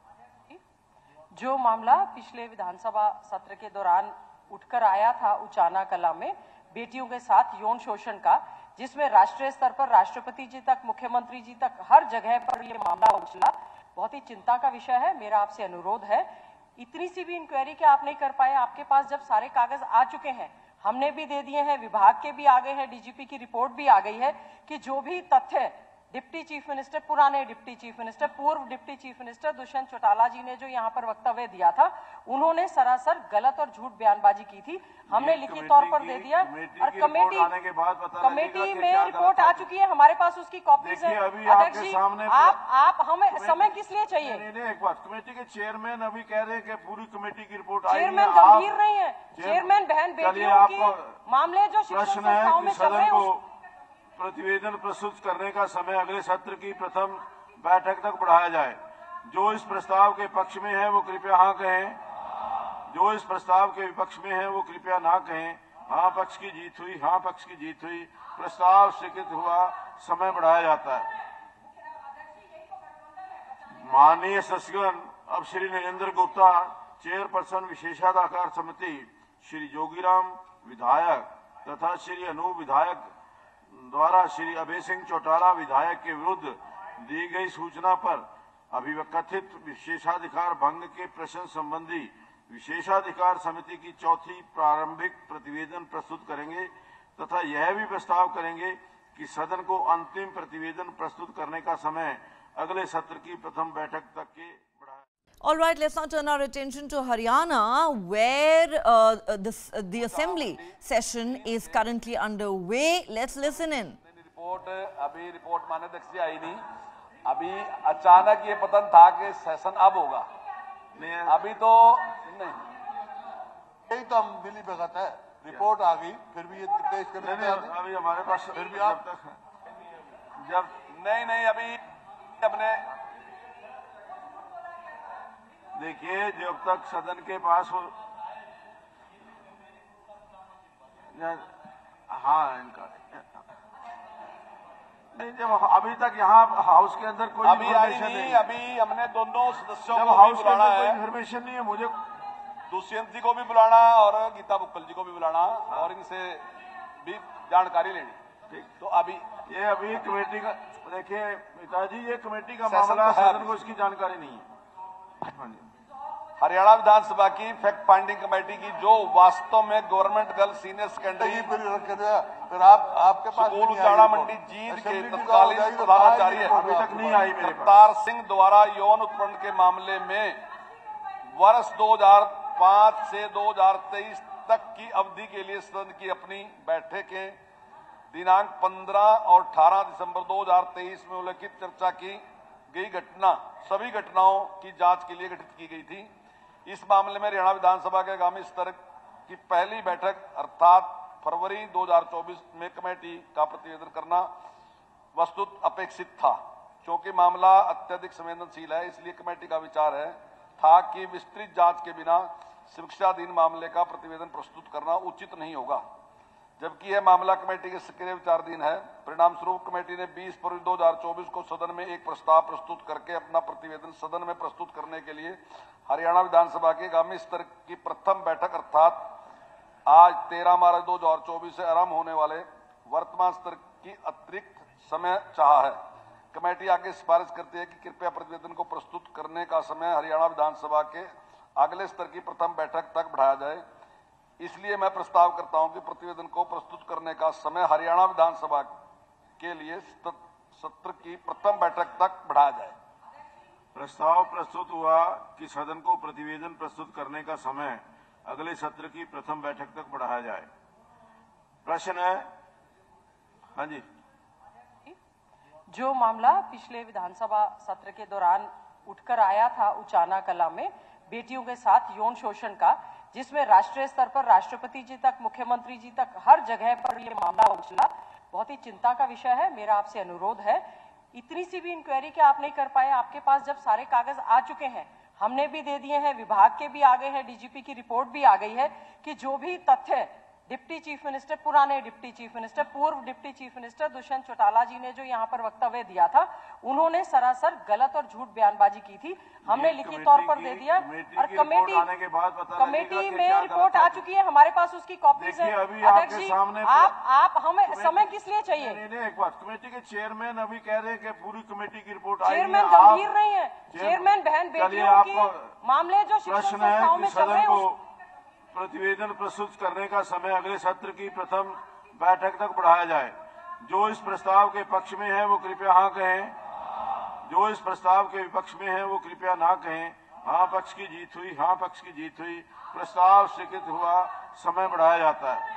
जो मामला पिछले विधानसभा सत्र के दौरान उठकर आया था उचाना कला में बेटियों के साथ यौन शोषण का, जिसमें राष्ट्रीय स्तर पर राष्ट्रपति जी तक, मुख्यमंत्री जी तक हर जगह पर यह मामला उछला, बहुत ही चिंता का विषय है। मेरा आपसे अनुरोध है, इतनी सी भी इंक्वायरी क्या आप नहीं कर पाए? आपके पास जब सारे कागज आ चुके हैं, हमने भी दे दिए हैं, विभाग के भी आ गए हैं, डीजीपी की रिपोर्ट भी आ गई है कि जो भी तथ्य डिप्टी चीफ मिनिस्टर, पुराने डिप्टी चीफ मिनिस्टर, पूर्व deputy chief minister Dushyant Chautala ji ने जो यहाँ पर वक्तव्य दिया था, उन्होंने सरासर गलत और झूठ बयानबाजी की थी। हमने लिखित तौर पर दे दिया और कमेटी में रिपोर्ट आ चुकी है, हमारे पास उसकी कॉपीज है। अध्यक्ष जी, आप हमें समय किस लिए चाहिए? एक बात, कमेटी के चेयरमैन अभी कह रहे हैं कि पूरी कमेटी की रिपोर्ट आई है। चेयरमैन गंभीर नहीं है, चेयरमैन बहन बेटियों की मामले जो शिक्षण संस्थाओं में चल रहे हैं, प्रतिवेदन प्रस्तुत करने का समय अगले सत्र की प्रथम बैठक तक बढ़ाया जाए। जो इस प्रस्ताव के पक्ष में है वो कृपया हाँ कहें, जो इस प्रस्ताव के विपक्ष में है वो कृपया ना कहें। हाँ पक्ष की जीत हुई, हाँ पक्ष की जीत हुई, प्रस्ताव स्वीकृत हुआ, समय बढ़ाया जाता है। माननीय सदस्यगण, अब श्री नरेंद्र गुप्ता, चेयरपर्सन विशेषाधिकार समिति, श्री जोगीराम विधायक तथा श्री अनूप विधायक द्वारा श्री अभय सिंह चौटाला विधायक के विरुद्ध दी गई सूचना पर अभिकथित विशेषाधिकार भंग के प्रश्न संबंधी विशेषाधिकार समिति की चौथी प्रारंभिक प्रतिवेदन प्रस्तुत करेंगे तथा यह भी प्रस्ताव करेंगे कि सदन को अंतिम प्रतिवेदन प्रस्तुत करने का समय अगले सत्र की प्रथम बैठक तक के बढ़ाया। All right, let's now turn our attention to Haryana, where the assembly session is currently underway. Let's listen in. Report माननीय अध्यक्ष जी आई नहीं, अभी अचानक ये पतन था कि सेशन अब होगा, अभी तो नहीं, यही तो हम मिली भगत है। रिपोर्ट आ गई, फिर भी ये पेश करने अभी हमारे पास फिर भी जब तक जब नहीं अभी अपने देखिए, जब तक सदन के पास हो, हाँ इनका नहीं, जब अभी तक यहाँ हाउस के अंदर कोई अभी आई नहीं, अभी हमने दोनों सदस्यों जब को हाउस भी के बुलाना अंदर कोई है, इन्फॉर्मेशन नहीं है, मुझे दुष्यंत जी को भी बुलाना और गीता बुक्कल जी को भी बुलाना और इनसे भी जानकारी लेनी। ठीक, तो अभी ये अभी कमेटी का, देखिए पिताजी, ये कमेटी का सेशन मामला, तो है, सदन को इसकी जानकारी नहीं है। हाँ जी। हरियाणा विधानसभा की फैक्ट फाइंडिंग कमेटी की जो वास्तव में गवर्नमेंट गर्ल सीनियर सेकेंडरी फिर आपके पास स्कूल उचाड़ा मंडी जींद के तत्कालीन प्रधानाचार्य अभी तक नहीं आई मेरे पास। अवतार सिंह द्वारा यौन उत्पीड़न के मामले में वर्ष 2005 से 2023 तक की अवधि के लिए सदन की अपनी बैठकें दिनांक 15 और 18 दिसंबर 2023 में उल्लेखित चर्चा की गई घटना, सभी घटनाओं की जांच के लिए गठित की गई थी। इस मामले में हरियाणा विधानसभा के आगामी स्तर की पहली बैठक अर्थात फरवरी 2024 में कमेटी का प्रतिवेदन करना वस्तुत अपेक्षित था। क्योंकि मामला अत्यधिक संवेदनशील है, इसलिए कमेटी का विचार था कि विस्तृत जांच के बिना शिक्षाधीन मामले का प्रतिवेदन प्रस्तुत करना उचित नहीं होगा, जबकि यह मामला कमेटी के सक्रिय विचाराधीन है। परिणाम स्वरूप कमेटी ने 20 फरवरी 2024 को सदन में एक प्रस्ताव प्रस्तुत करके अपना प्रतिवेदन सदन में प्रस्तुत करने के लिए हरियाणा विधानसभा के आगामी स्तर की प्रथम बैठक अर्थात आज 13 मार्च 2024 से आरंभ होने वाले वर्तमान सत्र की अतिरिक्त समय चाहा है। कमेटी आगे सिफारिश करती है कि कृपया प्रतिवेदन को प्रस्तुत करने का समय हरियाणा विधानसभा के अगले स्तर की प्रथम बैठक तक बढ़ाया जाए। इसलिए मैं प्रस्ताव करता हूं कि प्रतिवेदन को प्रस्तुत करने का समय हरियाणा विधानसभा के लिए सत्र की प्रथम बैठक तक बढ़ाया जाए। प्रस्ताव प्रस्तुत हुआ कि सदन को प्रतिवेदन प्रस्तुत करने का समय अगले सत्र की प्रथम बैठक तक बढ़ाया जाए। प्रश्न है, हाँ जी। जो मामला पिछले विधानसभा सत्र के दौरान उठकर आया था उचाना कला में बेटियों के साथ यौन शोषण का, जिसमें राष्ट्रीय स्तर पर राष्ट्रपति जी तक, मुख्यमंत्री जी तक हर जगह पर यह मामला उछला, बहुत ही चिंता का विषय है। मेरा आपसे अनुरोध है, इतनी सी भी इंक्वायरी क्या आप नहीं कर पाए? आपके पास जब सारे कागज आ चुके हैं, हमने भी दे दिए हैं, विभाग के भी आ गए हैं, डीजीपी की रिपोर्ट भी आ गई है कि जो भी तथ्य डिप्टी चीफ मिनिस्टर, पुराने डिप्टी चीफ मिनिस्टर, पूर्व deputy chief minister Dushyant Chautala ji ने जो यहाँ पर वक्तव्य दिया था, उन्होंने सरासर गलत और झूठ बयानबाजी की थी। हमने लिखित तौर पर दे दिया और कमेटी में रिपोर्ट आ चुकी है, हमारे पास उसकी कॉपीज है। अध्यक्ष जी, आप हमें समय किस लिए चाहिए? एक बात, कमेटी के चेयरमैन अभी कह रहे हैं कि पूरी कमेटी की रिपोर्ट आई है। चेयरमैन गंभीर नहीं है, चेयरमैन बहन बेटियों के मामले जो शिक्षण संस्थाओं में चल रहे हैं, प्रतिवेदन प्रस्तुत करने का समय अगले सत्र की प्रथम बैठक तक बढ़ाया जाए। जो इस प्रस्ताव के पक्ष में है वो कृपया हाँ कहें, जो इस प्रस्ताव के विपक्ष में है वो कृपया ना कहें। हाँ पक्ष की जीत हुई, हाँ पक्ष की जीत हुई, प्रस्ताव स्वीकृत हुआ, समय बढ़ाया जाता है।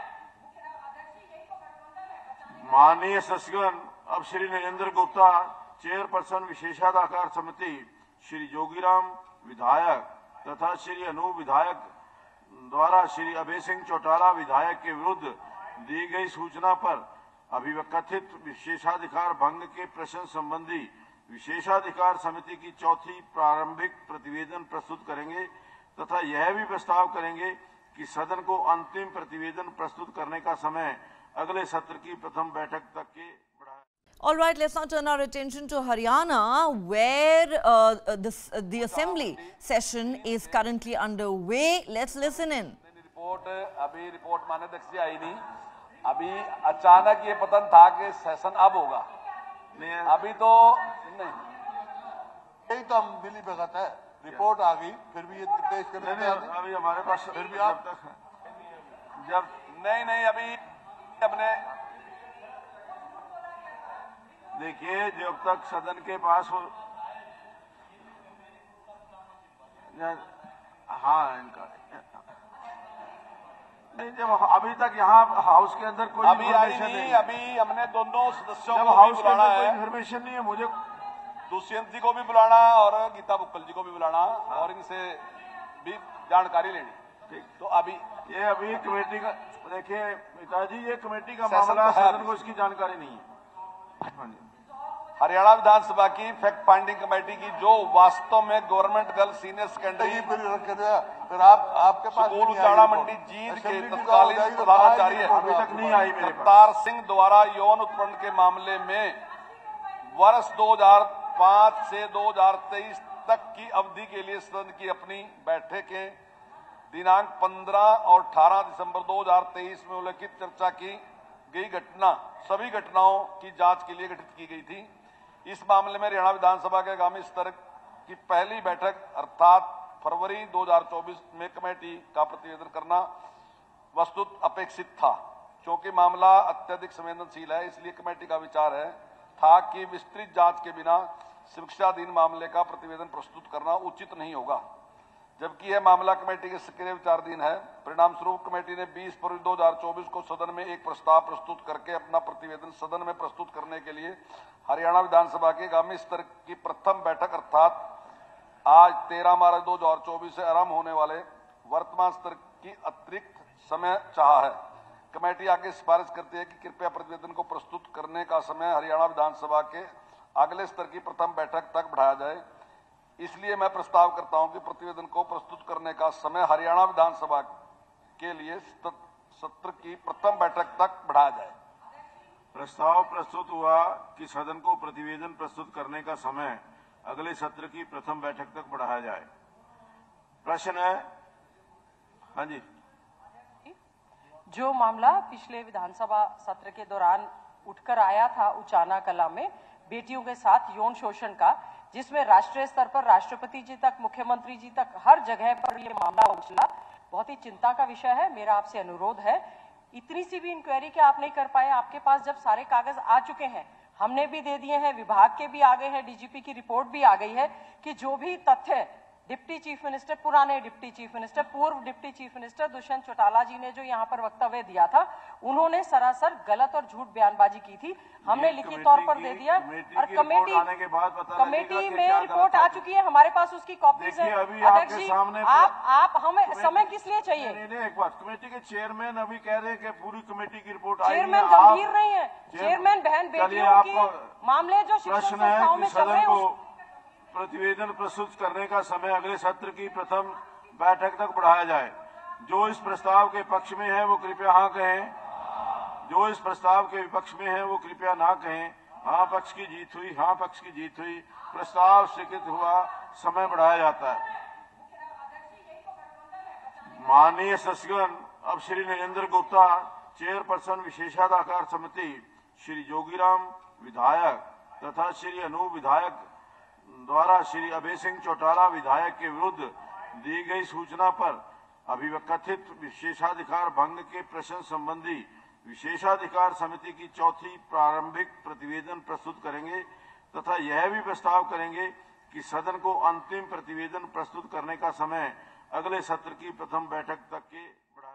माननीय सदस्यगण, अब श्री नरेंद्र गुप्ता, चेयरपर्सन विशेषाधिकार समिति, श्री जोगीराम विधायक तथा श्री अनूप विधायक द्वारा श्री अभय सिंह चौटाला विधायक के विरुद्ध दी गई सूचना पर अभिकथित विशेषाधिकार भंग के प्रश्न संबंधी विशेषाधिकार समिति की चौथी प्रारंभिक प्रतिवेदन प्रस्तुत करेंगे तथा यह भी प्रस्ताव करेंगे कि सदन को अंतिम प्रतिवेदन प्रस्तुत करने का समय अगले सत्र की प्रथम बैठक तक के बढ़ाया। All right, let's now turn our attention to Haryana, where the assembly session is currently underway. Let's listen in. Report माननीय अध्यक्ष जी आई नहीं, अभी अचानक ये पतन था कि सेशन अब होगा, अभी तो नहीं, यही तो हम मिली भगत है। रिपोर्ट आ गई, फिर भी ये पेश करने अभी हमारे पास फिर भी आप जब नहीं अभी अपने देखिए, जब तक सदन के पास हो, हाँ इनका नहीं, जब अभी तक यहाँ हाउस के अंदर कोई अभी आई नहीं, अभी हमने दोनों सदस्यों को हाउस भी के बुलाना अंदर कोई है, इन्फॉर्मेशन नहीं है मुझे, दुष्यंत जी को भी बुलाना और गीता बुक्कल जी को भी बुलाना और इनसे भी जानकारी लेनी। ठीक, तो अभी कमेटी का देखिए पिताजी, ये कमेटी का मामला, सदन को इसकी जानकारी नहीं है। हाँ जी। हरियाणा विधानसभा की फैक्ट फाइंडिंग कमेटी की जो वास्तव में गवर्नमेंट गर्ल सीनियर सेकेंडरी फिर आपके पास स्कूल उजाड़ा मंडी जींद के तत्कालीन प्रधानाचार्य अभी तक नहीं आई मेरे पास। अवतार सिंह द्वारा यौन उत्पीड़न के मामले में वर्ष 2005 से 2023 तक की अवधि के लिए सदन की अपनी बैठकें दिनांक 15 और 18 दिसंबर 2023 में उल्लेखित चर्चा की गई सभी घटनाओं की जांच के लिए गठित की गई थी। इस मामले में हरियाणा विधानसभा के आगामी स्तर की पहली बैठक अर्थात फरवरी 2024 में कमेटी का प्रतिवेदन करना वस्तुत अपेक्षित था। क्योंकि मामला अत्यधिक संवेदनशील है, इसलिए कमेटी का विचार था कि विस्तृत जांच के बिना शिक्षाधीन मामले का प्रतिवेदन प्रस्तुत करना उचित नहीं होगा, जबकि यह मामला कमेटी के सक्रिय विचाराधीन है। परिणाम स्वरूप कमेटी ने 20 फरवरी 2024 को सदन में एक प्रस्ताव प्रस्तुत करके अपना प्रतिवेदन सदन में प्रस्तुत करने के लिए हरियाणा विधानसभा के आगामी स्तर की प्रथम बैठक अर्थात आज 13 मार्च 2024 से आरंभ होने वाले वर्तमान स्तर की अतिरिक्त समय चाहा है। कमेटी आगे सिफारिश करती है कि कृपया प्रतिवेदन को प्रस्तुत करने का समय हरियाणा विधानसभा के अगले स्तर की प्रथम बैठक तक बढ़ाया जाए। इसलिए मैं प्रस्ताव करता हूं कि प्रतिवेदन को प्रस्तुत करने का समय हरियाणा विधानसभा के लिए सत्र की प्रथम बैठक तक बढ़ाया जाए। प्रस्ताव प्रस्तुत हुआ कि सदन को प्रतिवेदन प्रस्तुत करने का समय अगले सत्र की प्रथम बैठक तक बढ़ाया जाए। प्रश्न है, हाँ जी। जो मामला पिछले विधानसभा सत्र के दौरान उठकर आया था उचाना कला में बेटियों के साथ यौन शोषण का, जिसमें राष्ट्रीय स्तर पर राष्ट्रपति जी तक, मुख्यमंत्री जी तक हर जगह पर ये मामला उछला, बहुत ही चिंता का विषय है। मेरा आपसे अनुरोध है, इतनी सी भी इंक्वायरी क्या आप नहीं कर पाए? आपके पास जब सारे कागज आ चुके हैं, हमने भी दे दिए हैं, विभाग के भी आ गए हैं, डीजीपी की रिपोर्ट भी आ गई है कि जो भी तथ्य डिप्टी चीफ मिनिस्टर, पुराने डिप्टी चीफ मिनिस्टर, पूर्व deputy chief minister Dushyant Chautala ji ने जो यहाँ पर वक्तव्य दिया था, उन्होंने सरासर गलत और झूठ बयानबाजी की थी। हमने लिखित तौर पर दे दिया और कमेटी में रिपोर्ट आ चुकी है, हमारे पास उसकी कॉपीज है। अध्यक्ष जी, आप हमें समय किस लिए चाहिए? नहीं, एक बात, कमेटी के चेयरमैन अभी कह रहे हैं कि पूरी कमेटी की रिपोर्ट आई है। चेयरमैन गंभीर नहीं है, चेयरमैन बहन बेटियों की मामले जो शिक्षण संस्थाओं में चल रहे हैं, प्रतिवेदन प्रस्तुत करने का समय अगले सत्र की प्रथम बैठक तक बढ़ाया जाए। जो इस प्रस्ताव के पक्ष में है वो कृपया हाँ कहें, जो इस प्रस्ताव के विपक्ष में है वो कृपया ना कहें। हाँ पक्ष की जीत हुई, हाँ पक्ष की जीत हुई, प्रस्ताव स्वीकृत हुआ, समय बढ़ाया जाता है। माननीय सदस्यगण, अब श्री नरेंद्र गुप्ता, चेयरपर्सन विशेषाधिकार समिति, श्री जोगीराम विधायक तथा श्री अनूप विधायक द्वारा श्री अभय सिंह चौटाला विधायक के विरुद्ध दी गई सूचना पर अभिकथित विशेषाधिकार भंग के प्रश्न संबंधी विशेषाधिकार समिति की चौथी प्रारंभिक प्रतिवेदन प्रस्तुत करेंगे तथा यह भी प्रस्ताव करेंगे कि सदन को अंतिम प्रतिवेदन प्रस्तुत करने का समय अगले सत्र की प्रथम बैठक तक के बढ़ाया